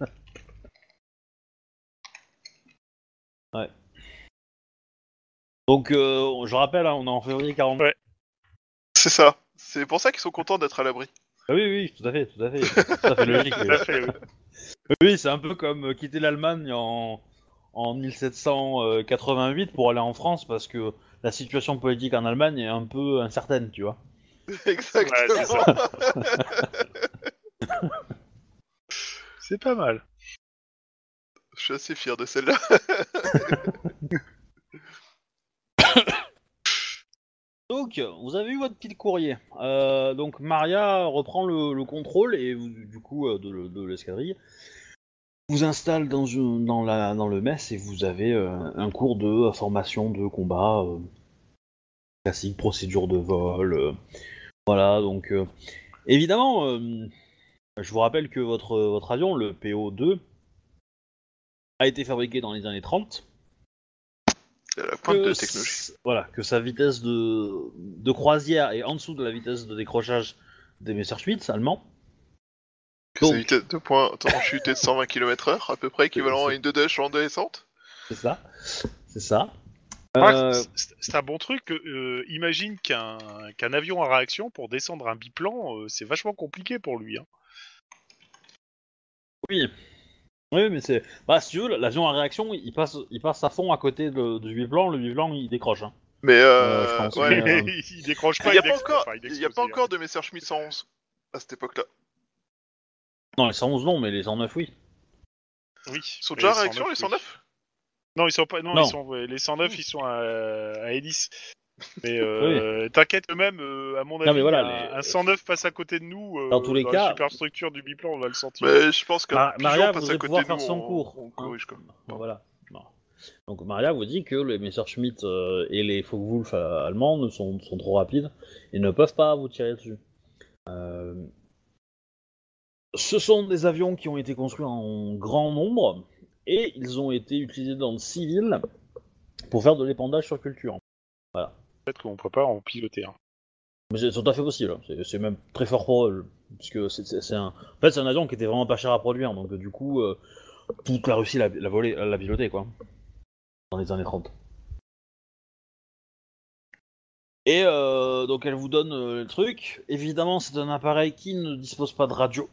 Ouais. Donc, je rappelle, hein, on est en février 40. Ouais. C'est ça. C'est pour ça qu'ils sont contents d'être à l'abri. Ah oui, oui, tout à fait, tout à fait. C'est tout à fait logique. Tout à fait, oui. Oui, c'est un peu comme quitter l'Allemagne en 1788 pour aller en France parce que la situation politique en Allemagne est un peu incertaine, tu vois. Ouais, c'est Exactement. ça. C'est pas mal. Je suis assez fier de celle-là. Donc, vous avez eu votre petit courrier. Donc, Maria reprend le contrôle et du coup de l'escadrille. Vous installe dans le mess et vous avez un cours de formation de combat classique, procédure de vol. Voilà, donc évidemment, je vous rappelle que votre avion, le PO2, a été fabriqué dans les années 30. C'est la pointe de technologie. Voilà, que sa vitesse de croisière est en dessous de la vitesse de décrochage des Messerschmitt allemands. Que sa Donc, vitesse de pointe en chute est de 120 km/h, à peu près équivalent à une Dodesh en descente. c'est ça, c'est ça. C'est un bon truc. Imagine qu'un avion à réaction pour descendre un biplan, c'est vachement compliqué pour lui. Hein. Oui, oui, mais c'est. Bah, si tu veux, l'avion à réaction, il passe à fond à côté du biplan, le biplan il décroche. Hein. Mais Je pense. ouais. Mais, Il décroche pas. Il n'y a il pas explose, encore, enfin, il il y a explose, pas il- encore de Messerschmitt 111 à cette époque-là. Non, les 111 non, mais les 109 oui. Oui. Ils sont mais déjà à 109, réaction les oui. 109 Non, ils sont pas. Non, Non. ils sont. Ouais, les 109, ils sont à hélice. Mais Oui. t'inquiète, eux-mêmes, à mon Non, mais avis, voilà, un 109 passe à côté de nous dans tous les dans la cas, superstructure du biplan, on va le sentir. Mais je pense qu'un pigeon Maria passe à voudrait côté pouvoir de nous, faire son cours. on Hein. corrige quoi. Bon, voilà. Non. Donc Maria vous dit que les Messerschmitt et les Focke-Wulf allemands sont trop rapides et ne peuvent pas vous tirer dessus. Ce sont des avions qui ont été construits en grand nombre et ils ont été utilisés dans le civil pour faire de l'épandage sur culture. Voilà. Peut-être qu'on peut pas en piloter. Hein. Mais c'est tout à fait possible. Hein. C'est même très fort probable. Puisque c'est un... En fait, c'est un avion qui était vraiment pas cher à produire. Donc, du coup, toute la Russie l'a piloté, quoi. Dans les années 30. Et donc, elle vous donne le truc. Évidemment, c'est un appareil qui ne dispose pas de radio.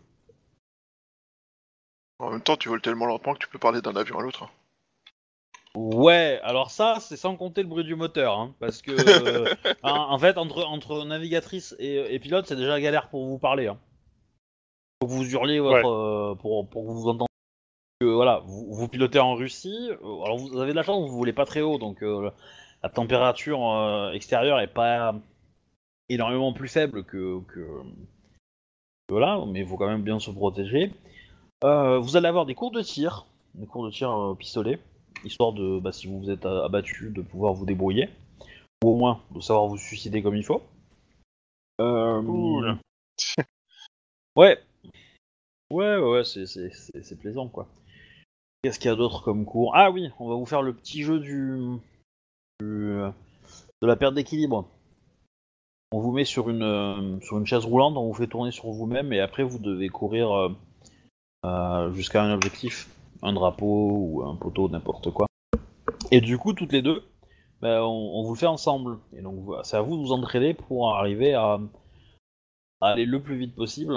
En même temps, tu voles tellement lentement que tu peux parler d'un avion à l'autre. Ouais, alors ça, c'est sans compter le bruit du moteur. Hein, parce que, en fait, entre navigatrice et pilote, c'est déjà galère pour vous parler. Hein. Faut que vous hurliez Ouais. pour que vous entendiez. Voilà, vous pilotez en Russie. Alors vous avez de la chance, vous voulez pas très haut, donc la température extérieure est pas énormément plus faible que là, mais il faut quand même bien se protéger. Vous allez avoir des cours de tir pistolet, histoire de, bah, si vous vous êtes abattu, de pouvoir vous débrouiller, ou au moins de savoir vous suicider comme il faut. Cool. Ouais, ouais, c'est plaisant quoi. Qu'est-ce qu'il y a d'autre comme cours? Ah oui, on va vous faire le petit jeu de la perte d'équilibre. On vous met sur une chaise roulante, on vous fait tourner sur vous-même et après vous devez courir jusqu'à un objectif, un drapeau ou un poteau, n'importe quoi. Et du coup, toutes les deux, ben, on vous le fait ensemble. Et donc c'est à vous de vous entraîner pour arriver à aller le plus vite possible.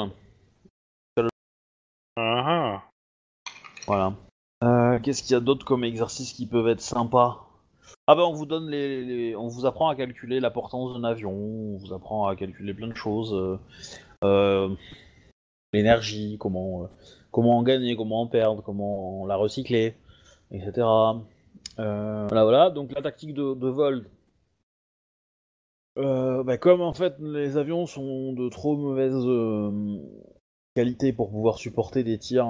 Ah, Voilà. Qu'est-ce qu'il y a d'autre comme exercices qui peuvent être sympas? Ah ben on vous donne on vous apprend à calculer la portance d'un avion, on vous apprend à calculer plein de choses, l'énergie, comment en gagner, comment en perdre, comment la recycler, etc. Voilà. Donc la tactique de vol. Bah, comme en fait les avions sont de trop mauvaise qualité pour pouvoir supporter des tirs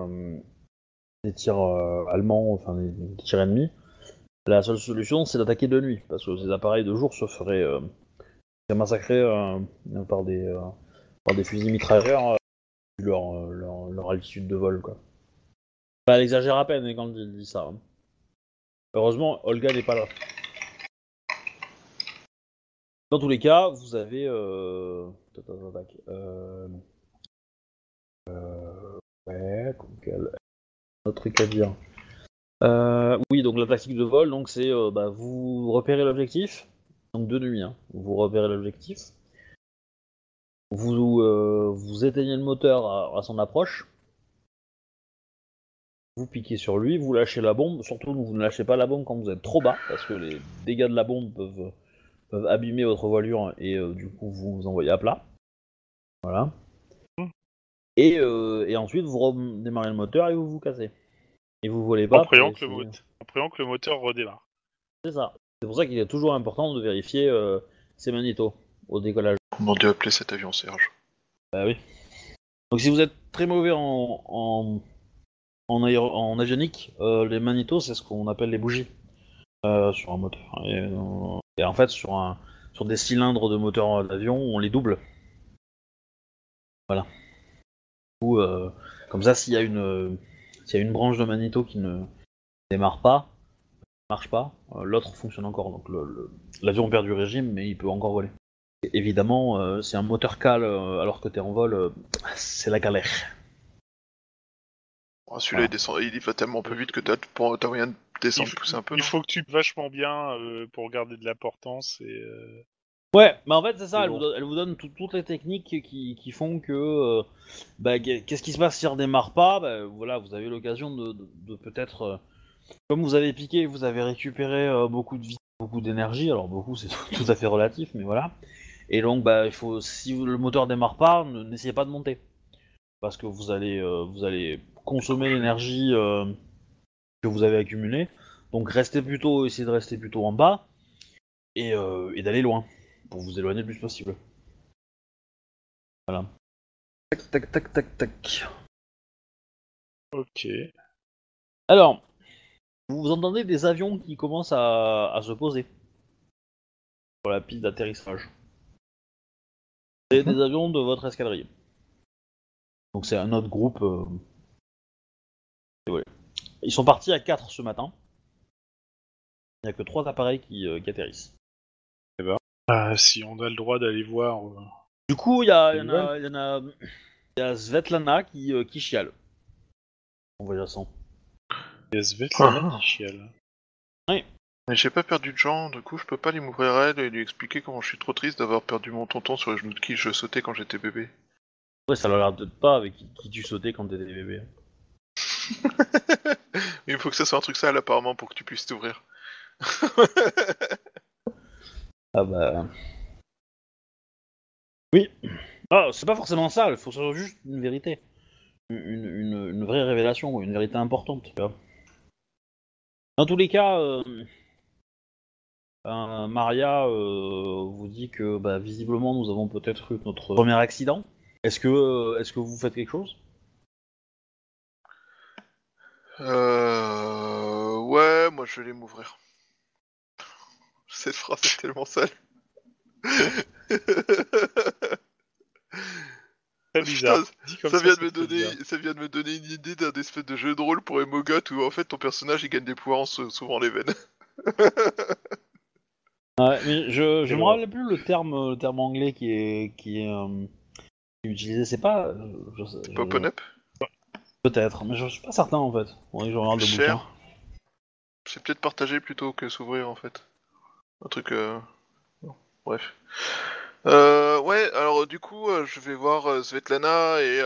allemands, enfin des tirs ennemis. La seule solution, c'est d'attaquer de nuit, parce que ces appareils de jour se feraient massacrer par des fusils mitrailleurs vu leur altitude de vol, quoi. Enfin, elle exagère à peine quand il dit ça, hein. Heureusement, Olga n'est pas là. Dans tous les cas, vous avez... Ouais, quel autre truc à dire. Oui, donc la tactique de vol, donc c'est vous repérez l'objectif, donc de nuit, hein. Vous repérez l'objectif, vous éteignez le moteur à son approche, vous piquez sur lui, vous lâchez la bombe, surtout vous ne lâchez pas la bombe quand vous êtes trop bas, parce que les dégâts de la bombe peuvent abîmer votre voilure et du coup vous envoyer à plat. Voilà. Et ensuite vous redémarrez le moteur et vous vous cassez. Et vous volez pas. En priant que le moteur redémarre. C'est ça. C'est pour ça qu'il est toujours important de vérifier ses magnétos au décollage. On a dû appeler cet avion Serge. Bah oui. Donc si vous êtes très mauvais en avionique, les magnétos c'est ce qu'on appelle les bougies sur un moteur. Et en fait sur des cylindres de moteur d'avion, on les double. Voilà. Ou comme ça, s'il y a une branche de magnéto qui ne démarre pas, marche pas, l'autre fonctionne encore. Donc l'avion perd du régime, mais il peut encore voler. Et évidemment, si un moteur cale alors que t'es en vol, c'est la galère. Oh, celui-là, il va tellement peu vite que t'as moyen de descendre, pousser un peu. Il faut que tu vachement bien pour garder de la portance et. Ouais, mais en fait c'est ça, C'est elle vous donne toutes les techniques qui font que qu'est-ce qui se passe si on redémarre pas, voilà, vous avez l'occasion de peut-être comme vous avez piqué, vous avez récupéré beaucoup de vie, beaucoup d'énergie, alors beaucoup c'est tout à fait relatif, mais voilà. Et donc il faut, si le moteur démarre pas, n'essayez pas de monter, parce que vous allez consommer l'énergie que vous avez accumulée. Donc essayez de rester plutôt en bas et d'aller loin pour vous éloigner le plus possible. Voilà. Tac tac tac tac tac. Ok. Alors, vous entendez des avions qui commencent à se poser sur la piste d'atterrissage. C'est des avions de votre escadrille. Donc c'est un autre groupe. Et voilà. Ils sont partis à 4 ce matin. Il n'y a que 3 appareils qui atterrissent. Si on a le droit d'aller voir. Du coup, il y a Svetlana qui chiale. En voyageant. Il y a Svetlana qui chiale. Mais j'ai pas perdu de gens, du coup je peux pas lui m'ouvrir à elle et lui expliquer comment je suis trop triste d'avoir perdu mon tonton sur les genoux de qui je sautais quand j'étais bébé. Ouais, ça leur peut-être pas avec qui tu sautais quand t'étais bébé. Mais il faut que ça soit un truc sale apparemment pour que tu puisses t'ouvrir. Ah bah... Oui. Ah, c'est pas forcément ça, il faut que ce soit juste une vérité. Une vraie révélation, une vérité importante. Tu vois. Dans tous les cas, Maria vous dit que visiblement nous avons peut-être eu notre premier accident. Est-ce que vous faites quelque chose? Ouais, moi je vais aller m'ouvrir. Cette phrase est tellement sale. Très bizarre. Putain, ça vient de me donner une idée d'un espèce de jeu de rôle pour Emogot où en fait ton personnage il gagne des pouvoirs en se s'ouvrant les veines. Ouais, mais je me rappelle plus le terme anglais qui est utilisé. C'est pas. Pas open up. Peut-être, mais je suis pas certain en fait. Ouais, je regarde le bouquin. C'est peut-être partager plutôt que s'ouvrir en fait. Un truc. Non. Bref. Ouais, alors du coup, je vais voir Svetlana et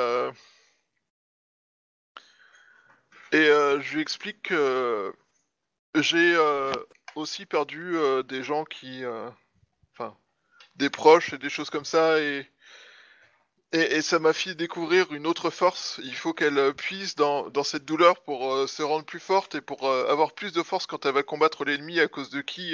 je lui explique que j'ai aussi perdu des gens qui, enfin, des proches et des choses comme ça et ça m'a fait découvrir une autre force. Il faut qu'elle puise dans cette douleur pour se rendre plus forte et pour avoir plus de force quand elle va combattre l'ennemi à cause de qui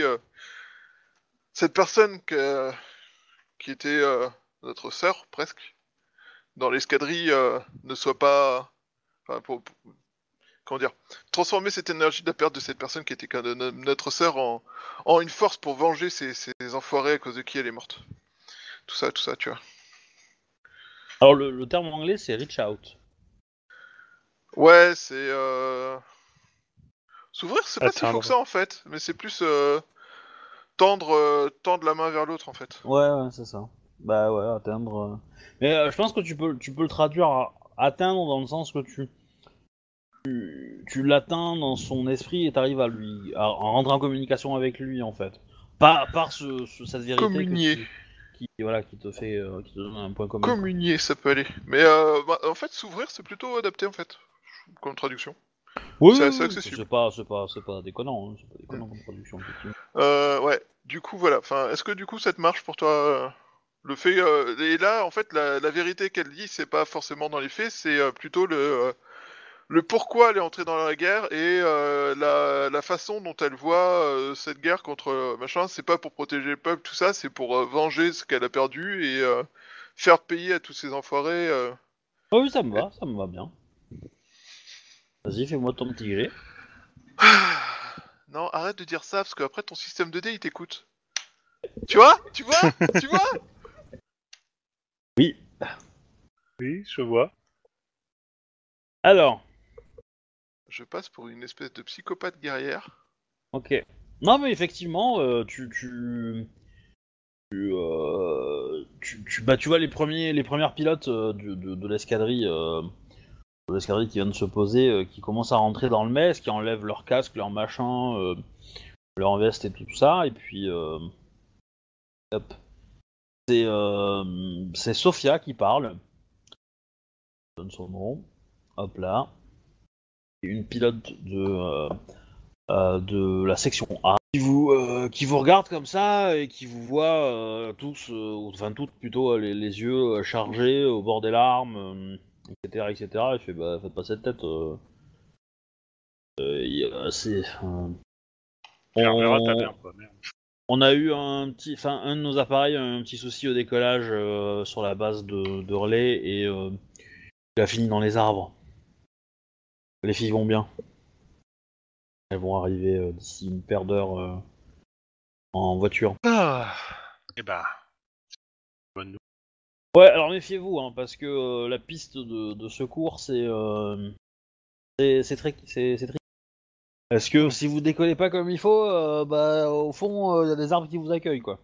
cette personne qui était notre sœur presque dans l'escadrille ne soit pas... Enfin, comment dire, transformer cette énergie de la perte de cette personne qui était notre sœur en une force pour venger ces enfoirés à cause de qui elle est morte. Tout ça, tu vois. Alors le terme anglais c'est reach out. Ouais, c'est... S'ouvrir, c'est pas si faux Atteindre. que ça en fait, mais c'est plus tendre la main vers l'autre en fait. Ouais, c'est ça. Bah ouais, atteindre. Mais je pense que tu peux le traduire à atteindre dans le sens que tu l'atteins dans son esprit et t'arrives à rentrer en communication avec lui en fait. Pas par cette vérité Communier. qui te fait qui te donne un point commun. Communier, ça peut aller. Mais en fait, s'ouvrir, c'est plutôt adapté en fait, comme traduction. Oui, C'est oui, assez oui, accessible. c'est pas déconnant, hein, c'est pas déconnant comme traduction effectivement. Ouais, du coup, voilà. Enfin, est-ce que du coup, ça te marche pour toi le fait... et là, en fait, la vérité qu'elle dit, c'est pas forcément dans les faits, c'est plutôt le pourquoi elle est entrée dans la guerre et la façon dont elle voit cette guerre contre machin, c'est pas pour protéger le peuple, tout ça, c'est pour venger ce qu'elle a perdu et faire payer à tous ces enfoirés. Ah oui, ça me va bien. Vas-y, fais-moi ton petit gré. Non, arrête de dire ça, parce qu'après ton système 2D il t'écoute. Tu vois? Tu vois? Tu vois? Oui. Oui, je vois. Alors, Je passe pour une espèce de psychopathe guerrière. ok. Non mais effectivement, tu vois les premières pilotes de l'escadrille qui vient de se poser, qui commencent à rentrer dans le mess, qui enlèvent leur casque, leur machin, leur veste et tout ça, et puis hop, c'est Sophia qui parle, je donne son nom, hop là, une pilote de la section A, qui vous regarde comme ça et qui vous voit tous, enfin toutes plutôt, les yeux chargés au bord des larmes, etc., etc. Il fait bah faites pas cette tête. C'est, Fermera ta mère, on, quoi, merde. on a eu un de nos appareils a eu un petit souci au décollage sur la base de relais et il a fini dans les arbres. Les filles vont bien. Elles vont arriver d'ici une paire d'heures en voiture. Ah. Eh bah, bonne nouvelle. Ouais, alors méfiez-vous, hein, parce que la piste de secours, c'est tricky. Parce que si vous décollez pas comme il faut, bah au fond, il y a des arbres qui vous accueillent, quoi.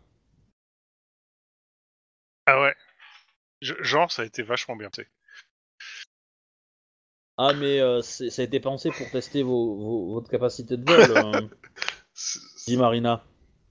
Ah ouais. Genre, ça a été vachement bien, tu sais. Ah, mais ça a été pensé pour tester votre capacité de vol, dit Marina.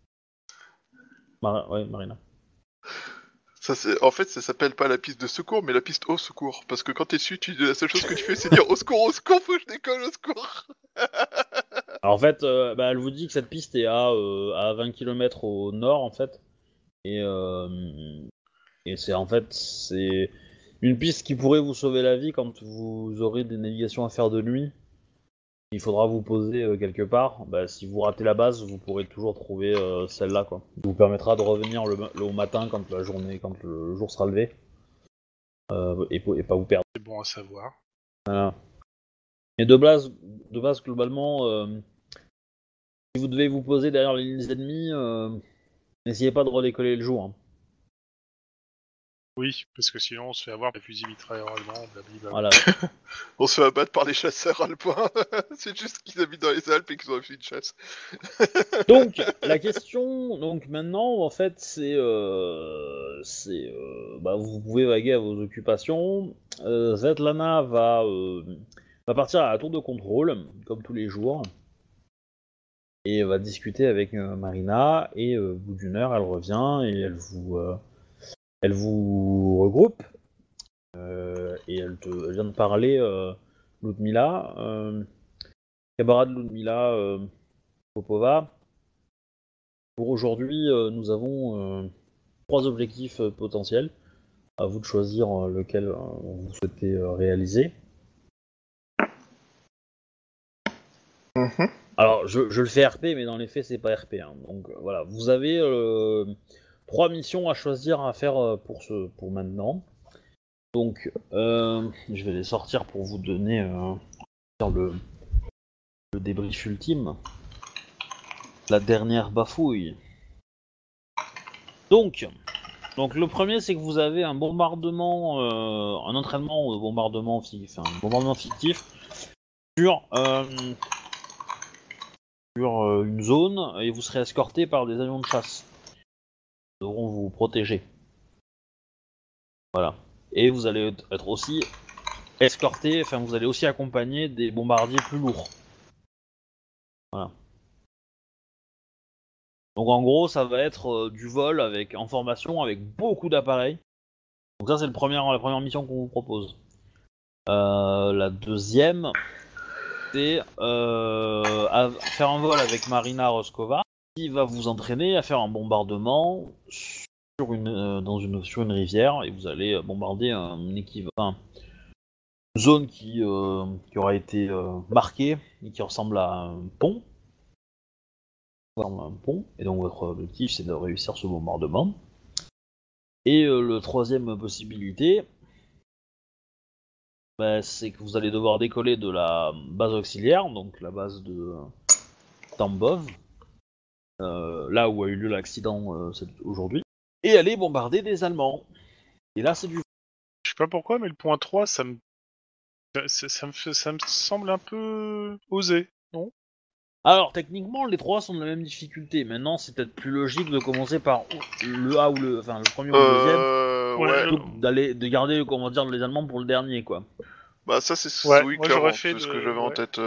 Ouais, Marina. Ça, en fait, ça s'appelle pas la piste de secours, mais la piste au secours. Parce que quand t'es dessus, la seule chose que tu fais, c'est dire au secours, faut que je décolle, au secours. Alors en fait, bah, elle vous dit que cette piste est à 20 km au nord, en fait. Et, c'est en fait, c'est une piste qui pourrait vous sauver la vie quand vous aurez des navigations à faire de nuit. Il faudra vous poser quelque part. Bah, si vous ratez la base, vous pourrez toujours trouver celle-là, quoi. Qui vous permettra de revenir le matin quand quand le jour sera levé, et pas vous perdre. C'est bon à savoir. Voilà. Et de base globalement, si vous devez vous poser derrière les lignes ennemies, n'essayez pas de redécoller le jour, hein. Oui, parce que sinon on se fait avoir des fusils mitrailleurs allemands, blablabla. Voilà. On se fait abattre par les chasseurs alpins. C'est juste qu'ils habitent dans les Alpes et qu'ils ont fait une chasse. Donc, la question, donc maintenant, en fait, bah, vous pouvez vaguer à vos occupations. Svetlana va partir à la tour de contrôle, comme tous les jours, et va discuter avec Marina, et au bout d'une heure, elle revient, et elle vous regroupe, et elle vient de parler, Ludmila, camarade Ludmila Popova. Pour aujourd'hui, nous avons 3 objectifs potentiels. À vous de choisir lequel vous souhaitez réaliser. Alors, je le fais RP, mais dans les faits, c'est pas RP, hein. Donc voilà, vous avez 3 missions à choisir à faire pour maintenant. Donc, je vais les sortir pour vous donner faire le débrief ultime. La dernière bafouille. Donc le premier, c'est que vous avez un bombardement, un entraînement de bombardement, un bombardement fictif sur une zone, et vous serez escorté par des avions de chasse. Ils devront vous protéger. Voilà. Et vous allez être aussi escorté, vous allez aussi accompagner des bombardiers plus lourds. Voilà. Donc en gros, ça va être du vol en formation avec beaucoup d'appareils. Donc ça, c'est la première mission qu'on vous propose. La deuxième, c'est faire un vol avec Marina Roscova, qui va vous entraîner à faire un bombardement sur une rivière, et vous allez bombarder une zone qui aura été marquée et qui ressemble à un pont. Et donc votre objectif, c'est de réussir ce bombardement. Et la troisième possibilité, c'est que vous allez devoir décoller de la base auxiliaire, donc la base de Tambov, là où a eu lieu l'accident aujourd'hui, et aller bombarder des Allemands. Et là, c'est du... Je sais pas pourquoi, mais le point 3, ça me semble un peu osé, non? Alors, techniquement, les trois sont de la même difficulté. Maintenant, c'est peut-être plus logique de commencer par le A ou le premier ou le deuxième, Ouais. plutôt que de garder, comment dire, les Allemands pour le dernier, quoi. Bah ça c'est Ouais, oui moi, clairement, j'aurais fait c'est ce que j'avais en tête.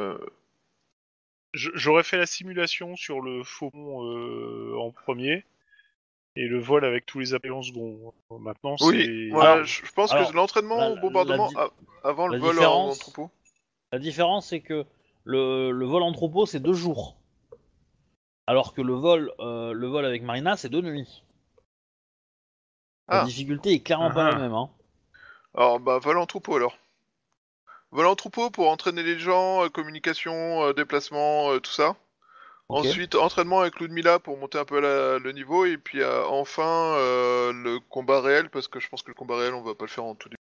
J'aurais fait la simulation sur le faucon en premier, et le vol avec tous les appareils en second. Maintenant, Oui, c'est... ouais, je pense que l'entraînement la- au bombardement avant le la vol différence- en troupeau. La différence, c'est que le vol en troupeau, c'est 2 jours. Alors que le vol avec Marina, c'est 2 nuits. La Ah, difficulté est clairement pas la même, hein. alors bah vol en troupeau alors. Vol en troupeau pour entraîner les gens, communication, déplacement, tout ça. Ok. Ensuite, entraînement avec Ludmilla pour monter un peu le niveau, et puis enfin le combat réel, parce que je pense que le combat réel on va pas le faire en tout début.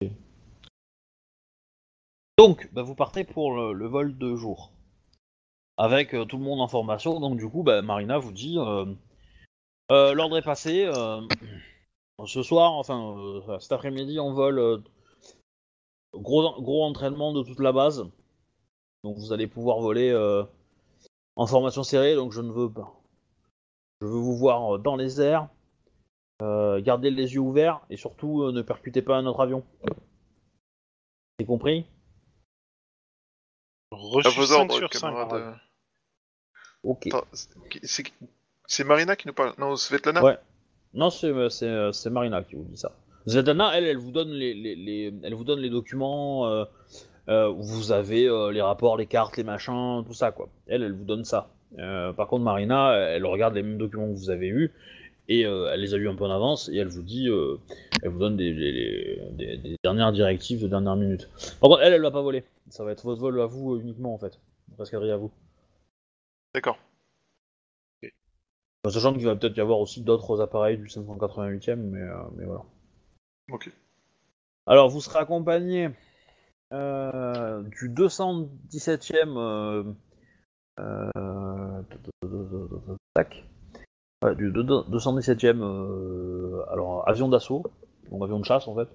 Donc, vous partez pour le vol de jour. Avec tout le monde en formation, donc du coup, Marina vous dit l'ordre est passé, ce soir, cet après-midi, on vole gros entraînement de toute la base. Donc vous allez pouvoir voler en formation serrée, donc je ne veux pas. Je veux vous voir dans les airs, garder les yeux ouverts et surtout ne percutez pas un autre avion. C'est compris? À Reçu vos 5 ordres, sur 5. camarade. Ok. Attends, c'est Marina qui nous parle. Non, Svetlana. Ouais. Non, c'est Marina qui vous dit ça. Svetlana, elle vous donne elle vous donne les documents où vous avez les rapports, les cartes, les machins, tout ça, quoi. Elle vous donne ça. Par contre, Marina, elle regarde les mêmes documents que vous avez eus et elle les a eus un peu en avance et elle vous dit, elle vous donne des dernières directives de dernière minute. Par contre, elle va pas voler. Ça va être votre vol à vous uniquement, en fait. Votre escadrille à vous. D'accord. Sachant qu'il va peut-être y avoir aussi d'autres appareils du 588e, mais voilà. Ok. Alors, vous serez accompagné du 217e tac. Ouais, du 217e alors avion d'assaut, donc avion de chasse en fait.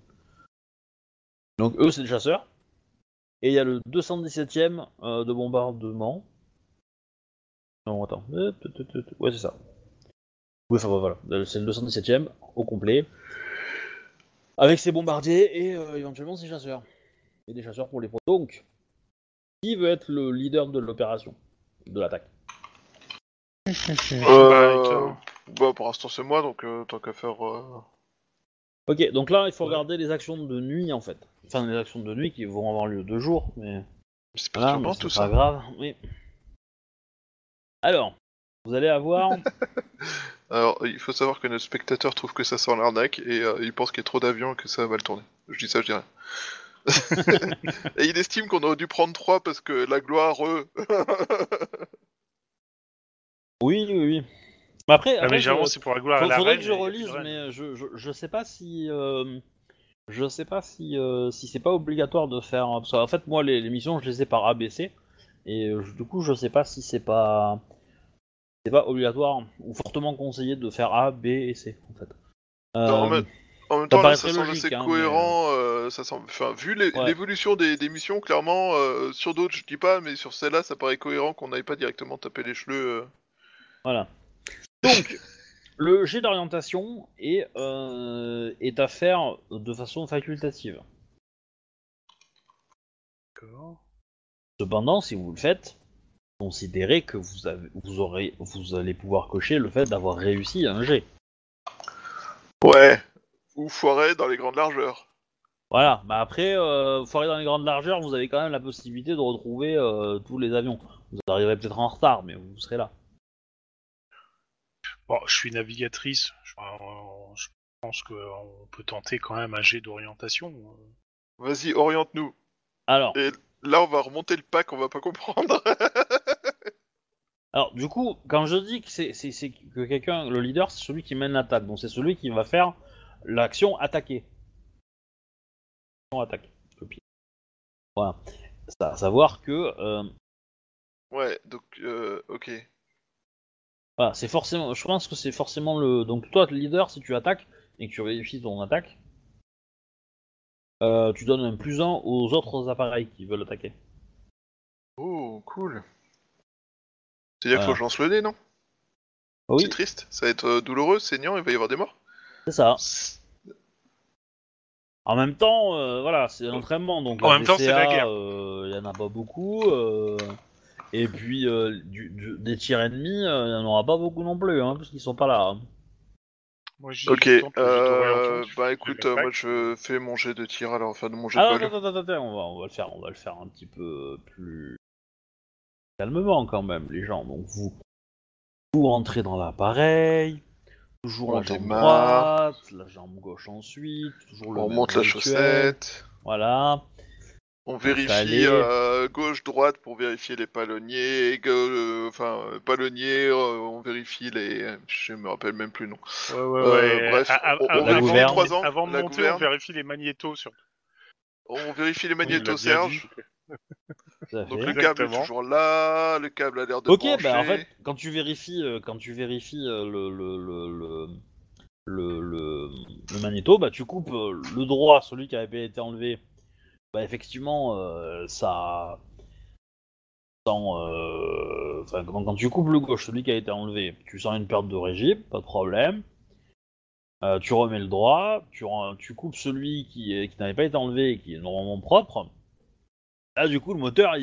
Donc eux c'est des chasseurs. Et il y a le 217e de bombardement. Non attends. Ouais c'est ça. Oui enfin voilà, c'est le 217e au complet. Avec ses bombardiers et éventuellement ses chasseurs. Et des chasseurs pour les pros. Donc, qui veut être le leader de l'opération, de l'attaque? Bah pour l'instant c'est moi, donc tant qu'à faire. Ok, donc là il faut regarder les actions de nuit en fait. Enfin les actions de nuit qui vont avoir lieu 2 jours, mais C'est voilà, perturbant mais tout c'est pas ça. grave. Oui. Alors, vous allez avoir. Alors il faut savoir que notre spectateur trouve que ça sent l'arnaque et il pense qu'il y a trop d'avions et que ça va mal tourner. Je dis ça, je dis rien. Et il estime qu'on aurait dû prendre 3 parce que la gloire. Oui, oui, oui. Mais après, Mais généralement, c'est pour la gloire et la faudrait reine. que je et y a plus de relise, reine. mais je sais pas si Je sais pas si c'est pas obligatoire de faire. Parce qu'en fait, moi, les missions, je les ai par ABC. Et du coup, je sais pas si c'est pas obligatoire ou fortement conseillé de faire A, B et C, en fait. Non, Euh, en même Ça temps, là, paraît ça très semble logique, assez hein, mais cohérent. Ça semble, enfin, vu ouais, l'évolution des missions, clairement, sur d'autres, je dis pas, mais sur celle-là, ça paraît cohérent qu'on n'aille pas directement taper les cheveux. voilà. Donc, le jet d'orientation est à faire de façon facultative. D'accord. Cependant, si vous le faites, considérez que vous allez pouvoir cocher le fait d'avoir réussi un jet. Ouais. Ou foirer dans les grandes largeurs. Voilà, bah après, foirer dans les grandes largeurs, vous avez quand même la possibilité de retrouver tous les avions. Vous arriverez peut-être en retard, mais vous serez là. Bon, je suis navigatrice. Je pense qu'on peut tenter quand même un jet d'orientation. Vas-y, oriente-nous. Alors, Et là, on va remonter le pack, on va pas comprendre. alors du coup, quand je dis que c'est que quelqu'un, le leader, c'est celui qui mène l'attaque, donc c'est celui qui va faire l'action attaquer. Attaque. Copie. Voilà. C'est à savoir que Ouais, donc, ok. voilà, c'est forcément, je pense que c'est forcément le. Donc toi, le leader, si tu attaques et que tu vérifies ton attaque, tu donnes un plus 1 aux autres appareils qui veulent attaquer. Oh, cool. C'est-à-dire qu'il faut que Voilà. je lance le dé, non? C'est Oui, triste, ça va être douloureux, saignant, il va y avoir des morts. c'est ça. En même temps, voilà, c'est l'entraînement, donc En la même temps, c'est la VCA, guerre. il y en a pas beaucoup, et puis des tirs ennemis, il y en aura pas beaucoup non plus, hein, parce qu'ils sont pas là, hein. Moi, Ok, je tente le jet d'orientation. bah Je écoute, moi l'attaque. je fais mon jet de tir alors, enfin de mon jet de Ah non, vol. attends, attends, attends, on va le faire un petit peu plus calmement quand même, les gens. Donc vous rentrez dans l'appareil, toujours On la jambe démarre, droite, la jambe gauche ensuite, toujours le on même monte la rituel, chaussette, voilà, on vérifie installé. gauche-droite pour vérifier les palonniers, palonniers, on vérifie les... Je me rappelle même plus, non. Ouais. Bref, on La vérifie les gouverne. trois angles, Avant de la monter, on gouverne, vérifie les magnétos surtout. on vérifie les Oui, il l'a magnétos bien dit. Serge, Tout à donc fait. le câble est Exactement. toujours là, le câble a l'air de Ok, bah en fait, brancher. quand tu vérifies le magnéto, bah tu coupes le droit, celui qui avait été enlevé. Bah effectivement, ça sent. Enfin, quand tu coupes le gauche, celui qui a été enlevé, tu sens une perte de régime, pas de problème. Tu remets le droit, tu coupes celui qui n'avait pas été enlevé et qui est normalement propre. Là, du coup, le moteur,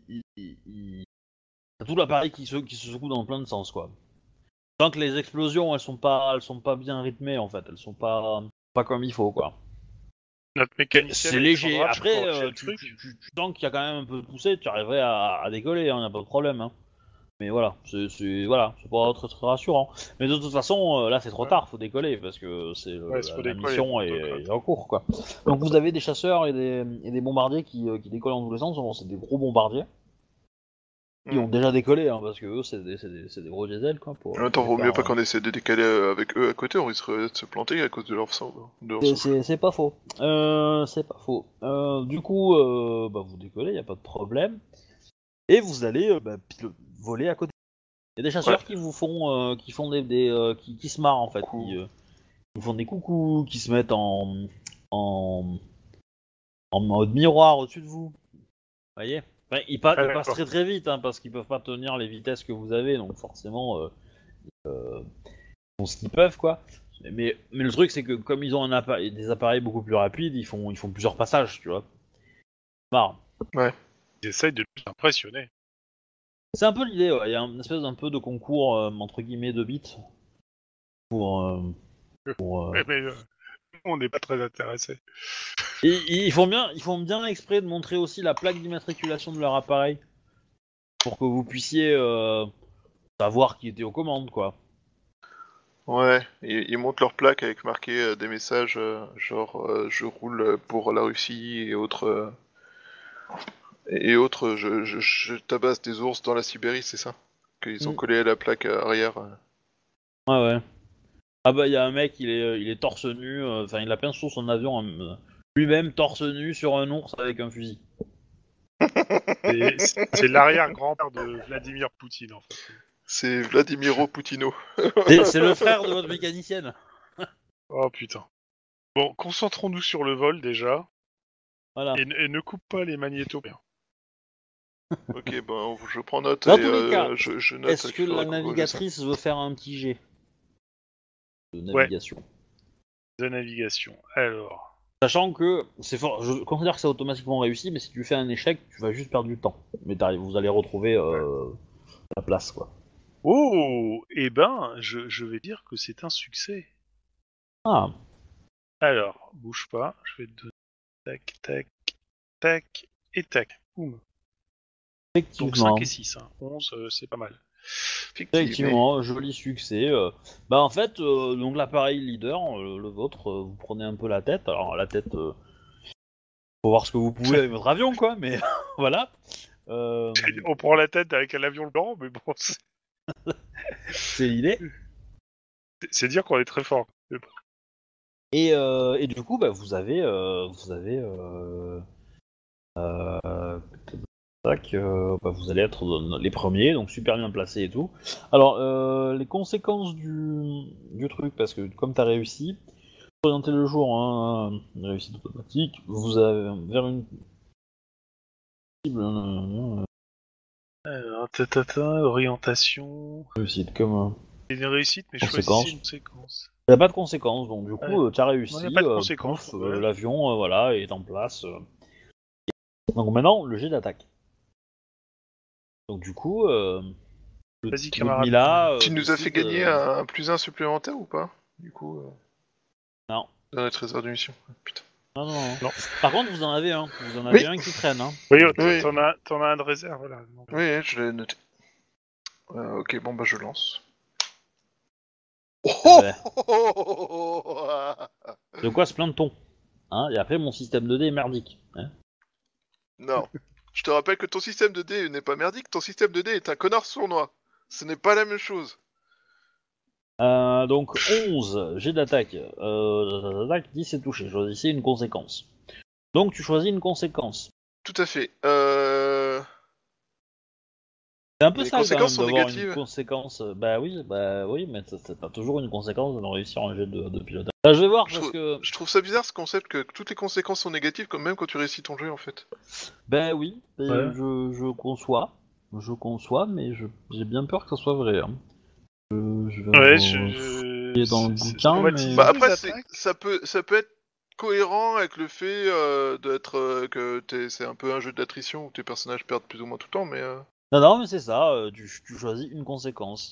t'as tout l'appareil qui se secoue dans plein de sens, quoi. Tant que les explosions, elles sont pas bien rythmées, en fait. Elles sont pas comme il faut, quoi. Notre mécanicienne C'est léger. Alexandra, tu Après, corriger le tu, truc. tu, tu, tu sens qu'il y a quand même un peu de poussée, tu arriverais à décoller, hein, y a pas de problème, hein. Mais voilà, c'est pas très, très rassurant. Mais de toute façon, là c'est trop Ouais. tard, faut décoller parce que Ouais, c'est la, faut la décoller, mission protocole. est en cours, quoi. Donc vous avez des chasseurs et des bombardiers qui décollent dans tous les sens. Bon, c'est des gros bombardiers qui Hmm. ont déjà décollé, hein, parce que eux c'est des gros diesels, quoi, En pour, même pour temps, les vaut mieux faire. pas qu'on essaie de décaler avec eux à côté, on risquerait de se planter à cause de de leur C'est souffle. c'est- c'est pas faux. C'est pas faux. Du coup, bah, vous décollez, y a pas de problème. Et vous allez voler à côté. Il y a des Ouais. chasseurs qui font qui se marrent en fait, Coucou. qui font des coucous, qui se mettent en, en mode miroir au-dessus de vous. Vous voyez? Enfin, Ah, ils passent d'accord. très très vite hein, parce qu'ils peuvent pas tenir les vitesses que vous avez, donc forcément ils font ce qu'ils peuvent quoi. Mais le truc c'est que comme ils ont des appareils beaucoup plus rapides, ils font plusieurs passages, tu vois. Marre. Ouais. Ils essayent de nous impressionner. C'est un peu l'idée, ouais. Il y a une espèce d'un peu de concours entre guillemets de bits pour, Ouais, mais on n'est pas très intéressés. Et ils font bien exprès de montrer aussi la plaque d'immatriculation de leur appareil pour que vous puissiez savoir qui était aux commandes, quoi. Ouais, ils montent leur plaque avec marqué des messages genre je roule pour la Russie et autres je tabasse des ours dans la Sibérie, c'est ça? Qu'ils ont Mm. collé à la plaque arrière. Ouais, ouais. Ah bah il y a un mec, il est torse nu, enfin il a peint sur son avion lui-même torse nu sur un ours avec un fusil. C'est l'arrière-grand-père de Vladimir Poutine, en fait. C'est Vladimiro Poutino. C'est le frère de votre mécanicienne. Oh putain. Bon, concentrons-nous sur le vol déjà, Voilà. et ne coupe pas les magnétos. Ok, ben je prends note Dans et tous les cas, je note. Est-ce que qu'il faudra la qu'on corrige ça. navigatrice veut faire un petit jet de navigation? De navigation. Alors, Sachant que c'est fort, je considère que c'est automatiquement réussi, mais si tu fais un échec, tu vas juste perdre du temps. Mais vous allez retrouver la place, quoi. oh, eh ben, je vais dire que c'est un succès. Ah, Alors, bouge pas, je vais te donner tac, tac, tac, et tac. Boum. Donc effectivement. 5 et 6, hein. 11, c'est pas mal. Effectivement, joli succès. Bah en fait, donc l'appareil leader, le vôtre, vous prenez un peu la tête. Alors la tête, faut voir ce que vous pouvez avec votre avion, quoi. Mais voilà. On prend la tête avec un avion blanc, mais bon, C'est l'idée. c'est dire qu'on est très fort. Et du coup, bah, vous avez tac, bah, vous allez être les premiers, donc super bien placés et tout. Alors, les conséquences du truc, parce que comme tu as réussi, orienter le jour, hein, réussite automatique, vous avez vers une cible, Alors, orientation. réussite comme C'est une réussite, mais Conséquence. choisissez une séquence. il n'y a pas de conséquences, donc du coup, tu as réussi, Non, y a pas de conséquences, pouf, ouais. l'avion, voilà, est en place. Donc maintenant, le jet d'attaque. Donc du coup, Vas-y, camarade. Mila, Tu nous as fait décide, gagner un plus 1 supplémentaire ou pas? Du coup, Non. dans notre trésor de mission. Putain. Non. Non. Par contre, vous en avez un. Vous en avez Oui. un qui traîne, hein. Oui, Oui. t'en as un de réserve, voilà. Donc, Oui, je l'ai noté. Ok, bon bah je lance. Eh Oh, ben, oh, oh, oh, oh, ah. de quoi se plaint-on, hein. Et après, mon système 2D est merdique. Hein. Non. Je te rappelle que ton système de dés n'est pas merdique, ton système de dés est un connard sournois. Ce n'est pas la même chose. Donc 11, jet d'attaque. 10 c'est touché. Choisissez une conséquence. Donc tu choisis une conséquence. Tout à fait. C'est un peu Les ça quand conséquences même sont d'avoir négatives. une conséquence. Bah oui, mais t'as toujours une conséquence de réussir un jet de pilotage. Là, je vais voir parce que. Je trouve ça bizarre ce concept que toutes les conséquences sont négatives, même quand tu réussis ton jeu en fait. Ben oui, Ouais. je conçois. Je conçois, mais j'ai bien peur que ça soit vrai. Hein. Je vais Ouais, fouiller dans le bouquin, on va mais... utiliser Bah deux après, attaques. ça peut être cohérent avec le fait d'être que c'est un peu un jeu d'attrition où tes personnages perdent plus ou moins tout le temps, mais Non, mais c'est ça, tu choisis une conséquence.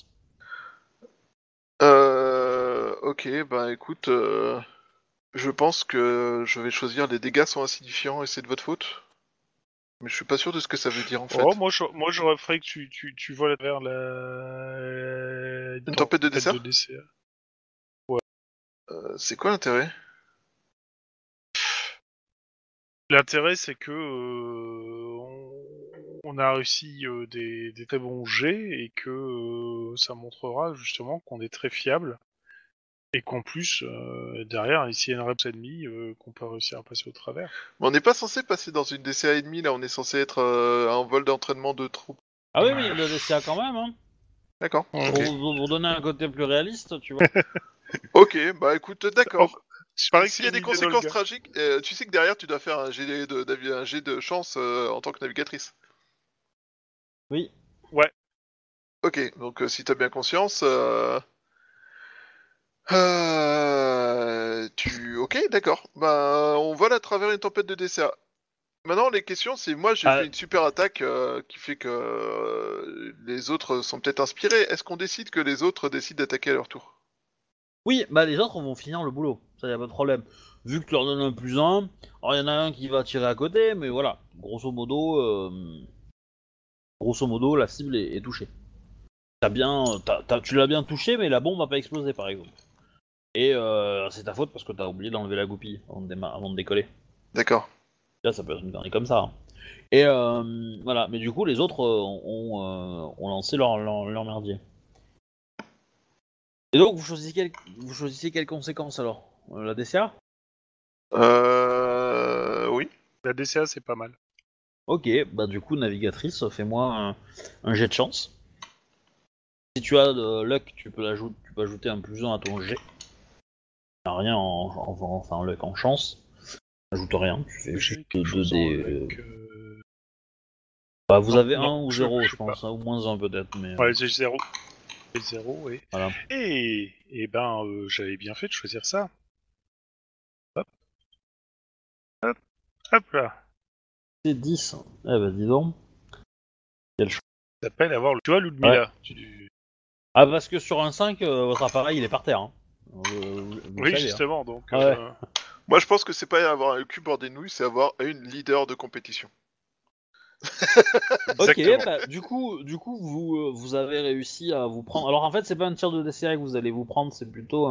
ok, bah écoute, je pense que je vais choisir les dégâts sont insignifiants et c'est de votre faute. Mais je suis pas sûr de ce que ça veut dire en fait. Oh, moi j'aurais fait que tu voles vers la... Une tempête de dessert DCA. C'est quoi l'intérêt? L'intérêt, c'est que on a réussi des très bons jets et que ça montrera justement qu'on est très fiable et qu'en plus, derrière, ici il y a une reps ennemie qu'on peut réussir à passer au travers. Mais on n'est pas censé passer dans une DCA et demi là, on est censé être un vol d'entraînement de troupes. Ah oui, mais le DCA quand même, hein. D'accord. Pour Ok. vous donner un côté plus réaliste, tu vois. Ok, bah écoute, d'accord. Je parie que S'il y a des conséquences tragiques, tu sais que derrière tu dois faire un jet de chance en tant que navigatrice. Oui. Ok, donc si t'as bien conscience, ok, d'accord. Bah, on vole à travers une tempête de DCA. Maintenant, les questions, c'est moi, j'ai fait une super attaque qui fait que les autres sont peut-être inspirés. Est-ce qu'on décide que les autres décident d'attaquer à leur tour? Oui, bah les autres vont finir le boulot, ça y a pas de problème. Vu que tu leur donnes un plus un, alors il y en a un qui va tirer à côté, mais voilà, grosso modo, la cible est touchée. Tu l'as bien touché, mais la bombe va pas exploser par exemple. Et c'est ta faute parce que t'as oublié d'enlever la goupille avant de décoller. D'accord. Là, ça peut être une connerie comme ça. Hein. Et voilà, mais du coup, les autres ont lancé leur merdier. Et donc, vous choisissez quelle conséquence alors? La DCA? Oui. La DCA, c'est pas mal. Ok, bah du coup, navigatrice, fais-moi un jet de chance. Si tu as de luck, tu peux ajouter un +1 à ton jet. T'as rien en luck en chance. Ajoute rien, tu fais juste J'ai quelque 2 chose en des. luck. Bah, vous Non, avez non, 1 ou je 0, je sais pas. pense, hein, ou -1 peut-être, mais Ouais, j'ai 0. J'ai 0, oui. voilà. Et ben, j'avais bien fait de choisir ça. Hop, hop, hop là. C'est 10. Eh bah dis donc. Quel choix. Ça s'appelle avoir le... Tu vois, Ouais. Ludmilla. Ah, parce que sur un 5, votre appareil il est par terre. Hein. Vous le Oui, savez. Hein. justement, donc... Ouais. Moi, je pense que c'est pas avoir le cul bord des nouilles, c'est avoir une leader de compétition. Ok, Exactement. bah vous avez réussi à vous prendre. Alors en fait, c'est pas un tir de DCA que vous allez vous prendre, c'est plutôt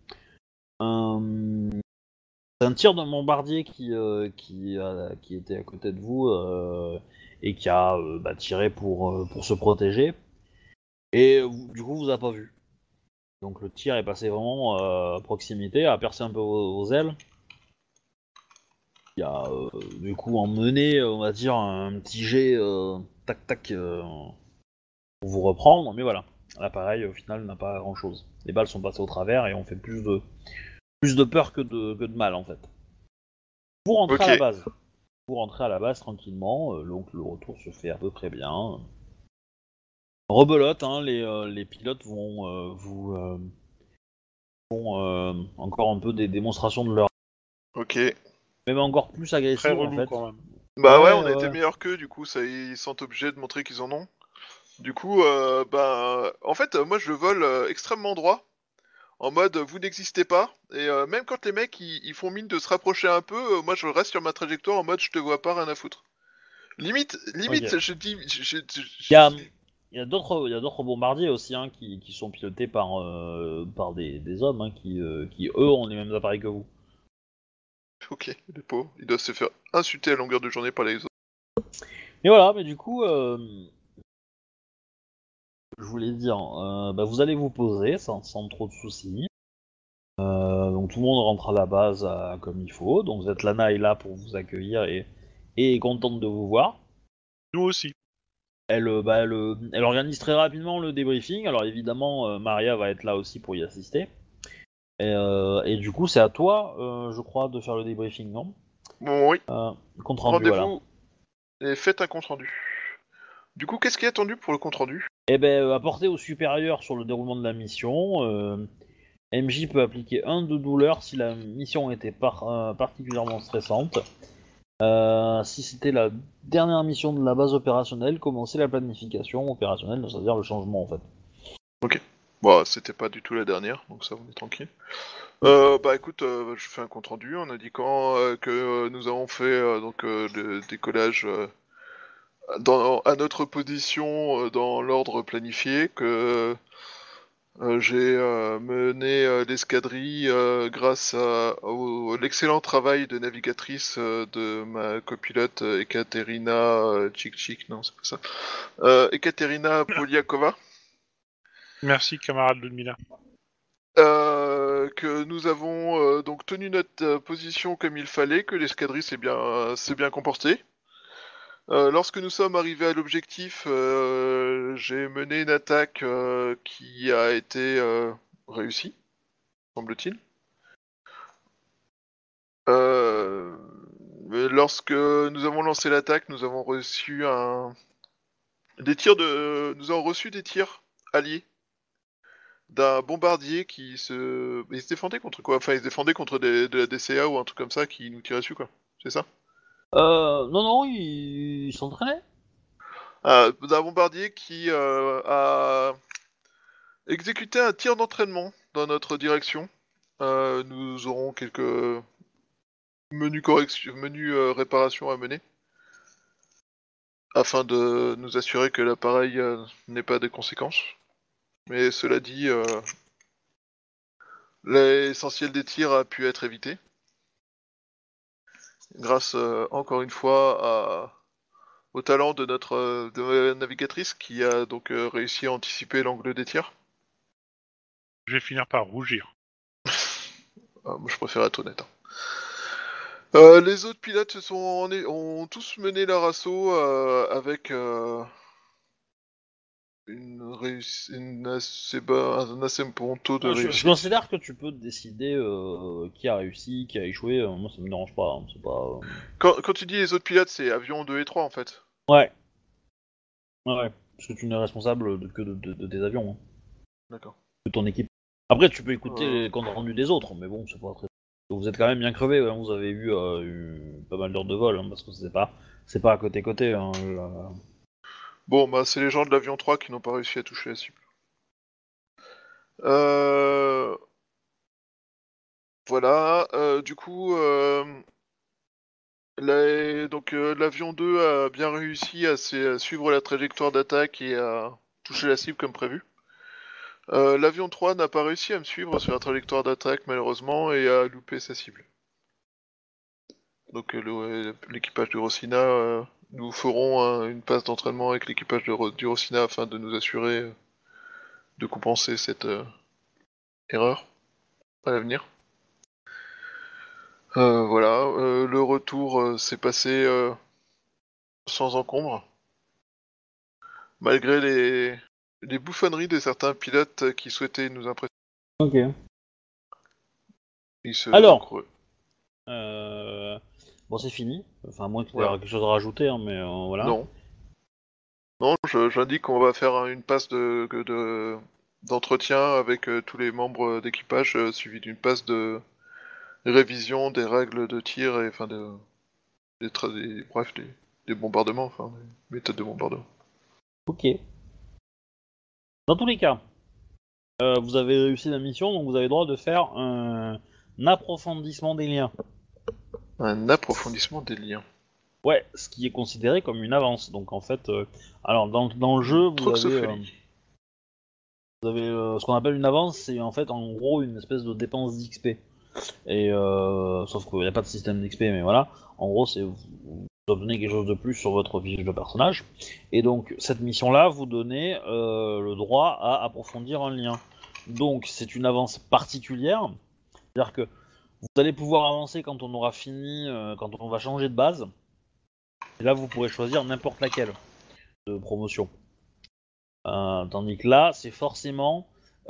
un, c'est un tir d'un bombardier qui était à côté de vous et qui a tiré pour se protéger. Et du coup, vous a pas vu. Donc le tir est passé vraiment à proximité, a percé un peu vos ailes. Il y a du coup emmené, on va dire, un petit jet tac tac pour vous reprendre, mais voilà. L'appareil au final n'a pas grand chose. Les balles sont passées au travers et ont fait plus de peur que de mal en fait. Vous rentrez à Ok, la base. Vous rentrez à la base tranquillement, donc le retour se fait à peu près bien. Rebelote, hein, les pilotes vont font encore un peu des démonstrations de leur. ok. Même encore plus Très agressive en relou, fait. quand même. Bah ouais, Ouais, on a été ouais. meilleurs qu'eux, du coup, ça, ils sont obligés de montrer qu'ils en ont. Du coup, en fait, moi je vole extrêmement droit, en mode vous n'existez pas, et même quand les mecs ils font mine de se rapprocher un peu, moi je reste sur ma trajectoire en mode je te vois pas, rien à foutre. Limite, Ok. je dis, Il y a, il y a d'autres bombardiers aussi hein, qui sont pilotés par des hommes hein, qui eux ont les mêmes appareils que vous. ok, les pauvres, ils doivent se faire insulter à longueur de journée par les autres. Et voilà, mais du coup, je voulais dire, vous allez vous poser sans trop de soucis. Donc tout le monde rentre à la base comme il faut. Donc Svetlana est là pour vous accueillir et est contente de vous voir. Nous aussi. Elle organise très rapidement le débriefing. Alors évidemment, Maria va être là aussi pour y assister. Et du coup, c'est à toi, je crois, de faire le débriefing, non? Bon oui, Compte rendu, voilà. rendez-vous et faites un compte rendu. Du coup, qu'est-ce qui est attendu pour le compte rendu? Et apporter au supérieur sur le déroulement de la mission. MJ peut appliquer 1 de douleur si la mission était particulièrement stressante. Si c'était la dernière mission de la base opérationnelle, commencer la planification opérationnelle, c'est-à-dire le changement en fait. Ok. Bon, c'était pas du tout la dernière, donc ça on est tranquille. Bah écoute, je fais un compte rendu en indiquant que nous avons fait le décollage à notre position dans l'ordre planifié, que j'ai mené l'escadrille grâce à l'excellent travail de navigatrice de ma copilote Ekaterina Chik, non c'est pas ça, Ekaterina Poliakova. Merci, camarade Ludmilla. Que nous avons donc tenu notre position comme il fallait, que l'escadrille s'est bien comportée. Lorsque nous sommes arrivés à l'objectif, j'ai mené une attaque qui a été réussie, semble-t-il. Euh, Lorsque nous avons lancé l'attaque, nous avons reçu des tirs alliés d'un bombardier il se défendait contre quoi? Enfin, il se défendait contre de la DCA ou un truc comme ça qui nous tirait dessus, quoi. C'est ça? Non, non, ils s'entraînaient. D'un bombardier qui a exécuté un tir d'entraînement dans notre direction. Nous aurons quelques menus réparations à mener afin de nous assurer que l'appareil n'ait pas de conséquences. Mais cela dit, l'essentiel des tirs a pu être évité grâce encore une fois au talent de navigatrice qui a donc réussi à anticiper l'angle des tirs. Je vais finir par rougir. Ah, moi, je préfère être honnête. Les autres pilotes ont tous mené leur assaut avec un assez bon taux de Je réussite. considère que tu peux décider qui a réussi, qui a échoué. Moi, ça me dérange pas. C'est pas. Quand tu dis les autres pilotes, c'est avions 2 et 3 en fait. Ouais. Ouais. Parce que tu n'es responsable que de tes avions, hein, D'accord. de ton équipe. Après, tu peux écouter Euh, les comptes rendus des autres, mais bon, c'est pas très. Vous êtes quand même bien crevé. Hein, vous avez eu pas mal d'heures de vol, hein, parce que c'est pas à côté. Hein, Bon, bah c'est les gens de l'avion 3 qui n'ont pas réussi à toucher la cible. Euh... Voilà, du coup, donc l'avion 2 a bien réussi à suivre la trajectoire d'attaque et à toucher la cible comme prévu. L'avion 3 n'a pas réussi à me suivre sur la trajectoire d'attaque malheureusement et a loupé sa cible. Donc l'équipage de Rossina, nous ferons une passe d'entraînement avec l'équipage du Rossina afin de nous assurer de compenser cette erreur à l'avenir. Voilà, le retour s'est passé sans encombre, malgré les bouffonneries de certains pilotes qui souhaitaient nous impressionner. Ok. Ils se Alors, creux. bon, c'est fini. Enfin, à moins que tu aies Voilà. quelque chose à rajouter, hein, mais voilà. Non. Non, j'indique qu'on va faire une passe d'entretien avec tous les membres d'équipage, suivi d'une passe de révision des règles de tir et enfin bref des bombardements, enfin des méthodes de bombardement. Ok. Dans tous les cas, vous avez réussi la mission, donc vous avez le droit de faire un approfondissement des liens. Un approfondissement des liens. Ouais, ce qui est considéré comme une avance. Donc en fait, alors dans le jeu, Troxophilie. vous avez ce qu'on appelle une avance, c'est en fait en gros une espèce de dépense d'XP. Et sauf qu'il n'y a pas de système d'XP, mais voilà. En gros, c'est vous obtenez quelque chose de plus sur votre fiche de personnage. Et donc cette mission-là, vous donnez le droit à approfondir un lien. Donc c'est une avance particulière, c'est-à-dire que vous allez pouvoir avancer quand on aura fini, quand on va changer de base. Et là, vous pourrez choisir n'importe laquelle de promotion. Tandis que là, c'est forcément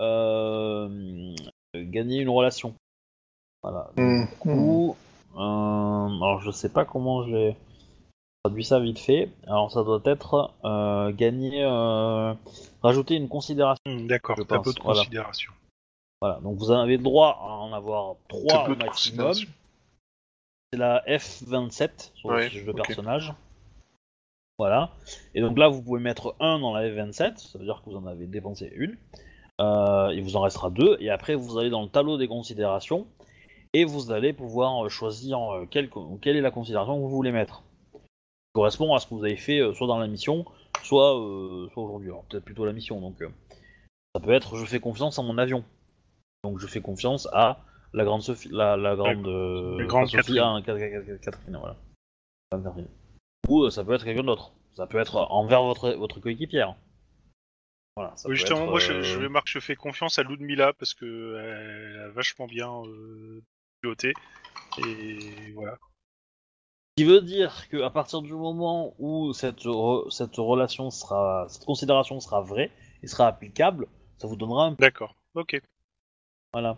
gagner une relation. Voilà. Du coup, alors je sais pas comment j'ai traduit ça vite fait. Alors ça doit être gagner, rajouter une considération, D'accord, je tableau pense. de Voilà. considération. Voilà. Donc vous avez le droit à en avoir 3 Tableau au de maximum. considération. C'est la F27 sur le Ouais, fiche de ok. personnage. Voilà. Et donc là, vous pouvez mettre 1 dans la F27, ça veut dire que vous en avez dépensé une. Il vous en restera 2. Et après, vous allez dans le tableau des considérations. Et vous allez pouvoir choisir quelle est la considération que vous voulez mettre. Ça correspond à ce que vous avez fait soit dans la mission, soit aujourd'hui. Alors peut-être plutôt la mission. Donc ça peut être je fais confiance en mon avion. Donc je fais confiance à la grande Sophie, la grande La pas grande Sophie, Catherine. Catherine, voilà. Catherine. Ou ça peut être quelqu'un d'autre. Ça peut être envers votre coéquipière. Voilà, ça Oui, peut justement, être. moi je fais confiance à Ludmilla parce que elle a vachement bien piloté. Et voilà. Ce qui veut dire qu'à partir du moment où cette relation cette considération sera vraie et sera applicable, ça vous donnera un. D'accord, ok. Voilà.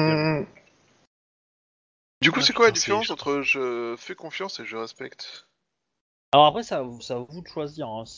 Du coup, Ah c'est quoi la putain, différence entre je fais confiance et je respecte? Alors après, c'est à vous de choisir. Hein.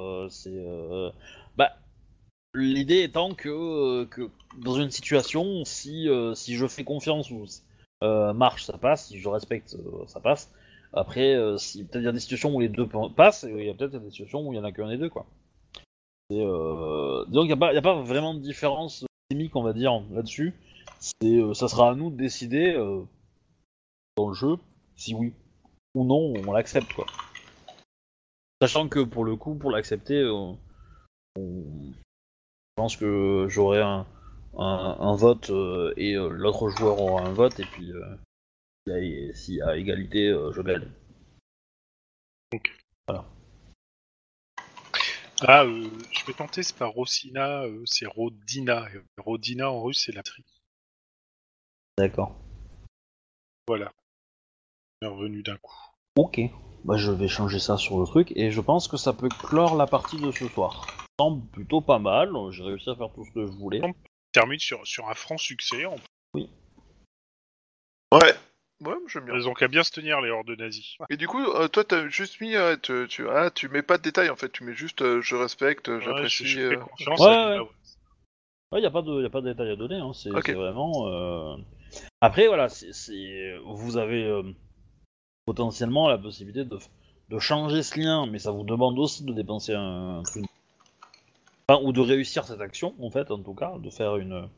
Bah, l'idée étant que dans une situation, si je fais confiance ou marche, ça passe. Si je respecte, ça passe. Après, si peut-être il y a des situations où les deux passent, et il y a peut-être des situations où il y en a qu'un des deux, quoi. Disons qu'il n'y a pas vraiment de différence chimique, on va dire, là-dessus. Ça sera à nous de décider dans le jeu si oui ou non on l'accepte, quoi. Sachant que pour le coup, pour l'accepter, je pense que j'aurai un vote et l'autre joueur aura un vote et puis s'il y a égalité, je gagne. Ok. Voilà. Ah, je vais tenter, c'est pas Rossina, c'est Rodina. Rodina en russe, c'est la tri. D'accord. Voilà. C'est revenu d'un coup. Ok. Bah, je vais changer ça sur le truc et je pense que ça peut clore la partie de ce soir. Ça semble plutôt pas mal. J'ai réussi à faire tout ce que je voulais. Termine sur un franc succès. Oui. Ouais, j'aime bien. Ils ont qu'à bien se tenir, les hordes nazis. Et du coup, toi, t'as juste mis, tu mets pas de détails en fait, tu mets juste, je respecte, Ouais, j'apprécie. je fais confiance Ouais, à ouais. Luna, ouais. Ouais, y a pas de détails à donner. Hein. Ok. C'est vraiment. Après, voilà, vous avez potentiellement la possibilité de changer ce lien, mais ça vous demande aussi de dépenser un truc. Enfin, ou de réussir cette action, en fait, en tout cas, de faire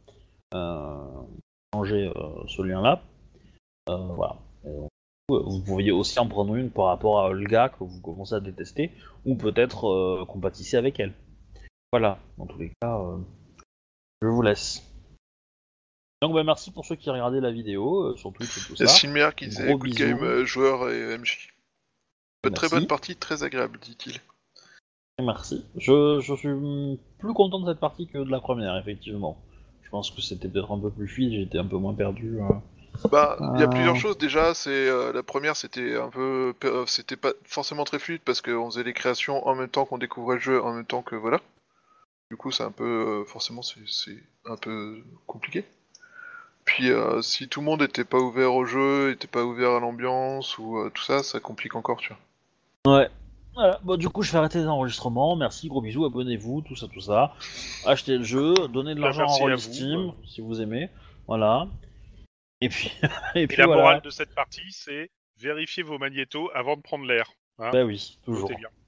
changer ce lien-là. Voilà. Vous pourriez aussi en prendre une par rapport à Olga que vous commencez à détester, ou peut-être compatissez avec elle. Voilà, dans tous les cas, je vous laisse. Donc bah, merci pour ceux qui regardaient la vidéo sur Twitch et tout Il y a ça. Silmer qui disait Gros good bisous. game, joueur et MJ. Très bonne Merci. partie, très agréable, dit-il. Merci. Je suis plus content de cette partie que de la première, effectivement. Je pense que c'était peut-être un peu plus fluide, j'étais un peu moins perdu. Bah, il y a plusieurs choses déjà. C'est la première, c'était un peu, c'était pas forcément très fluide parce qu'on faisait les créations en même temps qu'on découvrait le jeu, en même temps que voilà. Du coup, c'est un peu, forcément, c'est un peu compliqué. Puis, si tout le monde était pas ouvert au jeu, était pas ouvert à l'ambiance ou tout ça, ça complique encore, tu vois. Ouais. Voilà. Bon, du coup, je vais arrêter les enregistrements. Merci, gros bisous, abonnez-vous, tout ça, tout ça. Achetez le jeu, donnez de l'argent en Merci à Roll vous. Steam, si vous aimez. Voilà. Et puis, et Et puis la voilà. morale de cette partie, c'est vérifiez vos magnétos avant de prendre l'air. Hein. Bah oui, toujours. Notez bien.